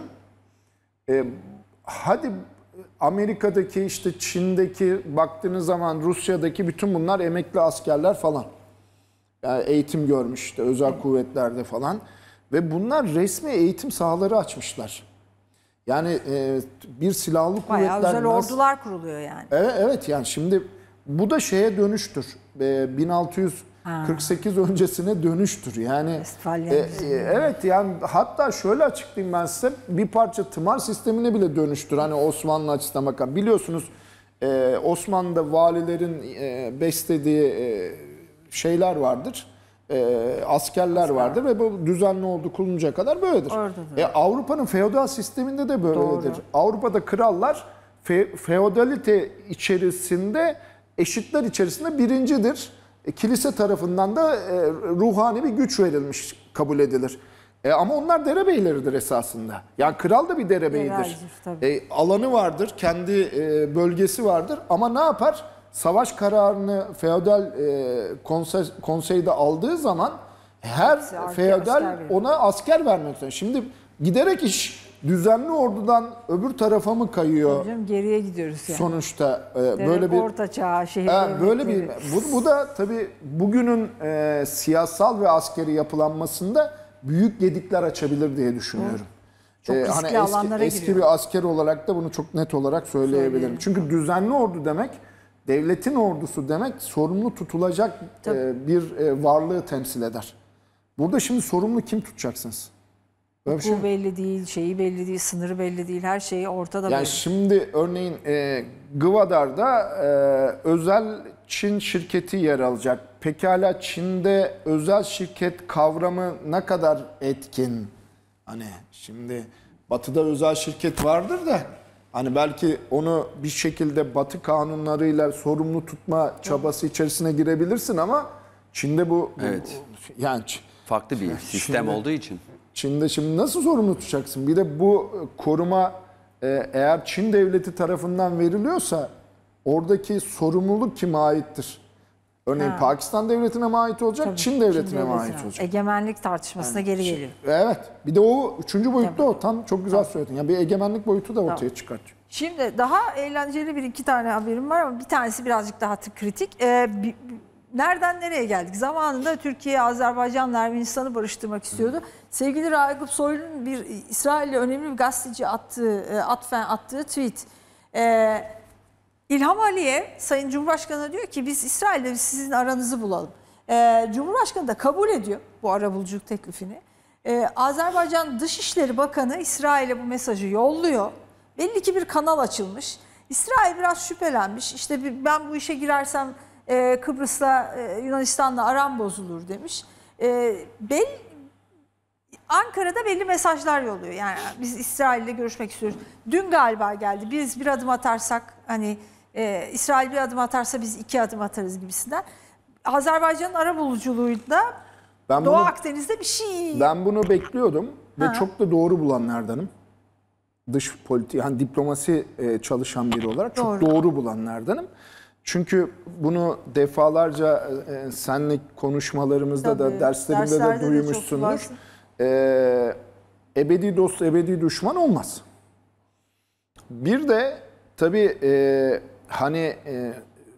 E, hadi Amerika'daki işte Çin'deki baktığınız zaman Rusya'daki bütün bunlar emekli askerler falan. Yani eğitim görmüş işte özel evet. kuvvetlerde falan. Ve bunlar resmi eğitim sahaları açmışlar. Yani e, bir silahlı kuvvetler... Bayağı özel ordular kuruluyor yani. Evet, evet yani şimdi bu da şeye dönüştür. E, bin altı yüz kırk sekiz ha. öncesine dönüştür. Yani e, e, evet yani hatta şöyle açıklayayım ben size bir parça tımar sistemine bile dönüştür. Hani Osmanlı açısından bakın biliyorsunuz e, Osmanlı'da valilerin e, beslediği e, şeyler vardır. E, askerler Asker. vardır ve bu düzenli ordu kurulunca kadar böyledir. E, Avrupa'nın feodal sisteminde de böyledir. Doğru. Avrupa'da krallar fe, feodalite içerisinde eşitler içerisinde birincidir. E, kilise tarafından da e, ruhani bir güç verilmiş kabul edilir. E, ama onlar derebeyleridir esasında. Yani kral da bir derebeydir. E, alanı vardır, kendi e, bölgesi vardır ama ne yapar? Savaş kararını feodal e, konsey, konseyde aldığı zaman her feodal asker ona asker vermek zorunda. Şimdi giderek iş düzenli ordudan öbür tarafa mı kayıyor? Hocam geriye gidiyoruz yani. Sonuçta e, böyle bir orta çağ şehirleri. E, böyle bir bu, bu da tabii bugünün e, siyasal ve askeri yapılanmasında büyük gedikler açabilir diye düşünüyorum. Çok riskli hani alanlara eski, giriyor. eski bir asker olarak da bunu çok net olarak söyleyebilirim. Söyleyeyim. Çünkü düzenli ordu demek devletin ordusu demek sorumlu tutulacak e, bir e, varlığı temsil eder. Burada şimdi sorumlu kim tutacaksınız? Böyle şey. belli değil, şeyi belli değil, sınırı belli değil, her şeyi ortada. Yani belli. Şimdi örneğin e, Gwadar'da e, özel Çin şirketi yer alacak. Pekala Çin'de özel şirket kavramı ne kadar etkin? Hani şimdi Batı'da özel şirket vardır da hani belki onu bir şekilde Batı kanunlarıyla sorumlu tutma çabası içerisine girebilirsin ama Çin'de bu, evet. bu yani farklı bir sistem Çin'de, olduğu için. Çin'de şimdi nasıl sorumlu tutacaksın? Bir de bu koruma eğer Çin devleti tarafından veriliyorsa oradaki sorumluluk kime aittir? Örneğin ha. Pakistan devletine mi ait olacak, Tabii, Çin devletine, Çin devletine mi ait olacak? Egemenlik tartışmasına yani, geri geliyor. Evet. Bir de o üçüncü boyutta o. Tam çok güzel söyledin. Yani bir egemenlik boyutu da ortaya tamam. çıkartıyor. Şimdi daha eğlenceli bir iki tane haberim var ama bir tanesi birazcık daha kritik. Ee, bir, nereden nereye geldik? Zamanında Türkiye, Azerbaycan'la Ermenistan'ı barıştırmak istiyordu. Sevgili Ragıp Soylu'nun bir İsrail'le önemli bir gazeteci attığı, atfen attığı tweet. Ee, İlham Aliyev, Sayın Cumhurbaşkanı diyor ki biz İsrail'le sizin aranızı bulalım. Ee, Cumhurbaşkanı da kabul ediyor bu arabuluculuk teklifini. Ee, Azerbaycan Dışişleri Bakanı İsrail'e bu mesajı yolluyor. Belli ki bir kanal açılmış. İsrail biraz şüphelenmiş. İşte ben bu işe girersem e, Kıbrıs'la e, Yunanistan'la aram bozulur demiş. E, belli, Ankara'da belli mesajlar yolluyor. Yani biz İsrail'le görüşmek istiyoruz. Dün galiba geldi. Biz bir adım atarsak hani e, İsrail bir adım atarsa biz iki adım atarız gibisinden. Azerbaycan'ın arabuluculuğuyla Ben Doğu bunu, Akdeniz'de bir şey. Ben bunu bekliyordum ve Ha. çok da doğru bulanlardanım. Dış politik, yani diplomasi e, çalışan biri olarak çok Doğru. doğru bulanlardanım. Çünkü bunu defalarca e, senle konuşmalarımızda Tabii, da derslerimde de derslerde de duymuşsundur. çok varsın. E, ebedi dost, ebedi düşman olmaz. Bir de tabii e, hani e,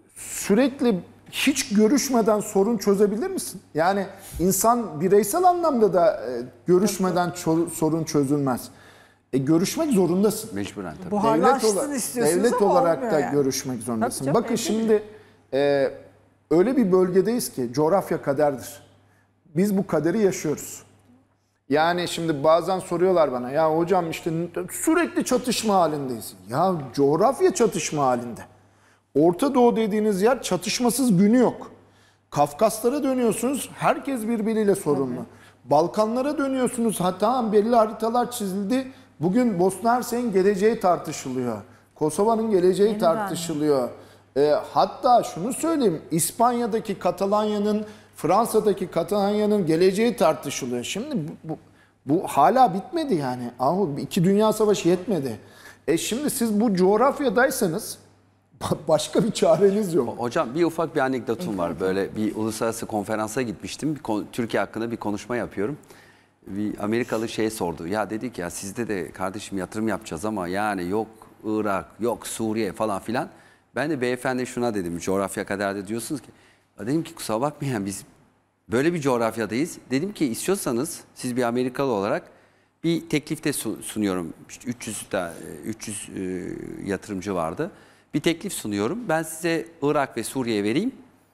sürekli hiç görüşmeden sorun çözebilir misin? Yani insan bireysel anlamda da e, görüşmeden ço- sorun çözülmez. E, görüşmek zorundasın. Mecburen tabii. Buharlaşsın Devlet, ola- istiyorsunuz devlet ama olarak olmuyor da yani. görüşmek zorundasın. Tabii canım, Bakın elbette. şimdi e, öyle bir bölgedeyiz ki coğrafya kaderdir. Biz bu kaderi yaşıyoruz. Yani şimdi bazen soruyorlar bana, ya hocam işte sürekli çatışma halindeyiz. Ya coğrafya çatışma halinde. Orta Doğu dediğiniz yer çatışmasız günü yok. Kafkaslara dönüyorsunuz, herkes birbiriyle sorunlu. Tabii. Balkanlara dönüyorsunuz, hatta belli haritalar çizildi. Bugün Bosna Hersek'in geleceği tartışılıyor. Kosova'nın geleceği Yeniden. tartışılıyor. E, hatta şunu söyleyeyim, İspanya'daki Katalanya'nın, Fransa'daki Katalanya'nın geleceği tartışılıyor. Şimdi bu, bu, bu hala bitmedi yani. Ahu, iki dünya savaşı yetmedi. E şimdi siz bu coğrafyadaysanız başka bir çareniz yok. Hocam bir ufak bir anekdotum var. Böyle bir uluslararası konferansa gitmiştim. Bir konu, Türkiye hakkında bir konuşma yapıyorum. Bir Amerikalı şey sordu. Ya dedik ya sizde de kardeşim yatırım yapacağız ama yani yok Irak, yok Suriye falan filan. Ben de beyefendi şuna dedim, coğrafya kaderde diyorsunuz ki. Dedim ki kusura bakmayın biz böyle bir coğrafyadayız. Dedim ki istiyorsanız siz bir Amerikalı olarak bir teklifte sunuyorum. İşte üç yüz, üç yüz yatırımcı vardı. Bir teklif sunuyorum. Ben size Irak ve Suriye vereyim.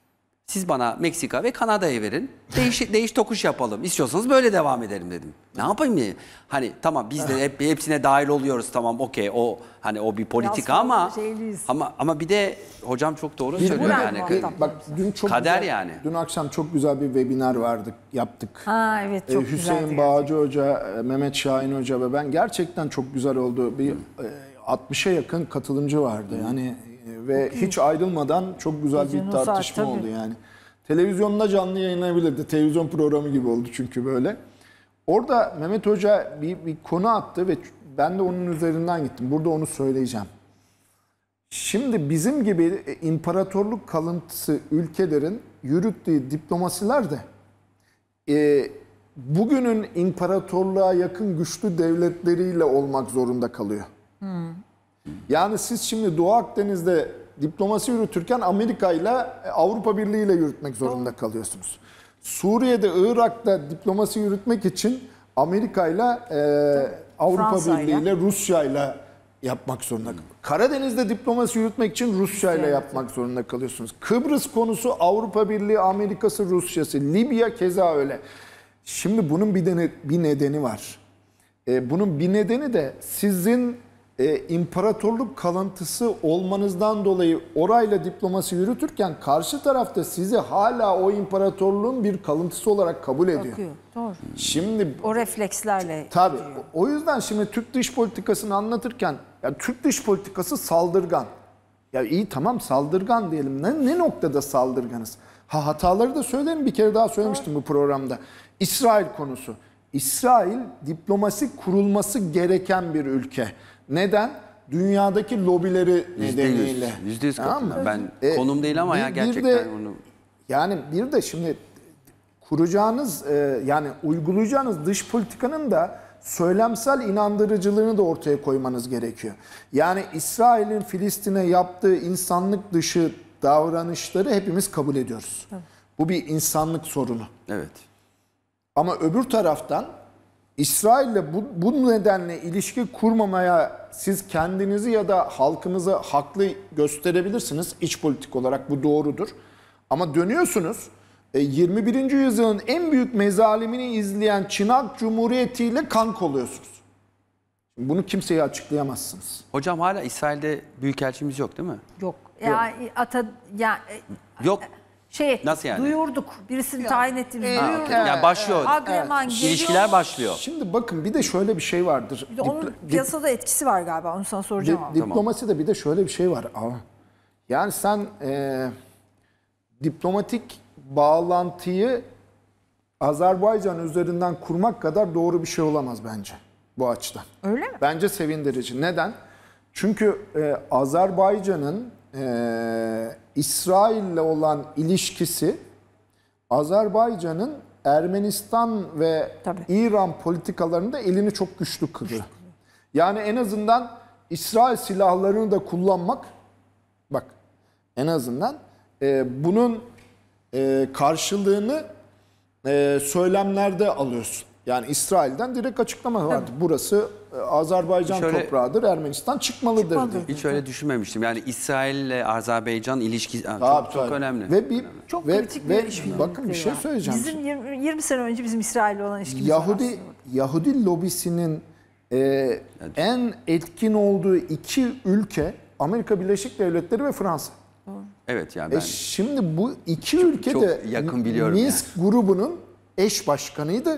Siz bana Meksika ve Kanada'yı verin. Değiş, değiş tokuş yapalım. İstiyorsanız böyle devam edelim dedim. Ne yapayım ya? Hani tamam biz de hep hepsine dahil oluyoruz. Tamam okey o hani o bir politika ama ama ama bir de hocam çok doğru Bir- söylüyor yani. Bak dün çok Kader güzel, yani. Dün akşam çok güzel bir webinar vardı, yaptık. Ha evet çok Ee, güzeldi Hüseyin gerçekten. Bağcı Hoca, Mehmet Şahin Hoca ve ben gerçekten çok güzel oldu. Bir e, altmışa yakın katılımcı vardı. Yani e, ve hiç ayrılmadan çok güzel Gecenin bir o saat, tartışma tabii. oldu yani. Televizyonda canlı yayınlanabilirdi. Televizyon programı gibi oldu çünkü böyle. Orada Mehmet Hoca bir, bir konu attı ve ben de onun üzerinden gittim. Burada onu söyleyeceğim. Şimdi bizim gibi imparatorluk kalıntısı ülkelerin yürüttüğü diplomasiler de e, bugünün imparatorluğa yakın güçlü devletleriyle olmak zorunda kalıyor. Hmm. Yani siz şimdi Doğu Akdeniz'de diplomasi yürütürken Amerika ile Avrupa Birliği ile yürütmek zorunda kalıyorsunuz. Suriye'de, Irak'ta diplomasi yürütmek için Amerika ile e, Avrupa Fransa'yla. Birliği ile Rusya ile yapmak zorunda kalıyorsunuz. Karadeniz'de diplomasi yürütmek için Rusya ile yapmak zorunda kalıyorsunuz. Kıbrıs konusu Avrupa Birliği, Amerika'sı, Rusya'sı, Libya keza öyle. Şimdi bunun bir, dene, bir nedeni var. E, bunun bir nedeni de sizin e, imparatorluk kalıntısı olmanızdan dolayı orayla diplomasi yürütürken karşı tarafta sizi hala o imparatorluğun bir kalıntısı olarak kabul ediyor. Bakıyor, doğru. Şimdi o reflekslerle. tabii o yüzden şimdi Türk dış politikasını anlatırken ya Türk dış politikası saldırgan. Ya iyi tamam saldırgan diyelim. Ne, ne noktada saldırganız? Ha hataları da söylerim, bir kere daha söylemiştim bu programda. İsrail konusu. İsrail diplomasi kurulması gereken bir ülke. Neden? Dünyadaki lobileri nedeniyle. Yüzde yüz Tamam mı? katılıyorum. Ben E, konum değil ama bir- ya bir gerçekten de- onu... Yani bir de şimdi kuracağınız e, yani uygulayacağınız dış politikanın da söylemsel inandırıcılığını da ortaya koymanız gerekiyor. Yani İsrail'in Filistin'e yaptığı insanlık dışı davranışları hepimiz kabul ediyoruz. Tabii. Bu bir insanlık sorunu. Evet. Ama öbür taraftan İsrail'le bu, bu nedenle ilişki kurmamaya siz kendinizi ya da halkınızı haklı gösterebilirsiniz. İç politik olarak bu doğrudur. Ama dönüyorsunuz e, yirmi birinci yüzyılın en büyük mezalimini izleyen Çin Halk Cumhuriyeti ile kank oluyorsunuz. Bunu kimseye açıklayamazsınız. Hocam hala İsrail'de büyükelçimiz yok değil mi? Yok. Yani ata ya Yok. Şey Nasıl yani? duyurduk. Birisini tayin ettiğimizi Ha, duyurduk. okey. Yani başlıyor. Agreman Evet. geliyor. İlişkiler başlıyor. Şimdi bakın bir de şöyle bir şey vardır. Bir de onun Dipl- piyasada etkisi var galiba. Onu sana soracağım Di- ama. Diplomaside bir de şöyle bir şey var. Aa, yani sen e, diplomatik bağlantıyı Azerbaycan üzerinden kurmak kadar doğru bir şey olamaz bence bu açıdan. Öyle mi? Bence sevindirici. Neden? Çünkü e, Azerbaycan'ın e, İsrail'le olan ilişkisi Azerbaycan'ın Ermenistan ve Tabii. İran politikalarında elini çok güçlü kılıyor. Yani en azından İsrail silahlarını da kullanmak, bak en azından e, bunun e, karşılığını e, söylemlerde alıyorsun. Yani İsrail'den direkt açıklama vardı. Burası e, Azerbaycan Şöyle- toprağıdır, Ermenistan çıkmalıdır. Çıkmalıdır. diye. Hiç öyle düşünmemiştim. Yani İsrail ile Azerbaycan ilişkisi ha, Tabii, çok, çok tabii. önemli. Ve bir Çok ve, kritik ve bir iş bakın bir şey var. söyleyeceğim. Bizim yirmi, yirmi sene önce bizim İsrail'le olan ilişkimiz var Yahudi aslında. Yahudi lobisinin e, en etkin olduğu iki ülke Amerika Birleşik Devletleri ve Fransa. Evet yani E ben şimdi bu iki ülke çok de yakın biliyorum Minsk grubunun eş başkanıydı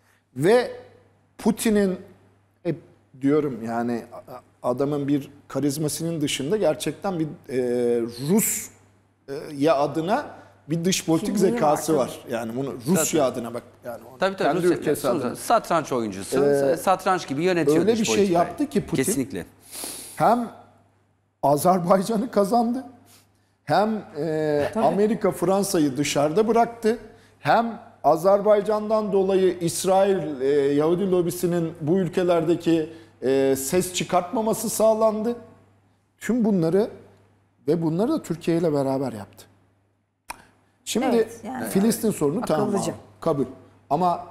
ve Putin'in hep diyorum yani adamın bir karizmasının dışında gerçekten bir e, Rus e, ya adına bir dış politik Kimliği zekası var, var. Yani bunu Rusya adına bak yani onu tabii tabii kendi Rusya- ülkesi sonuçta adına. satranç oyuncusu, Ee, satranç gibi yönetiyor öyle dış bir şey politikayı. yaptı ki Putin. Kesinlikle. Hem Azerbaycan'ı kazandı, hem e, Amerika Fransa'yı dışarıda bıraktı, hem Azerbaycan'dan dolayı İsrail e, Yahudi lobisinin bu ülkelerdeki e, ses çıkartmaması sağlandı. Tüm bunları ve bunları da Türkiye ile beraber yaptı. Şimdi Evet, yani Filistin sorunu tamam akıllıca. abi, kabul. Ama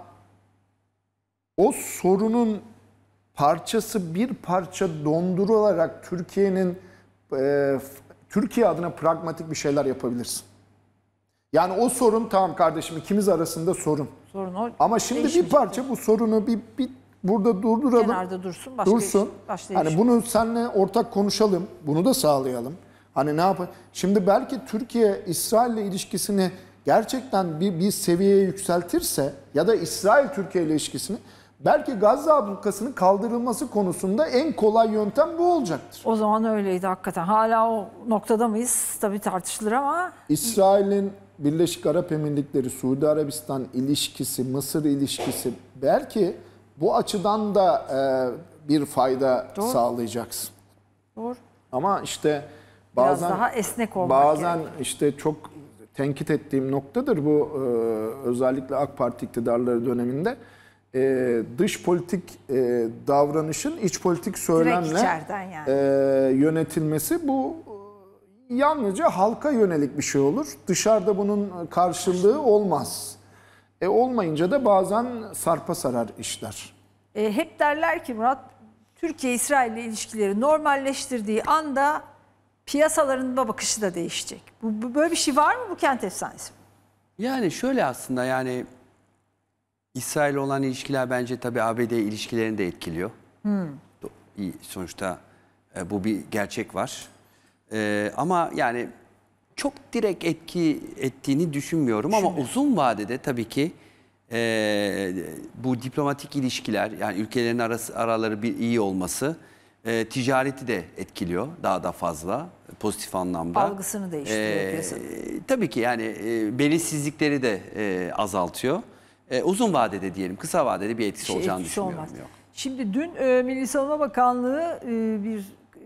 o sorunun parçası bir parça dondurularak Türkiye'nin e, Türkiye adına pragmatik bir şeyler yapabilirsin. Yani o sorun tamam kardeşim ikimiz arasında sorun. Sorun o. Ama şimdi bir Değişmeyecek. parça bu sorunu bir, bir burada durduralım. Kenarda dursun. Başka dursun. iş- başka Hani iş. bunu seninle ortak konuşalım. Bunu da sağlayalım. Hani ne yapalım? Şimdi belki Türkiye İsrail'le ilişkisini gerçekten bir, bir seviyeye yükseltirse ya da İsrail Türkiye ile ilişkisini belki Gazze ablukasının kaldırılması konusunda en kolay yöntem bu olacaktır. O zaman öyleydi hakikaten. Hala o noktada mıyız? Tabii tartışılır ama İsrail'in Birleşik Arap Emirlikleri, Suudi Arabistan ilişkisi, Mısır ilişkisi belki bu açıdan da e, bir fayda Doğru. sağlayacaksın. doğru. Ama işte Biraz bazen daha esnek olmak bazen gerekiyor. işte çok tenkit ettiğim noktadır bu e, özellikle AK Parti iktidarları döneminde e, dış politik e, davranışın iç politik söylemle içeriden yani. e, yönetilmesi bu e, yalnızca halka yönelik bir şey olur. Dışarıda bunun karşılığı olmaz. E olmayınca da bazen sarpa sarar işler. E, hep derler ki Murat, Türkiye İsrail ile ilişkileri normalleştirdiği anda piyasaların bakışı da değişecek. Bu, bu- böyle bir şey var mı bu kent efsanesi? Yani şöyle aslında yani İsrail olan ilişkiler bence tabii A B D ilişkilerini de etkiliyor. Hmm. İyi, sonuçta e, bu bir gerçek var. E, ama yani çok direkt etki ettiğini düşünmüyorum ama uzun vadede tabii ki e, bu diplomatik ilişkiler yani ülkelerin arası, araları bir iyi olması e, ticareti de etkiliyor daha da fazla pozitif anlamda. Algısını değiştiriyor E, piyasanın. Tabii ki yani e, belirsizlikleri de e, azaltıyor. E, uzun vadede diyelim, kısa vadede bir etkisi Şey, olacağını etkisi düşünmüyorum. olmaz. Yok. Şimdi dün e, Milli Savunma Bakanlığı e, bir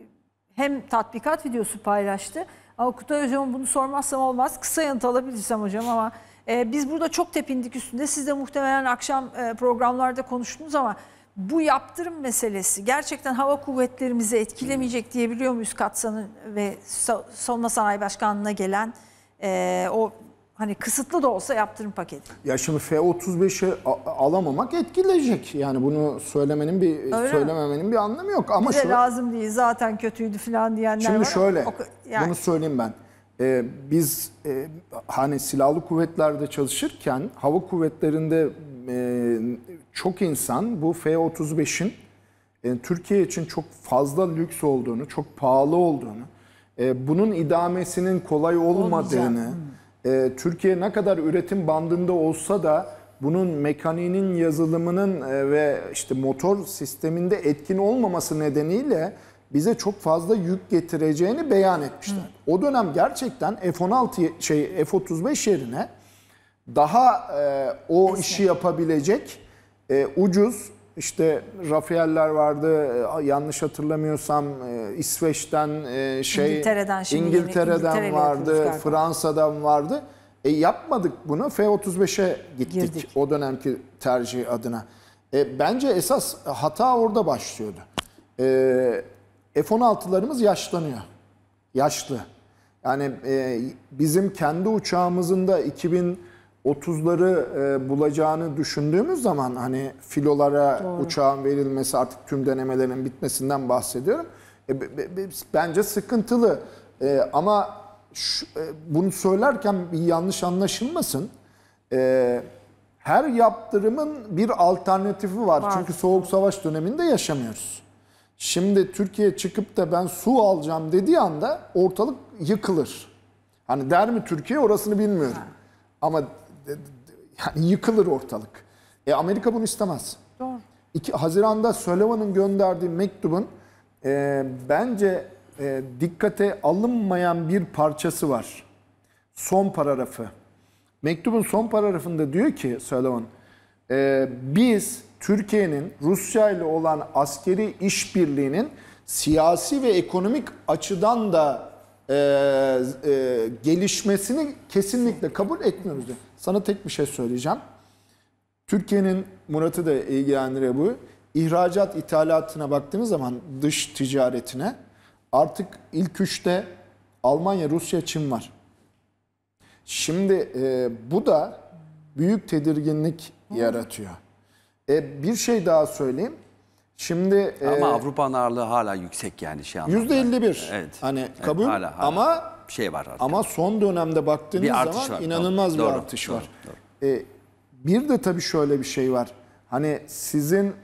hem tatbikat videosu paylaştı. Ama Kutay Hocam bunu sormazsam olmaz. Kısa yanıt alabilirsem hocam ama e, biz burada çok tepindik üstünde. Siz de muhtemelen akşam e, programlarda konuştunuz ama bu yaptırım meselesi gerçekten hava kuvvetlerimizi etkilemeyecek diyebiliyor muyuz Katsan'ın ve Sa- Savunma Sanayi Başkanlığı'na gelen e, o hani kısıtlı da olsa yaptırım paketi? Ya şimdi F otuz beşi a- alamamak etkileyecek. Yani bunu söylemenin bir Öyle mi? söylememenin bir anlamı yok. Ama Bize şu, lazım değil zaten kötüydü falan diyenler şimdi var. şöyle, O- yani- bunu söyleyeyim ben. Ee, biz e, hani silahlı kuvvetlerde çalışırken hava kuvvetlerinde e, çok insan bu F otuz beşin e, Türkiye için çok fazla lüks olduğunu, çok pahalı olduğunu, e, bunun idamesinin kolay olmadığını, e, Türkiye ne kadar üretim bandında olsa da bunun mekaniğinin, yazılımının e, ve işte motor sisteminde etkin olmaması nedeniyle bize çok fazla yük getireceğini beyan etmişler. Hı. O dönem gerçekten F on altı şey F otuz beş yerine daha e, o Esnek. işi yapabilecek e, ucuz işte Rafael'ler vardı, e, yanlış hatırlamıyorsam e, İsveç'ten e, şey İngiltere'den, şimdi İngiltere'den İngiltere vardı, Fransa'dan vardı. E, yapmadık bunu. F otuz beşe gittik Girdik. o dönemki tercih adına. E, bence esas hata orada başlıyordu. E, F on altılarımız yaşlanıyor. Yaşlı. Yani e, bizim kendi uçağımızın da iki bin otuzları e, bulacağını düşündüğümüz zaman hani filolara Doğru. uçağın verilmesi, artık tüm denemelerin bitmesinden bahsediyorum. E, be, be, bence sıkıntılı. E, ama şu, e, bunu söylerken bir yanlış anlaşılmasın. E, her yaptırımın bir alternatifi var. var. Çünkü Soğuk Savaş döneminde yaşamıyoruz. Şimdi Türkiye çıkıp da ben su alacağım dediği anda ortalık yıkılır. Hani der mi Türkiye, orasını bilmiyorum. Ha. Ama yani yıkılır ortalık. E Amerika bunu istemez. Doğru. İki, Haziran'da Sullivan'ın gönderdiği mektubun e, bence e, dikkate alınmayan bir parçası var. Son paragrafı. Mektubun son paragrafında diyor ki Sullivan, e, biz Türkiye'nin Rusya ile olan askeri işbirliğinin siyasi ve ekonomik açıdan da e, e, gelişmesini kesinlikle kabul etmiyoruz diyor. Sana tek bir şey söyleyeceğim. Türkiye'nin, Murat'ı da ilgilendiriyor bu, ihracat ithalatına baktığınız zaman dış ticaretine artık ilk üçte Almanya, Rusya, Çin var. Şimdi e, bu da büyük tedirginlik yaratıyor. E, bir şey daha söyleyeyim. Şimdi ama e, Avrupa'nın ağırlığı hala yüksek yani şey anlamda. yüzde elli bir. Evet. Hani evet, kabul hala, hala ama şey var artık. Ama son dönemde baktığınız zaman var. inanılmaz doğru, bir artış doğru, var. Doğru. E, bir de tabii şöyle bir şey var. Hani sizin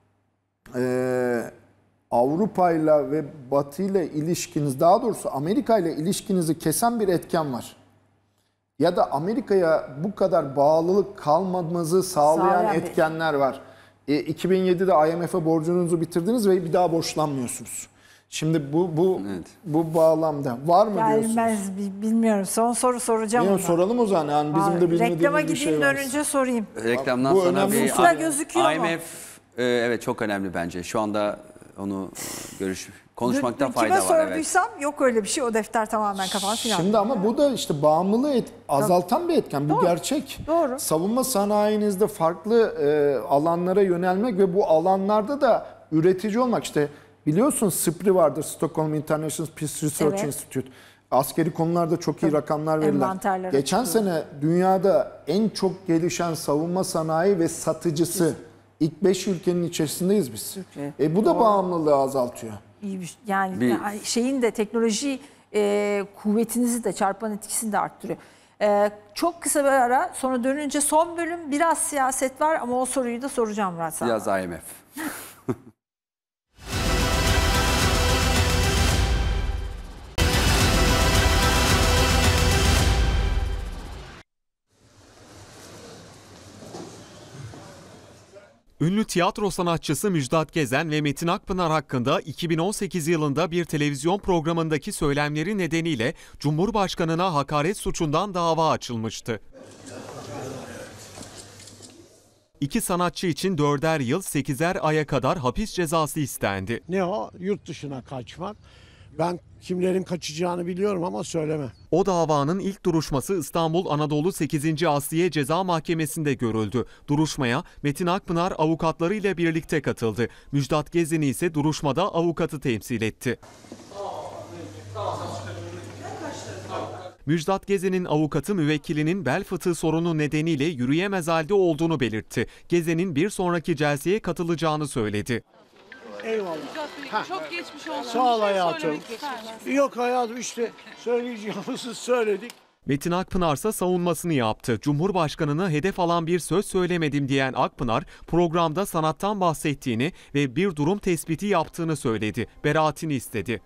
e, Avrupa'yla ve Batı'yla ilişkiniz, daha doğrusu Amerika ile ilişkinizi kesen bir etken var. Ya da Amerika'ya bu kadar bağlılık kalmanızı sağlayan Sağlayan etkenler var. E, iki bin yedide I M F'e borcunuzu bitirdiniz ve bir daha borçlanmıyorsunuz. Şimdi bu bu evet. bu bağlamda var mı Gelmez, diyorsunuz? Gelmez, bilmiyorum. Son soru soracağım. Bilmiyorum, soralım o zaman. Yani bizim de bilmediğimiz Reklama bir şey var. gideyim, dönünce sorayım. Reklamdan bu sonra bir Usta gözüküyor I M F e, evet çok önemli bence. Şu anda onu görüş konuşmakta Kime fayda var. Kime sorduysam evet. Yok öyle bir şey. O defter tamamen kapalı filan. Şimdi ama bu da işte bağımlılığı et, azaltan bir etken. Bu Doğru. gerçek. Doğru. Savunma sanayinizde farklı e, alanlara yönelmek ve bu alanlarda da üretici olmak. İşte biliyorsun S I P R I vardır, Stockholm International Peace Research evet. Institute. Askeri konularda çok iyi rakamlar verirler. Geçen sene dünyada en çok gelişen savunma sanayi ve satıcısı ilk beş ülkenin içerisindeyiz biz. E, bu da Doğru. bağımlılığı azaltıyor. Yani bir, şeyin de teknoloji e, kuvvetinizi de, çarpan etkisini de arttırıyor. E, çok kısa bir ara, sonra dönünce son bölüm, biraz siyaset var ama o soruyu da soracağım Murat sana. Biraz I M F. Ünlü tiyatro sanatçısı Müjdat Gezen ve Metin Akpınar hakkında iki bin on sekiz yılında bir televizyon programındaki söylemleri nedeniyle Cumhurbaşkanı'na hakaret suçundan dava açılmıştı. İki sanatçı için dörder yıl sekizer aya kadar hapis cezası istendi. Ne o? Yurt dışına kaçmak. Ben kimlerin kaçacağını biliyorum ama söylemem. O davanın ilk duruşması İstanbul Anadolu sekizinci Asliye Ceza Mahkemesi'nde görüldü. Duruşmaya Metin Akpınar avukatlarıyla birlikte katıldı. Müjdat Gezen'i ise duruşmada avukatı temsil etti. Müjdat Gezen'in avukatı müvekkilinin bel fıtığı sorunu nedeniyle yürüyemez halde olduğunu belirtti. Gezen'in bir sonraki celseye katılacağını söyledi. Eyvallah. Ha. Çok geçmiş olsun. Sağ ol hayatım. Yok hayatım, işte söyleyeceğimizi söyledik. Metin Akpınar ise savunmasını yaptı. Cumhurbaşkanını hedef alan bir söz söylemedim diyen Akpınar, programda sanattan bahsettiğini ve bir durum tespiti yaptığını söyledi. Beraatini istedi.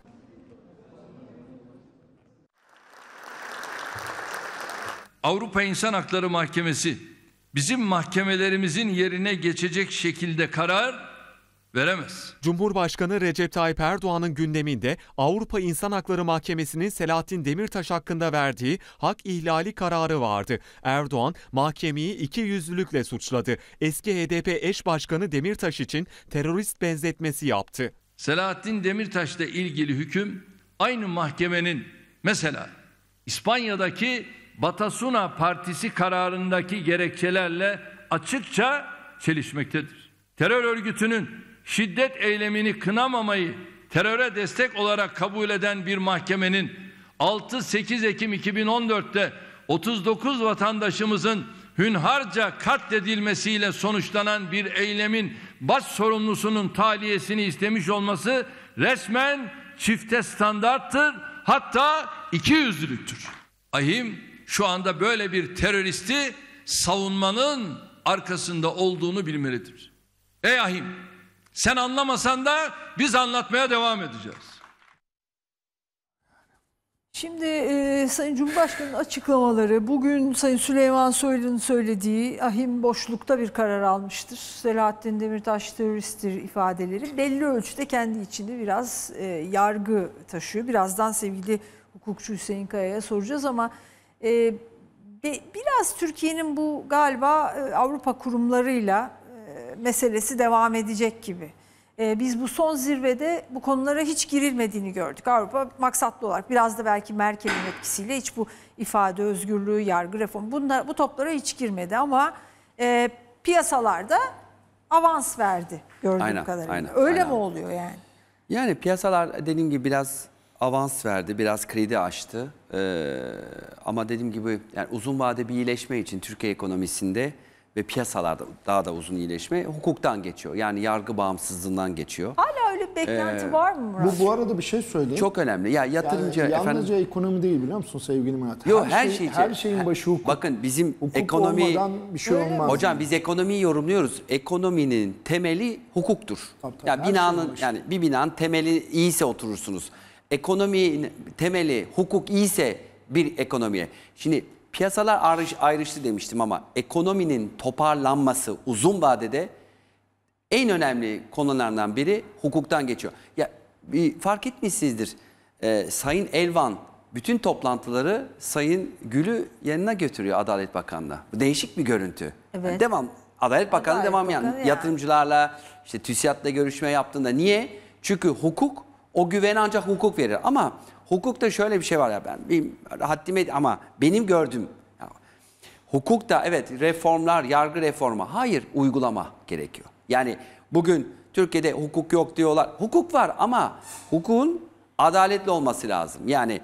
Avrupa İnsan Hakları Mahkemesi bizim mahkemelerimizin yerine geçecek şekilde karar veremez. Cumhurbaşkanı Recep Tayyip Erdoğan'ın gündeminde Avrupa İnsan Hakları Mahkemesi'nin Selahattin Demirtaş hakkında verdiği hak ihlali kararı vardı. Erdoğan mahkemeyi ikiyüzlülükle suçladı. Eski H D P eş başkanı Demirtaş için terörist benzetmesi yaptı. Selahattin Demirtaş'la ilgili hüküm aynı mahkemenin mesela İspanya'daki Batasuna Partisi kararındaki gerekçelerle açıkça çelişmektedir. Terör örgütünün şiddet eylemini kınamamayı teröre destek olarak kabul eden bir mahkemenin altı sekiz Ekim iki bin on dört'te otuz dokuz vatandaşımızın hünharca katledilmesiyle sonuçlanan bir eylemin baş sorumlusunun tahliyesini istemiş olması resmen çifte standarttır, hatta ikiyüzlülüktür. Ahim şu anda böyle bir teröristi savunmanın arkasında olduğunu bilmelidir. Ey ahim, sen anlamasan da biz anlatmaya devam edeceğiz. Şimdi e, Sayın Cumhurbaşkanı'nın açıklamaları, bugün Sayın Süleyman Soylu'nun söylediği ahim boşlukta bir karar almıştır. Selahattin Demirtaş teröristtir ifadeleri belli ölçüde kendi içinde biraz e, yargı taşıyor. Birazdan sevgili hukukçu Hüseyin Kaya'ya soracağız ama e, biraz Türkiye'nin bu galiba e, Avrupa kurumlarıyla e, meselesi devam edecek gibi. E, biz bu son zirvede bu konulara hiç girilmediğini gördük. Avrupa maksatlı olarak biraz da belki Merkel'in etkisiyle hiç bu ifade özgürlüğü, yargı reformu bunlar, bu toplara hiç girmedi ama e, piyasalarda avans verdi gördüğüm aynen, kadarıyla. Aynen, Öyle aynen. mi oluyor yani? Yani piyasalar dediğim gibi biraz avans verdi, biraz kredi açtı. Ee, ama dediğim gibi yani uzun vade bir iyileşme için Türkiye ekonomisinde ve piyasalarda daha da uzun iyileşme hukuktan geçiyor. Yani yargı bağımsızlığından geçiyor. Hala öyle bir beklenti Ee, var mı Murat? Bu, bu arada bir şey söyleyeyim. Çok önemli. Ya yatırımcı yani efendim. Yalnızca ekonomi değil biliyor musun sevgili Murat? Yok her, her şey, her şeyin başı hukuk. Bakın bizim hukuk ekonomi olmadan bir şey olmaz. Hocam biz ekonomiyi yorumluyoruz. Ekonominin temeli hukuktur. Tabii, tabii, yani her binanın şeyin başı. yani bir binanın temeli iyiyse oturursunuz. Ekonominin temeli hukuk iyiyse bir ekonomiye. Şimdi piyasalar ayrış, ayrıştı demiştim ama ekonominin toparlanması uzun vadede en önemli konulardan biri hukuktan geçiyor. Ya bir fark etmişsinizdir. Ee, Sayın Elvan bütün toplantıları Sayın Gül'ü yanına götürüyor Adalet Bakanı'na. Bu değişik bir görüntü. Evet. Yani devam Adalet Bakanı Adalet devam Bakanı yani yani. yatırımcılarla işte TÜSİAD'la görüşme yaptığında niye? Çünkü hukuk o güveni ancak hukuk verir. Ama hukukta şöyle bir şey var ya ben bir haddime ama benim gördüğüm ya, hukukta evet reformlar, yargı reformu hayır uygulama gerekiyor. Yani bugün Türkiye'de hukuk yok diyorlar. Hukuk var ama hukukun adaletli olması lazım. Yani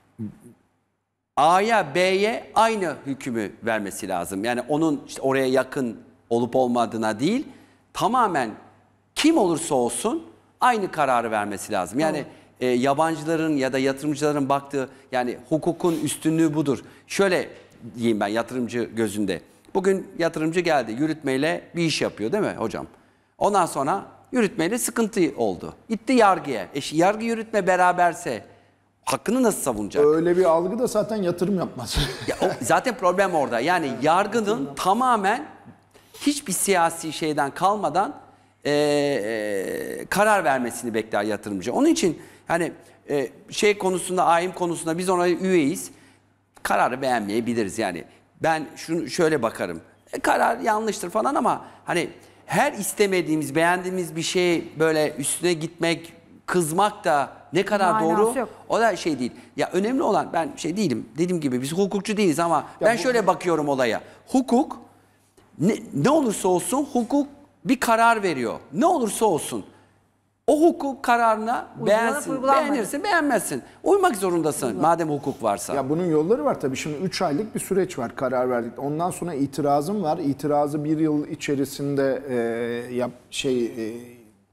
A'ya B'ye aynı hükmü vermesi lazım. Yani onun işte oraya yakın olup olmadığına değil tamamen kim olursa olsun aynı kararı vermesi lazım. Yani e, yabancıların ya da yatırımcıların baktığı yani hukukun üstünlüğü budur. Şöyle diyeyim ben yatırımcı gözünde. Bugün yatırımcı geldi yürütmeyle bir iş yapıyor değil mi hocam? Ondan sonra yürütmeyle sıkıntı oldu. Gitti yargıya. E, yargı yürütme beraberse hakkını nasıl savunacak? Öyle bir algı da zaten yatırım yapmaz. Ya, o, zaten problem orada. Yani yargının tamamen hiçbir siyasi şeyden kalmadan e, e, karar vermesini bekler yatırımcı. Onun için hani e, şey konusunda, ahim konusunda biz ona üyeyiz. Kararı beğenmeyebiliriz yani. Ben şunu şöyle bakarım. E, karar yanlıştır falan ama hani her istemediğimiz, beğendiğimiz bir şey böyle üstüne gitmek, kızmak da ne kadar Manası doğru yok. o da şey değil. Ya önemli olan ben şey değilim. Dediğim gibi biz hukukçu değiliz ama ben bu- şöyle bakıyorum olaya. Hukuk ne, ne olursa olsun hukuk bir karar veriyor. Ne olursa olsun. O hukuk kararına beğensin, uygulanmadı. beğenirsin, beğenmezsin. Uymak zorundasın madem hukuk varsa. Ya bunun yolları var tabii. Şimdi üç aylık bir süreç var karar verdik. Ondan sonra itirazım var. İtirazı bir yıl içerisinde e, yap şey e,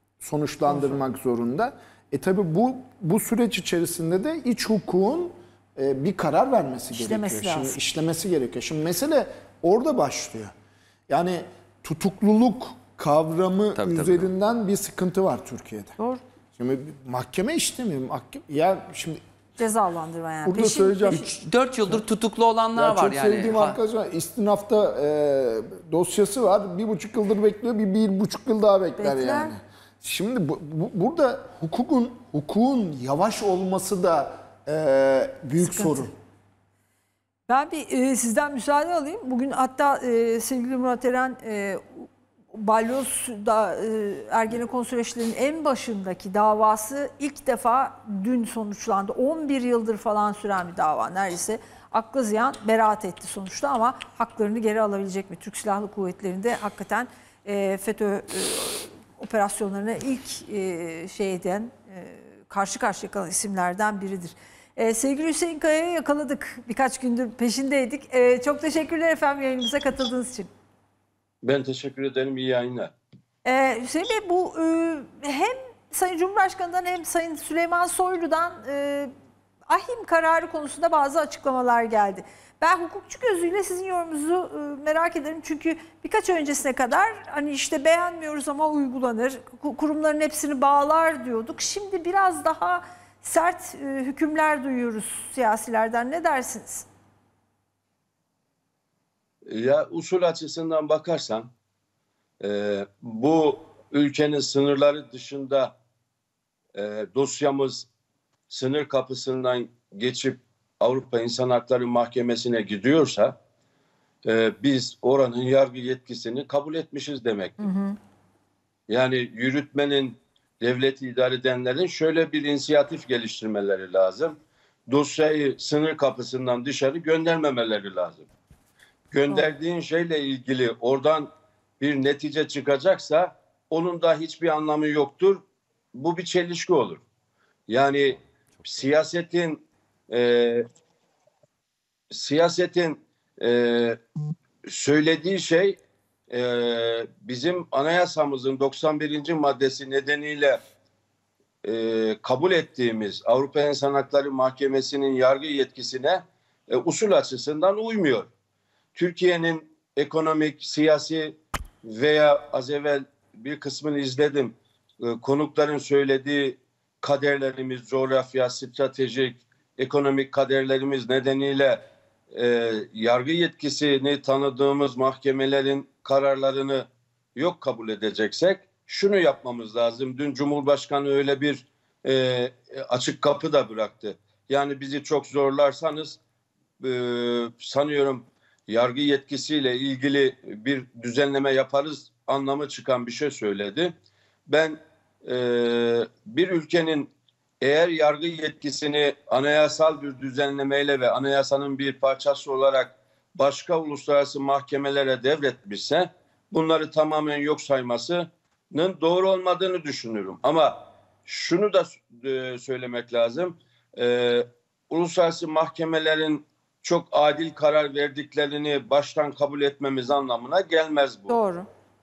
sonuçlandırmak zorunda. E tabii bu bu süreç içerisinde de iç hukukun e, bir karar vermesi İşlemesi gerekiyor. Şimdi lazım. işlemesi gerekiyor. Şimdi mesele orada başlıyor. Yani tutukluluk kavramı Tabii, tabii, üzerinden bir sıkıntı var Türkiye'de. Doğru. Şimdi mahkeme işlemi, mahkeme, ya şimdi Cezalandırma yani. burada Peşin- söyleyeceğim. peşin- dört yıldır tutuklu olanlar Ya var çok yani. sevdiğim Ha- arkadaş var. İstinafta e, dosyası var. Bir buçuk yıldır bekliyor. Bir, bir buçuk yıl daha bekler, Bekler. yani. Şimdi bu, bu- burada hukukun hukukun yavaş olması da e, büyük Sıkıntı. sorun. Ben bir e, sizden müsaade alayım. Bugün hatta e, sevgili Murat Eren e, Balyoz'da e, Ergenekon süreçlerinin en başındaki davası ilk defa dün sonuçlandı. on bir yıldır falan süren bir dava neredeyse. Aklı ziyan beraat etti sonuçta ama haklarını geri alabilecek mi? Türk Silahlı Kuvvetleri'nde hakikaten e, FETÖ e, operasyonlarına ilk e, şeyden e, karşı karşıya kalan isimlerden biridir. Ee, sevgili Hüseyin Kaya'yı yakaladık. Birkaç gündür peşindeydik. Ee, çok teşekkürler efendim yayınımıza katıldığınız için. Ben teşekkür ederim. İyi yayınlar. Ee, Hüseyin Bey bu e, hem Sayın Cumhurbaşkanı'ndan hem Sayın Süleyman Soylu'dan e, ahim kararı konusunda bazı açıklamalar geldi. Ben hukukçu gözüyle sizin yorumunuzu e, merak ederim. Çünkü birkaç öncesine kadar hani işte beğenmiyoruz ama uygulanır. Kurumların hepsini bağlar diyorduk. Şimdi biraz daha sert e, hükümler duyuyoruz siyasilerden. Ne dersiniz? Ya usul açısından bakarsan e, bu ülkenin sınırları dışında e, dosyamız sınır kapısından geçip Avrupa İnsan Hakları Mahkemesi'ne gidiyorsa e, biz oranın yargı yetkisini kabul etmişiz demek. Hı hı. Yani yürütmenin, devleti idare edenlerin şöyle bir inisiyatif geliştirmeleri lazım. Dosyayı sınır kapısından dışarı göndermemeleri lazım. Gönderdiğin şeyle ilgili oradan bir netice çıkacaksa onun da hiçbir anlamı yoktur. Bu bir çelişki olur. Yani siyasetin e, siyasetin e, söylediği şey e, bizim anayasamızın doksan birinci maddesi nedeniyle e, kabul ettiğimiz Avrupa İnsan Hakları Mahkemesi'nin yargı yetkisine e, usul açısından uymuyor. Türkiye'nin ekonomik, siyasi veya az evvel bir kısmını izledim. E, konukların söylediği kaderlerimiz, coğrafya, stratejik, ekonomik kaderlerimiz nedeniyle e, yargı yetkisini tanıdığımız mahkemelerin kararlarını yok kabul edeceksek şunu yapmamız lazım. Dün Cumhurbaşkanı öyle bir e, açık kapı da bıraktı. Yani bizi çok zorlarsanız e, sanıyorum yargı yetkisiyle ilgili bir düzenleme yaparız anlamı çıkan bir şey söyledi. Ben e, bir ülkenin eğer yargı yetkisini anayasal bir düzenlemeyle ve anayasanın bir parçası olarak başka uluslararası mahkemelere devretmişse bunları tamamen yok saymasının doğru olmadığını düşünüyorum. Ama şunu da e, söylemek lazım. E, uluslararası mahkemelerin çok adil karar verdiklerini baştan kabul etmemiz anlamına gelmez bu. Doğru.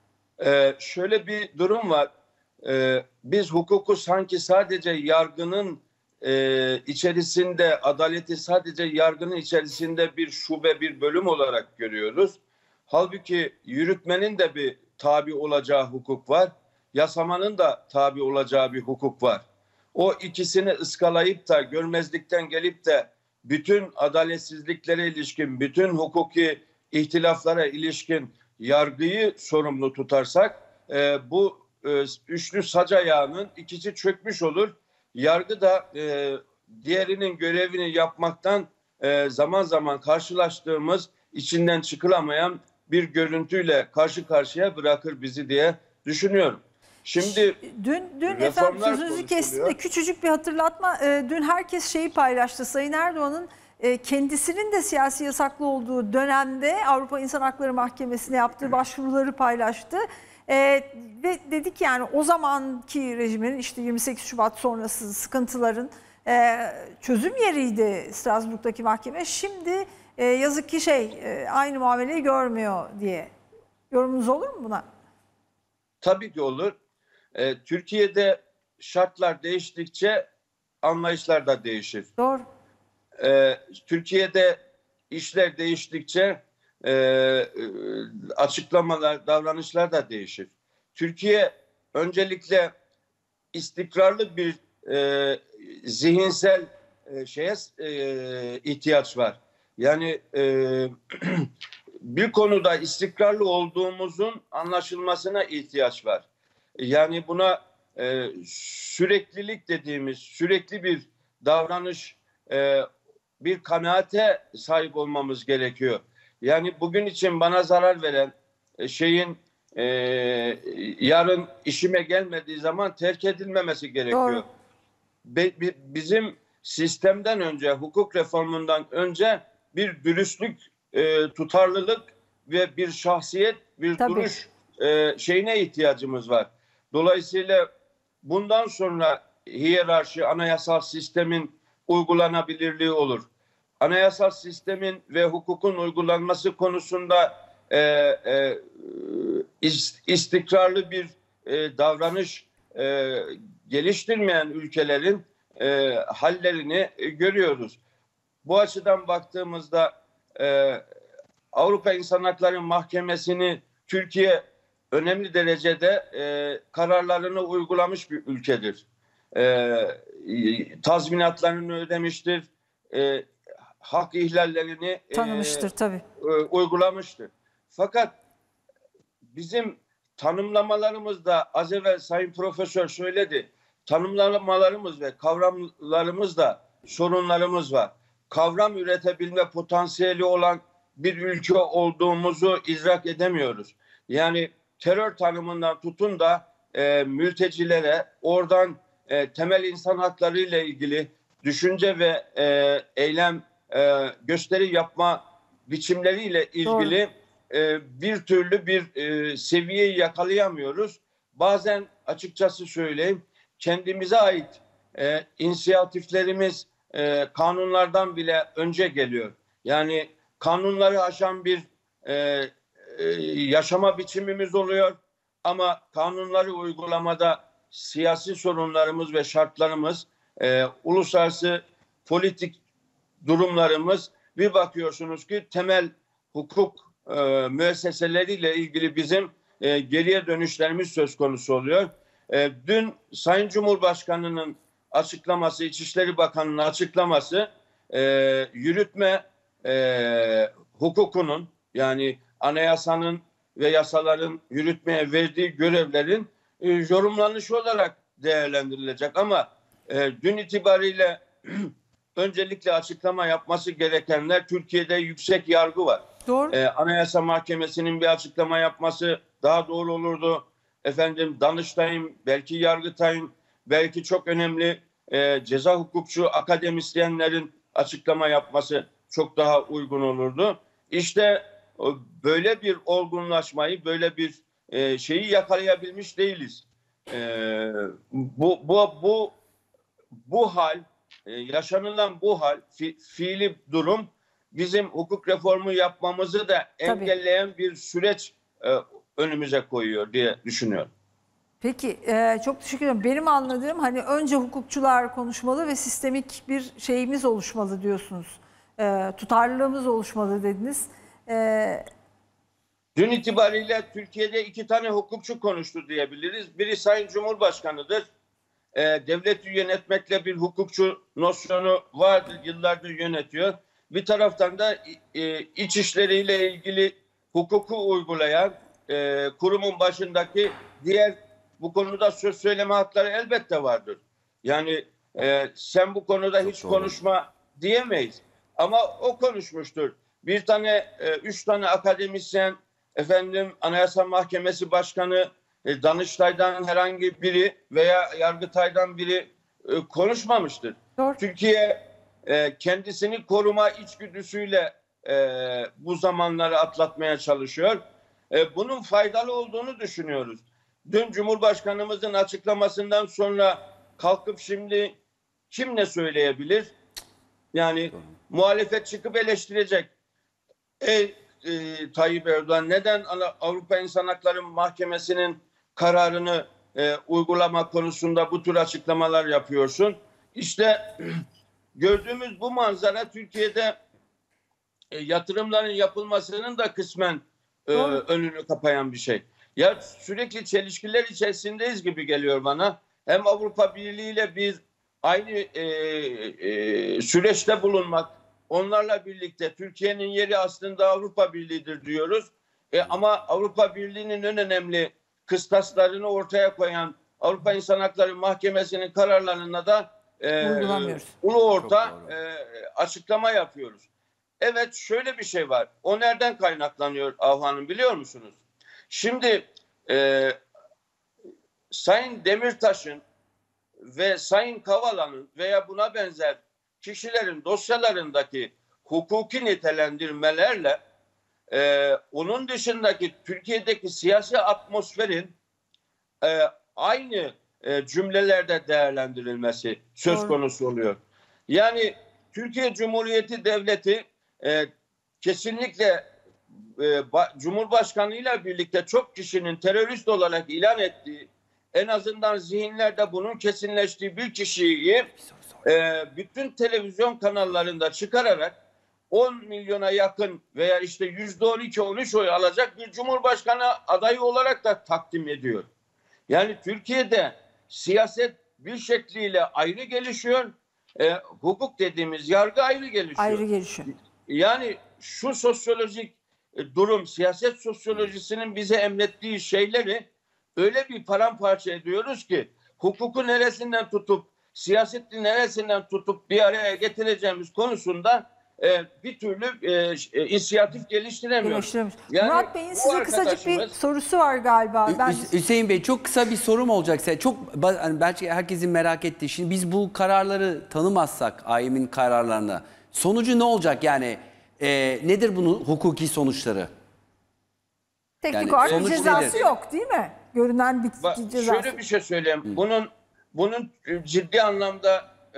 E, şöyle bir durum var. Ee, biz hukuku sanki sadece yargının e, içerisinde, adaleti sadece yargının içerisinde bir şube, bir bölüm olarak görüyoruz. Halbuki yürütmenin de bir tabi olacağı hukuk var. Yasamanın da tabi olacağı bir hukuk var. O ikisini ıskalayıp da görmezlikten gelip de bütün adaletsizliklere ilişkin, bütün hukuki ihtilaflara ilişkin yargıyı sorumlu tutarsak e, bu üçlü sac ayağının ikisi çökmüş olur. Yargı da e, diğerinin görevini yapmaktan e, zaman zaman karşılaştığımız içinden çıkılamayan bir görüntüyle karşı karşıya bırakır bizi diye düşünüyorum. Şimdi dün dün efendim sözünüzü kestim de küçücük bir hatırlatma. E, dün herkes şeyi paylaştı. Sayın Erdoğan'ın e, kendisinin de siyasi yasaklı olduğu dönemde Avrupa İnsan Hakları Mahkemesi'ne yaptığı başvuruları paylaştı. Ee, ve dedik yani o zamanki rejimin işte yirmi sekiz Şubat sonrası sıkıntıların e, çözüm yeriydi Strasbourg'daki mahkeme. Şimdi e, yazık ki şey e, aynı muameleyi görmüyor diye. Yorumunuz olur mu buna? Tabii ki olur. Ee, Türkiye'de şartlar değiştikçe anlayışlar da değişir. Doğru. e, Türkiye'de işler değiştikçe e, e, açıklamalar, davranışlar da değişir. Türkiye öncelikle istikrarlı bir e, zihinsel e, şeye e, ihtiyaç var. Yani e, bir konuda istikrarlı olduğumuzun anlaşılmasına ihtiyaç var. Yani buna e, süreklilik dediğimiz sürekli bir davranış, e, bir kanaate sahip olmamız gerekiyor. Yani bugün için bana zarar veren e, şeyin e, yarın işime gelmediği zaman terk edilmemesi gerekiyor. Be, bi, bizim sistemden önce, hukuk reformundan önce bir dürüstlük, e, tutarlılık ve bir şahsiyet, bir Tabii. duruş e, şeyine ihtiyacımız var. Dolayısıyla bundan sonra hiyerarşi, anayasal sistemin uygulanabilirliği olur. Anayasal sistemin ve hukukun uygulanması konusunda e, e, istikrarlı bir e, davranış e, geliştirmeyen ülkelerin e, hallerini e, görüyoruz. Bu açıdan baktığımızda e, Avrupa İnsan Hakları Mahkemesi'ni Türkiye önemli derecede e, kararlarını uygulamış bir ülkedir. E, tazminatlarını ödemiştir, e, hak ihlallerini tanımıştır e, tabii. E, uygulamıştır. Fakat bizim tanımlamalarımızda az evvel Sayın Profesör söyledi, tanımlamalarımız ve kavramlarımızda sorunlarımız var. Kavram üretebilme potansiyeli olan bir ülke olduğumuzu idrak edemiyoruz. Yani terör tanımından tutun da e, mültecilere, oradan e, temel insan hakları ile ilgili düşünce ve e, eylem, e, gösteri yapma biçimleriyle ilgili e, bir türlü bir e, seviyeyi yakalayamıyoruz. Bazen açıkçası söyleyeyim, kendimize ait e, inisiyatiflerimiz e, kanunlardan bile önce geliyor. Yani kanunları aşan bir e, e, yaşama biçimimiz oluyor ama kanunları uygulamada siyasi sorunlarımız ve şartlarımız, e, uluslararası politik durumlarımız, bir bakıyorsunuz ki temel hukuk e, müesseseleriyle ilgili bizim e, geriye dönüşlerimiz söz konusu oluyor. E, dün Sayın Cumhurbaşkanı'nın açıklaması, İçişleri Bakanı'nın açıklaması e, yürütme e, hukukunun, yani anayasanın ve yasaların yürütmeye verdiği görevlerin e, yorumlanışı olarak değerlendirilecek. Ama e, dün itibariyle öncelikle açıklama yapması gerekenler, Türkiye'de yüksek yargı var. Doğru. E, Anayasa Mahkemesi'nin bir açıklama yapması daha doğru olurdu. Efendim Danıştay'ın, belki Yargıtay'ın, belki çok önemli e, ceza hukukçu akademisyenlerin açıklama yapması çok daha uygun olurdu. İşte böyle bir olgunlaşmayı, böyle bir e, şeyi yakalayabilmiş değiliz. E, bu bu bu bu hal, e, yaşanılan bu hal, fi, fiili durum bizim hukuk reformu yapmamızı da engelleyen Tabii. bir süreç e, önümüze koyuyor diye düşünüyorum. Peki e, çok teşekkür ederim. Benim anladığım hani önce hukukçular konuşmalı ve sistemik bir şeyimiz oluşmalı diyorsunuz. E, tutarlılığımız oluşmalı dediniz. E, Dün itibariyle Türkiye'de iki tane hukukçu konuştu diyebiliriz. Biri Sayın Cumhurbaşkanı'dır. E, devleti yönetmekle bir hukukçu nosyonu vardır, yıllardır yönetiyor. Bir taraftan da e, iç işleriyle ilgili hukuku uygulayan e, kurumun başındaki diğer bu konuda söz söyleme hakları elbette vardır. Yani e, sen bu konuda hiç konuşma diyemeyiz. Ama o konuşmuştur. Bir tane, e, üç tane akademisyen, efendim Anayasa Mahkemesi Başkanı, e, Danıştay'dan herhangi biri veya Yargıtay'dan biri e, konuşmamıştır. Doğru. Türkiye e, kendisini koruma içgüdüsüyle e, bu zamanları atlatmaya çalışıyor. E, bunun faydalı olduğunu düşünüyoruz. Dün Cumhurbaşkanımızın açıklamasından sonra kalkıp şimdi kim ne söyleyebilir? Yani muhalefet çıkıp eleştirecek. Ey e, Tayyip Erdoğan, neden Avrupa İnsan Hakları Mahkemesi'nin kararını e, uygulama konusunda bu tür açıklamalar yapıyorsun? İşte gördüğümüz bu manzara Türkiye'de e, yatırımların yapılmasının da kısmen e, önünü kapayan bir şey. Ya sürekli çelişkiler içerisindeyiz gibi geliyor bana. Hem Avrupa Birliği ile bir aynı e, e, süreçte bulunmak, onlarla birlikte Türkiye'nin yeri aslında Avrupa Birliği'dir diyoruz. E, ama Avrupa Birliği'nin en önemli kıstaslarını ortaya koyan Avrupa İnsan Hakları Mahkemesi'nin kararlarına da e, ulu orta e, açıklama yapıyoruz. Evet, şöyle bir şey var. O nereden kaynaklanıyor Avhan'ım biliyor musunuz? Şimdi e, Sayın Demirtaş'ın ve Sayın Kavala'nın veya buna benzer kişilerin dosyalarındaki hukuki nitelendirmelerle e, onun dışındaki Türkiye'deki siyasi atmosferin e, aynı e, cümlelerde değerlendirilmesi söz Doğru. konusu oluyor. Yani Türkiye Cumhuriyeti Devleti e, kesinlikle e, ba, Cumhurbaşkanı ile birlikte çok kişinin terörist olarak ilan ettiği, en azından zihinlerde bunun kesinleştiği bir kişiyi e, bütün televizyon kanallarında çıkararak on milyona yakın veya işte yüzde on iki on üç oy alacak bir cumhurbaşkanı adayı olarak da takdim ediyor. Yani Türkiye'de siyaset bir şekliyle ayrı gelişiyor, e, hukuk dediğimiz yargı ayrı gelişiyor. Ayrı gelişiyor. Yani şu sosyolojik e, durum, siyaset sosyolojisinin bize emrettiği şeyleri öyle bir paramparça ediyoruz ki hukuku neresinden tutup siyaseti neresinden tutup bir araya getireceğimiz konusunda e, bir türlü e, e, inisiyatif geliştiremiyoruz. Yani Murat Bey'in size kısacık bir sorusu var galiba. Ben... Hüseyin Bey, çok kısa bir sorum olacak size. Çok hani belki herkesin merak ettiği. Şimdi biz bu kararları tanımazsak, A Y M'in kararlarını, sonucu ne olacak yani? E, nedir bunun hukuki sonuçları? Teknik yani olarak bir cezası nedir? Yok değil mi? Görünen bir Bak, cezası. Şöyle bir şey söyleyeyim. Hı. Bunun bunun ciddi anlamda e,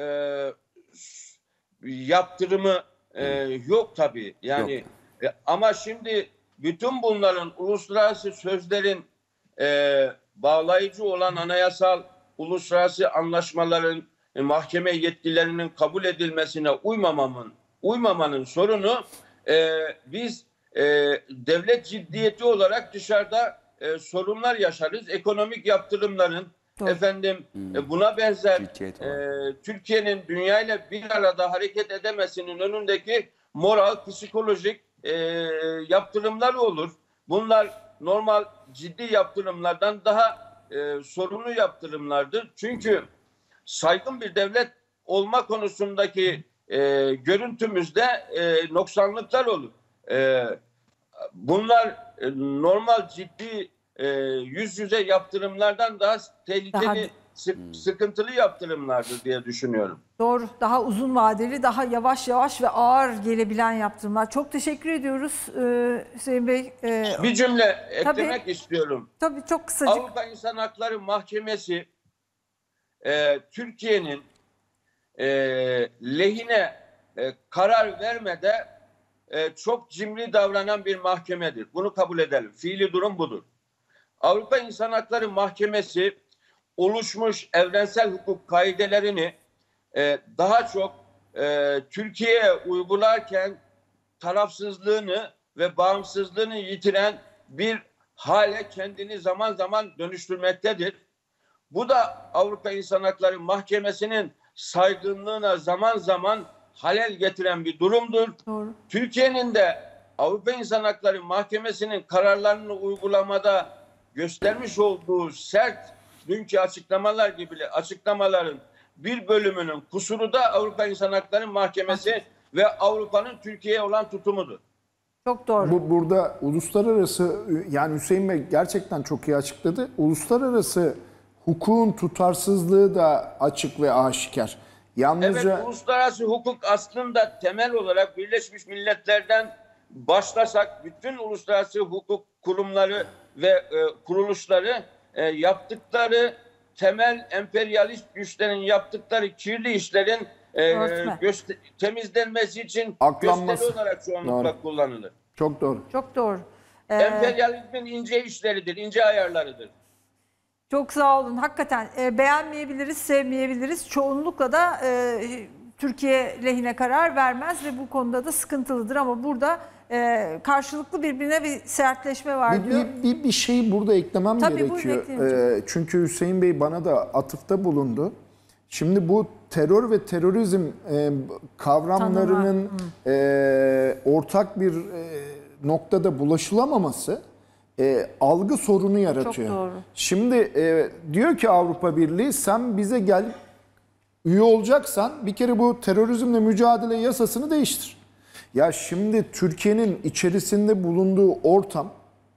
yaptırımı e, yok tabii. Yani yok. E, ama şimdi bütün bunların uluslararası sözlerin e, bağlayıcı olan anayasal uluslararası anlaşmaların e, mahkeme yetkilerinin kabul edilmesine uymamamın uymamanın sorunu e, biz e, devlet ciddiyeti olarak dışarıda e, sorunlar yaşarız. Ekonomik yaptırımların Doğru. efendim hmm. e, buna benzer e, Türkiye'nin dünyayla bir arada hareket edemesinin önündeki moral, psikolojik e, yaptırımlar olur. Bunlar normal ciddi yaptırımlardan daha e, sorunlu yaptırımlardır. Çünkü saygın bir devlet olma konusundaki e, görüntümüzde e, noksanlıklar olur. E, bunlar e, normal ciddi e, yüz yüze yaptırımlardan daha tehlikeli, daha... Sık, sıkıntılı yaptırımlardır diye düşünüyorum. Doğru. Daha uzun vadeli, daha yavaş yavaş ve ağır gelebilen yaptırımlar. Çok teşekkür ediyoruz ee, Hüseyin Bey. Ee, bir cümle eklemek tabii, istiyorum. Tabii çok kısacık. Avrupa İnsan Hakları Mahkemesi e, Türkiye'nin e, lehine e, karar vermede e, çok cimri davranan bir mahkemedir. Bunu kabul edelim. Fiili durum budur. Avrupa İnsan Hakları Mahkemesi oluşmuş evrensel hukuk kaidelerini e, daha çok e, Türkiye'ye uygularken tarafsızlığını ve bağımsızlığını yitiren bir hale kendini zaman zaman dönüştürmektedir. Bu da Avrupa İnsan Hakları Mahkemesi'nin saygınlığına zaman zaman halel getiren bir durumdur. Türkiye'nin de Avrupa İnsan Hakları Mahkemesi'nin kararlarını uygulamada göstermiş olduğu sert dünkü açıklamalar gibi açıklamaların bir bölümünün kusuru da Avrupa İnsan Hakları Mahkemesi ve Avrupa'nın Türkiye'ye olan tutumudur. Çok doğru. Bu, burada uluslararası, yani Hüseyin Bey gerçekten çok iyi açıkladı. Uluslararası hukukun tutarsızlığı da açık ve aşikar. Yalnızca... Evet, uluslararası hukuk aslında temel olarak Birleşmiş Milletler'den başlasak bütün uluslararası hukuk kurumları ve e, kuruluşları e, yaptıkları temel emperyalist güçlerin yaptıkları kirli işlerin e, göster- temizlenmesi için Aklanması. gösteri olarak çoğunlukla doğru. kullanılır. Çok doğru. Çok doğru. Ee, Emperyalizmin ince işleridir, ince ayarlarıdır. Çok sağ olun. Hakikaten e, beğenmeyebiliriz, sevmeyebiliriz. Çoğunlukla da e, Türkiye lehine karar vermez ve bu konuda da sıkıntılıdır ama burada e, karşılıklı birbirine bir sertleşme var bir, diyor. Bir, bir, bir şey burada eklemem Tabii, gerekiyor. Ee, çünkü Hüseyin Bey bana da atıfta bulundu. Şimdi bu terör ve terörizm e, kavramlarının e, ortak bir e, noktada bulaşılamaması e, algı sorunu yaratıyor. Çok doğru. Şimdi e, diyor ki Avrupa Birliği, sen bize gel, üye olacaksan bir kere bu terörizmle mücadele yasasını değiştir. Ya şimdi Türkiye'nin içerisinde bulunduğu ortam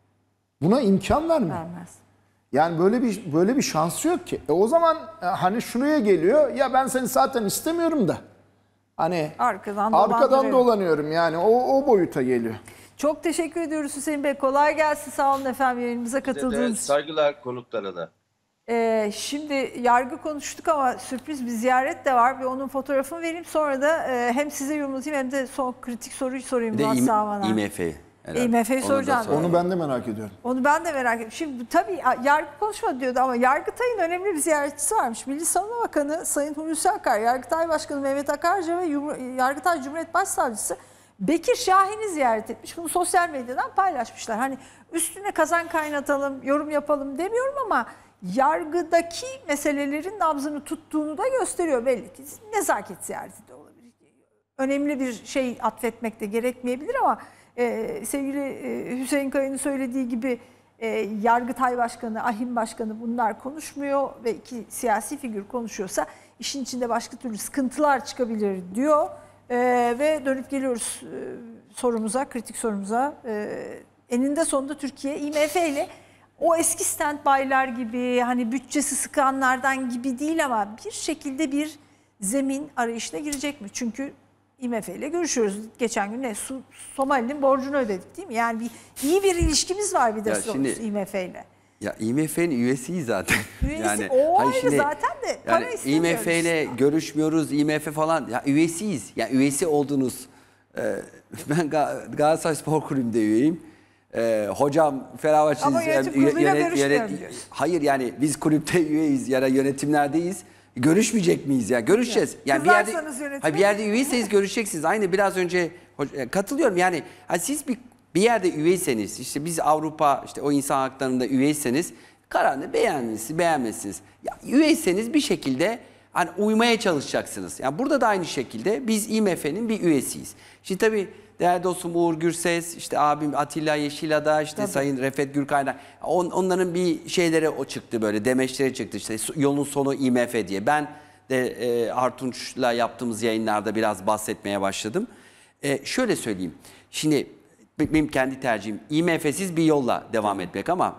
buna imkan vermiyor. Vermez. Yani böyle bir böyle bir şansı yok ki. E o zaman e, hani şuraya geliyor, ya ben seni zaten istemiyorum da. Hani arkadan, arkadan dolanıyorum yani o, o boyuta geliyor. Çok teşekkür ediyoruz Hüseyin Bey. Kolay gelsin. Sağ olun efendim yayınımıza katıldığınız için. Saygılar konuklara da. Ee, şimdi yargı konuştuk ama sürpriz bir ziyaret de var ve onun fotoğrafını vereyim. Sonra da e, hem size yorumlatayım hem de son kritik soruyu sorayım. Bir de Murat Savan'a. İ M F'yi. İ M F'yi soracağım. Onu ben de merak ediyorum. Onu ben de merak ediyorum. Şimdi tabii yargı konuşmadı diyordu ama Yargıtay'ın önemli bir ziyaretçisi varmış. Milli Savunma Bakanı Sayın Hulusi Akar, Yargıtay Başkanı Mehmet Akarca ve Yargıtay Cumhuriyet Başsavcısı Bekir Şahin'i ziyaret etmiş. Bunu sosyal medyadan paylaşmışlar. Hani üstüne kazan kaynatalım, yorum yapalım demiyorum ama yargıdaki meselelerin nabzını tuttuğunu da gösteriyor belli ki. Nezaket ziyareti de olabilir. Önemli bir şey atfetmek de gerekmeyebilir ama e, sevgili e, Hüseyin Kaya'nın söylediği gibi e, Yargıtay Başkanı, AİHM Başkanı bunlar konuşmuyor ve iki siyasi figür konuşuyorsa işin içinde başka türlü sıkıntılar çıkabilir diyor. E, ve dönüp geliyoruz e, sorumuza, kritik sorumuza. E, eninde sonunda Türkiye İ M F ile o eski stand-by'lar gibi hani bütçesi sıkanlardan gibi değil ama bir şekilde bir zemin arayışına girecek mi? Çünkü İ M F ile görüşüyoruz. Geçen gün ne? Somali'nin borcunu ödedik değil mi? Yani bir, iyi bir ilişkimiz var bir de İ M F ile. Ya İ M F'nin üyesiyiz zaten. Üyesi, yani, o ayrı şimdi, zaten de para yani istemiyoruz. İ M F ile görüşmüyoruz, İ M F falan. Ya üyesiyiz. Ya üyesi olduğunuz. E, ben Galatasaray Spor Kulübü'nde üyeyim. Ee, hocam Fenerbahçe ama yönetim kuruluyla görüşmüyorum diyorsun. Hayır yani biz kulüpte üyeyiz ya da yönetimlerdeyiz. Görüşmeyecek miyiz ya? Görüşeceğiz. Yani bir yerde, hayır, bir yerde üyeyseniz görüşeceksiniz. Aynı biraz önce katılıyorum. Yani hani siz bir bir yerde üyeyseniz, işte biz Avrupa işte o insan haklarında üyeyseniz kararını beğenmişsiniz, beğenmezsiniz. Ya üyeyseniz bir şekilde hani uymaya çalışacaksınız. Yani burada da aynı şekilde biz İ M F'nin bir üyesiyiz. Şimdi tabii değerli dostum Uğur Gürses, işte abim Atilla Yeşilada, işte tabii Sayın Refet Gürkaynar, on, onların bir şeylere o çıktı böyle, demeçleri çıktı işte yolun sonu İ M F diye. Ben de e, Artunç'la yaptığımız yayınlarda biraz bahsetmeye başladım. E, şöyle söyleyeyim, şimdi benim kendi tercihim İ M F'siz bir yolla devam etmek ama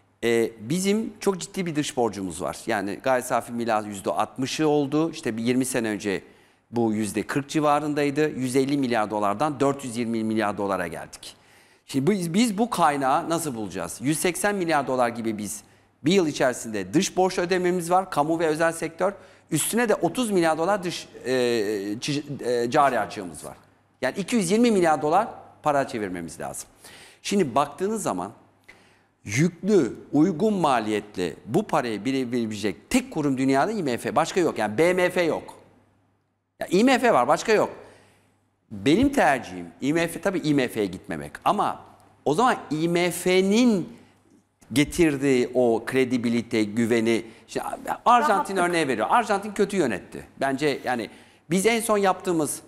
e, bizim çok ciddi bir dış borcumuz var. Yani gayri safi milli yüzde altmışı oldu, işte bir yirmi sene önce bu yüzde kırk civarındaydı. yüz elli milyar dolardan dört yüz yirmi milyar dolara geldik. Şimdi biz, biz bu kaynağı nasıl bulacağız? yüz seksen milyar dolar gibi biz bir yıl içerisinde dış borç ödememiz var. Kamu ve özel sektör. Üstüne de otuz milyar dolar dış e, e, cari açığımız var. Yani iki yüz yirmi milyar dolar para çevirmemiz lazım. Şimdi baktığınız zaman yüklü, uygun maliyetli bu parayı bilebilecek tek kurum dünyada İ M F. Başka yok. Yani B M F yok. Ya İ M F var, başka yok. Benim tercihim İ M F, tabii İ M F'ye gitmemek ama o zaman İ M F'nin getirdiği o kredibilite, güveni, işte Arjantin örneği veriyor. Arjantin kötü yönetti. Bence yani biz en son yaptığımız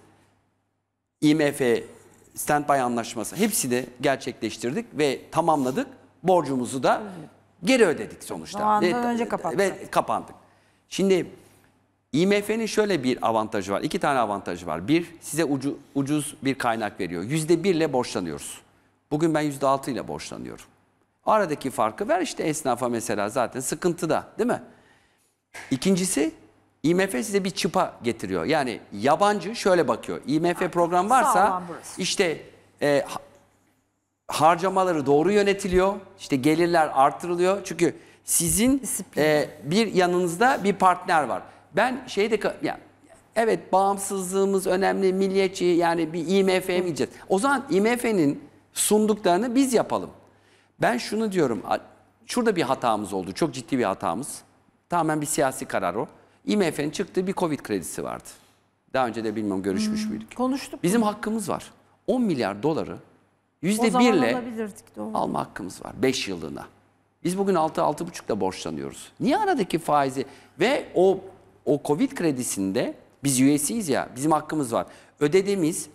İ M F standby anlaşması hepsini gerçekleştirdik ve tamamladık. Borcumuzu da geri ödedik sonuçta. Zamanından önce kapattık. Ve kapandık. Şimdi İ M F'nin şöyle bir avantajı var. İki tane avantajı var. Bir, size ucu, ucuz bir kaynak veriyor. Yüzde bir ile borçlanıyoruz. Bugün ben yüzde altı ile borçlanıyorum. Aradaki farkı ver işte esnafa mesela, zaten sıkıntıda değil mi? İkincisi, İ M F size bir çıpa getiriyor. Yani yabancı şöyle bakıyor. İ M F program varsa işte e, harcamaları doğru yönetiliyor. İşte gelirler artırılıyor. Çünkü sizin e, bir yanınızda bir partner var. Ben şeyde ya evet bağımsızlığımız önemli, milliyetçi, yani bir İ M F'ye mi gideceğiz? O zaman İ M F'nin sunduklarını biz yapalım. Ben şunu diyorum, şurada bir hatamız oldu, çok ciddi bir hatamız. Tamamen bir siyasi karar o. İ M F'nin çıktığı bir Covid kredisi vardı. Daha önce de bilmiyorum görüşmüş hmm. müydük? Konuştuk. Bizim mu? hakkımız var. on milyar doları yüzde birle alma hakkımız var beş yıllığına. Biz bugün altı altı buçukla borçlanıyoruz. Niye aradaki faizi ve o o Covid kredisinde biz üyesiyiz ya, bizim hakkımız var. Ödediğimiz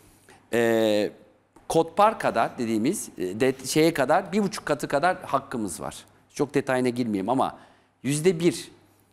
e, Kotpar kadar dediğimiz de, şeye kadar bir buçuk katı kadar hakkımız var. Çok detayına girmeyeyim ama yüzde bir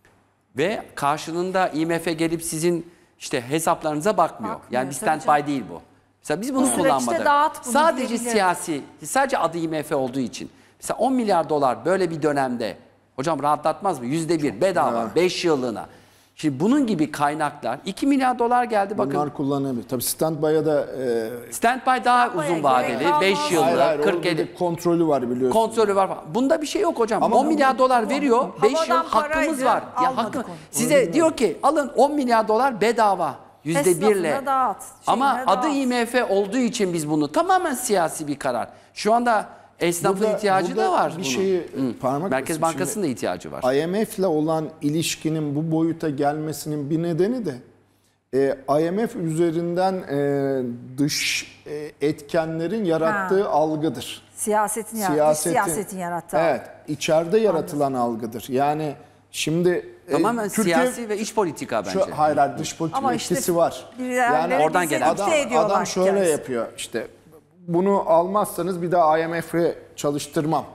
ve karşılığında I M F gelip sizin işte hesaplarınıza bakmıyor. bakmıyor yani bir stand-by değil bu. Mesela biz bunu kullanmadık. Bunu sadece siyasi, sadece adı I M F olduğu için. Mesela on milyar dolar böyle bir dönemde hocam rahatlatmaz mı? yüzde bir bedava beş yıllığına. Şimdi bunun gibi kaynaklar iki milyar dolar geldi bakın. Bunlar kullanabilir. Tabii stand-by'a da... E, stand-by daha stand uzun vadeli. beş yıllık, kırk yedi. Kontrolü var biliyorsunuz. Kontrolü var. Bunda bir şey yok hocam. Ama on milyar dolar veriyor. beş yıl hakkımız var. Ya hakkı, size diyor ki alın on milyar dolar bedava. yüzde birle. Ama adı I M F olduğu için biz bunu tamamen siyasi bir karar. Şu anda esnafın burada, ihtiyacı burada da var. Bir şeyi Hı. parmak Merkez Bankası'nın da ihtiyacı var. I M F'le olan ilişkinin bu boyuta gelmesinin bir nedeni de e, I M F üzerinden e, dış e, etkenlerin yarattığı ha. algıdır. Siyasetin, siyasetin, siyasetin yarattığı Evet, içeride yaratılan Anladım. algıdır. Yani şimdi tamamen e, Türkiye, siyasi ve iç politika bence. Şu, hayır, hayır, dış politika Ama etkisi işte, var. Yani oradan gelen adam, adam şöyle hikayesi. yapıyor işte. Bunu almazsanız bir daha I M F'i çalıştırmam.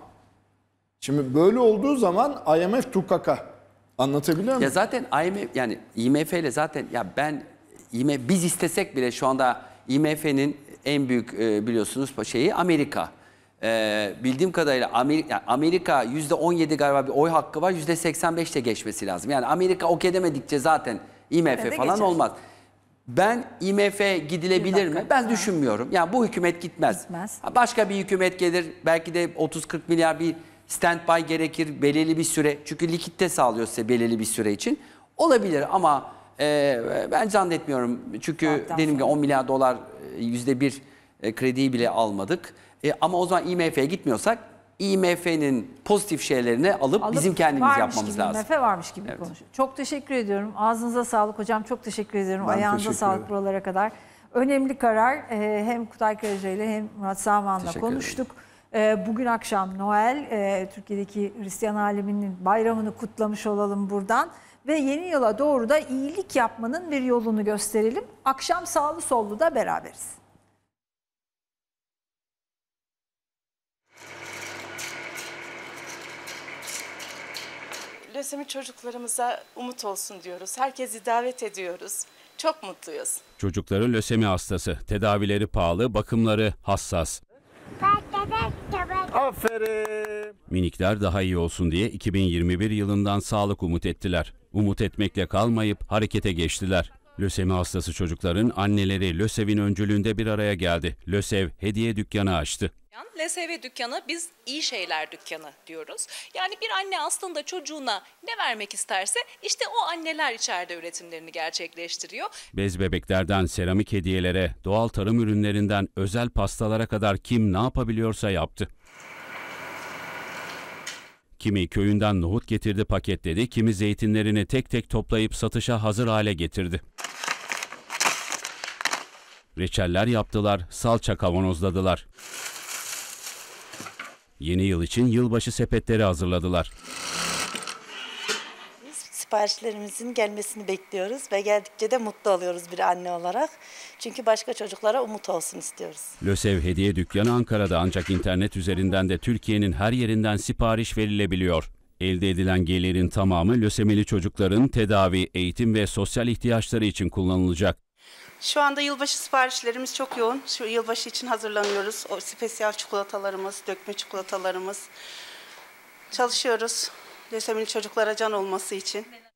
Şimdi böyle olduğu zaman I M F tukaka. Anlatabiliyor muyum? Ya zaten I M F yani I M F ile zaten ya ben I M F biz istesek bile şu anda I M F'nin en büyük biliyorsunuz şeyi Amerika. Ee, bildiğim kadarıyla Amerika, yani Amerika yüzde on yedi galiba bir oy hakkı var. yüzde seksen beşte geçmesi lazım. Yani Amerika okey demedikçe zaten I M F evet, falan geçer. olmaz. Ben I M F gidilebilir mi? Ben ha. düşünmüyorum. Yani bu hükümet gitmez. gitmez. Başka bir hükümet gelir. Belki de otuz kırk milyar bir stand-by gerekir belirli bir süre. Çünkü likitte sağlıyor size belirli bir süre için. Olabilir ama e, ben zannetmiyorum. Çünkü Zaten dediğim gibi on milyar dolar yüzde bir krediyi bile almadık. E, ama o zaman I M F'ye gitmiyorsak I M F'nin pozitif şeylerini alıp, alıp bizim kendimiz yapmamız gibi, lazım. I M F varmış gibi evet. konuşuyor. Çok teşekkür ediyorum. Ağzınıza sağlık hocam. Çok teşekkür ediyorum. Ben Ayağınıza teşekkür sağlık ederim. buralara kadar. Önemli karar. Ee, hem Kutay Karaca ile hem Murat Sağman'la konuştuk. Ee, bugün akşam Noel. E, Türkiye'deki Hristiyan aleminin bayramını kutlamış olalım buradan. Ve yeni yıla doğru da iyilik yapmanın bir yolunu gösterelim. Akşam sağlı sollu da beraberiz. Lösemi çocuklarımıza umut olsun diyoruz. Herkesi davet ediyoruz. Çok mutluyuz. Çocukları lösemi hastası. Tedavileri pahalı, bakımları hassas. Aferin. Minikler daha iyi olsun diye iki bin yirmi bir yılından sağlık umut ettiler. Umut etmekle kalmayıp harekete geçtiler. Lösemi hastası çocukların anneleri LÖSEV'in öncülüğünde bir araya geldi. LÖSEV hediye dükkanı açtı. LÖSEV dükkanı biz iyi şeyler dükkanı diyoruz. Yani bir anne aslında çocuğuna ne vermek isterse işte o anneler içeride üretimlerini gerçekleştiriyor. Bez bebeklerden seramik hediyelere, doğal tarım ürünlerinden özel pastalara kadar kim ne yapabiliyorsa yaptı. Kimi köyünden nohut getirdi paketledi, kimi zeytinlerini tek tek toplayıp satışa hazır hale getirdi. Reçeller yaptılar, salça kavanozladılar. Yeni yıl için yılbaşı sepetleri hazırladılar. Biz siparişlerimizin gelmesini bekliyoruz ve geldikçe de mutlu oluyoruz bir anne olarak. Çünkü başka çocuklara umut olsun istiyoruz. LÖSEV hediye dükkanı Ankara'da ancak internet üzerinden de Türkiye'nin her yerinden sipariş verilebiliyor. Elde edilen gelirin tamamı lösemili çocukların tedavi, eğitim ve sosyal ihtiyaçları için kullanılacak. Şu anda yılbaşı siparişlerimiz çok yoğun. Şu yılbaşı için hazırlanıyoruz. O spesiyel çikolatalarımız, dökme çikolatalarımız. Çalışıyoruz. Lösemili çocuklara can olması için.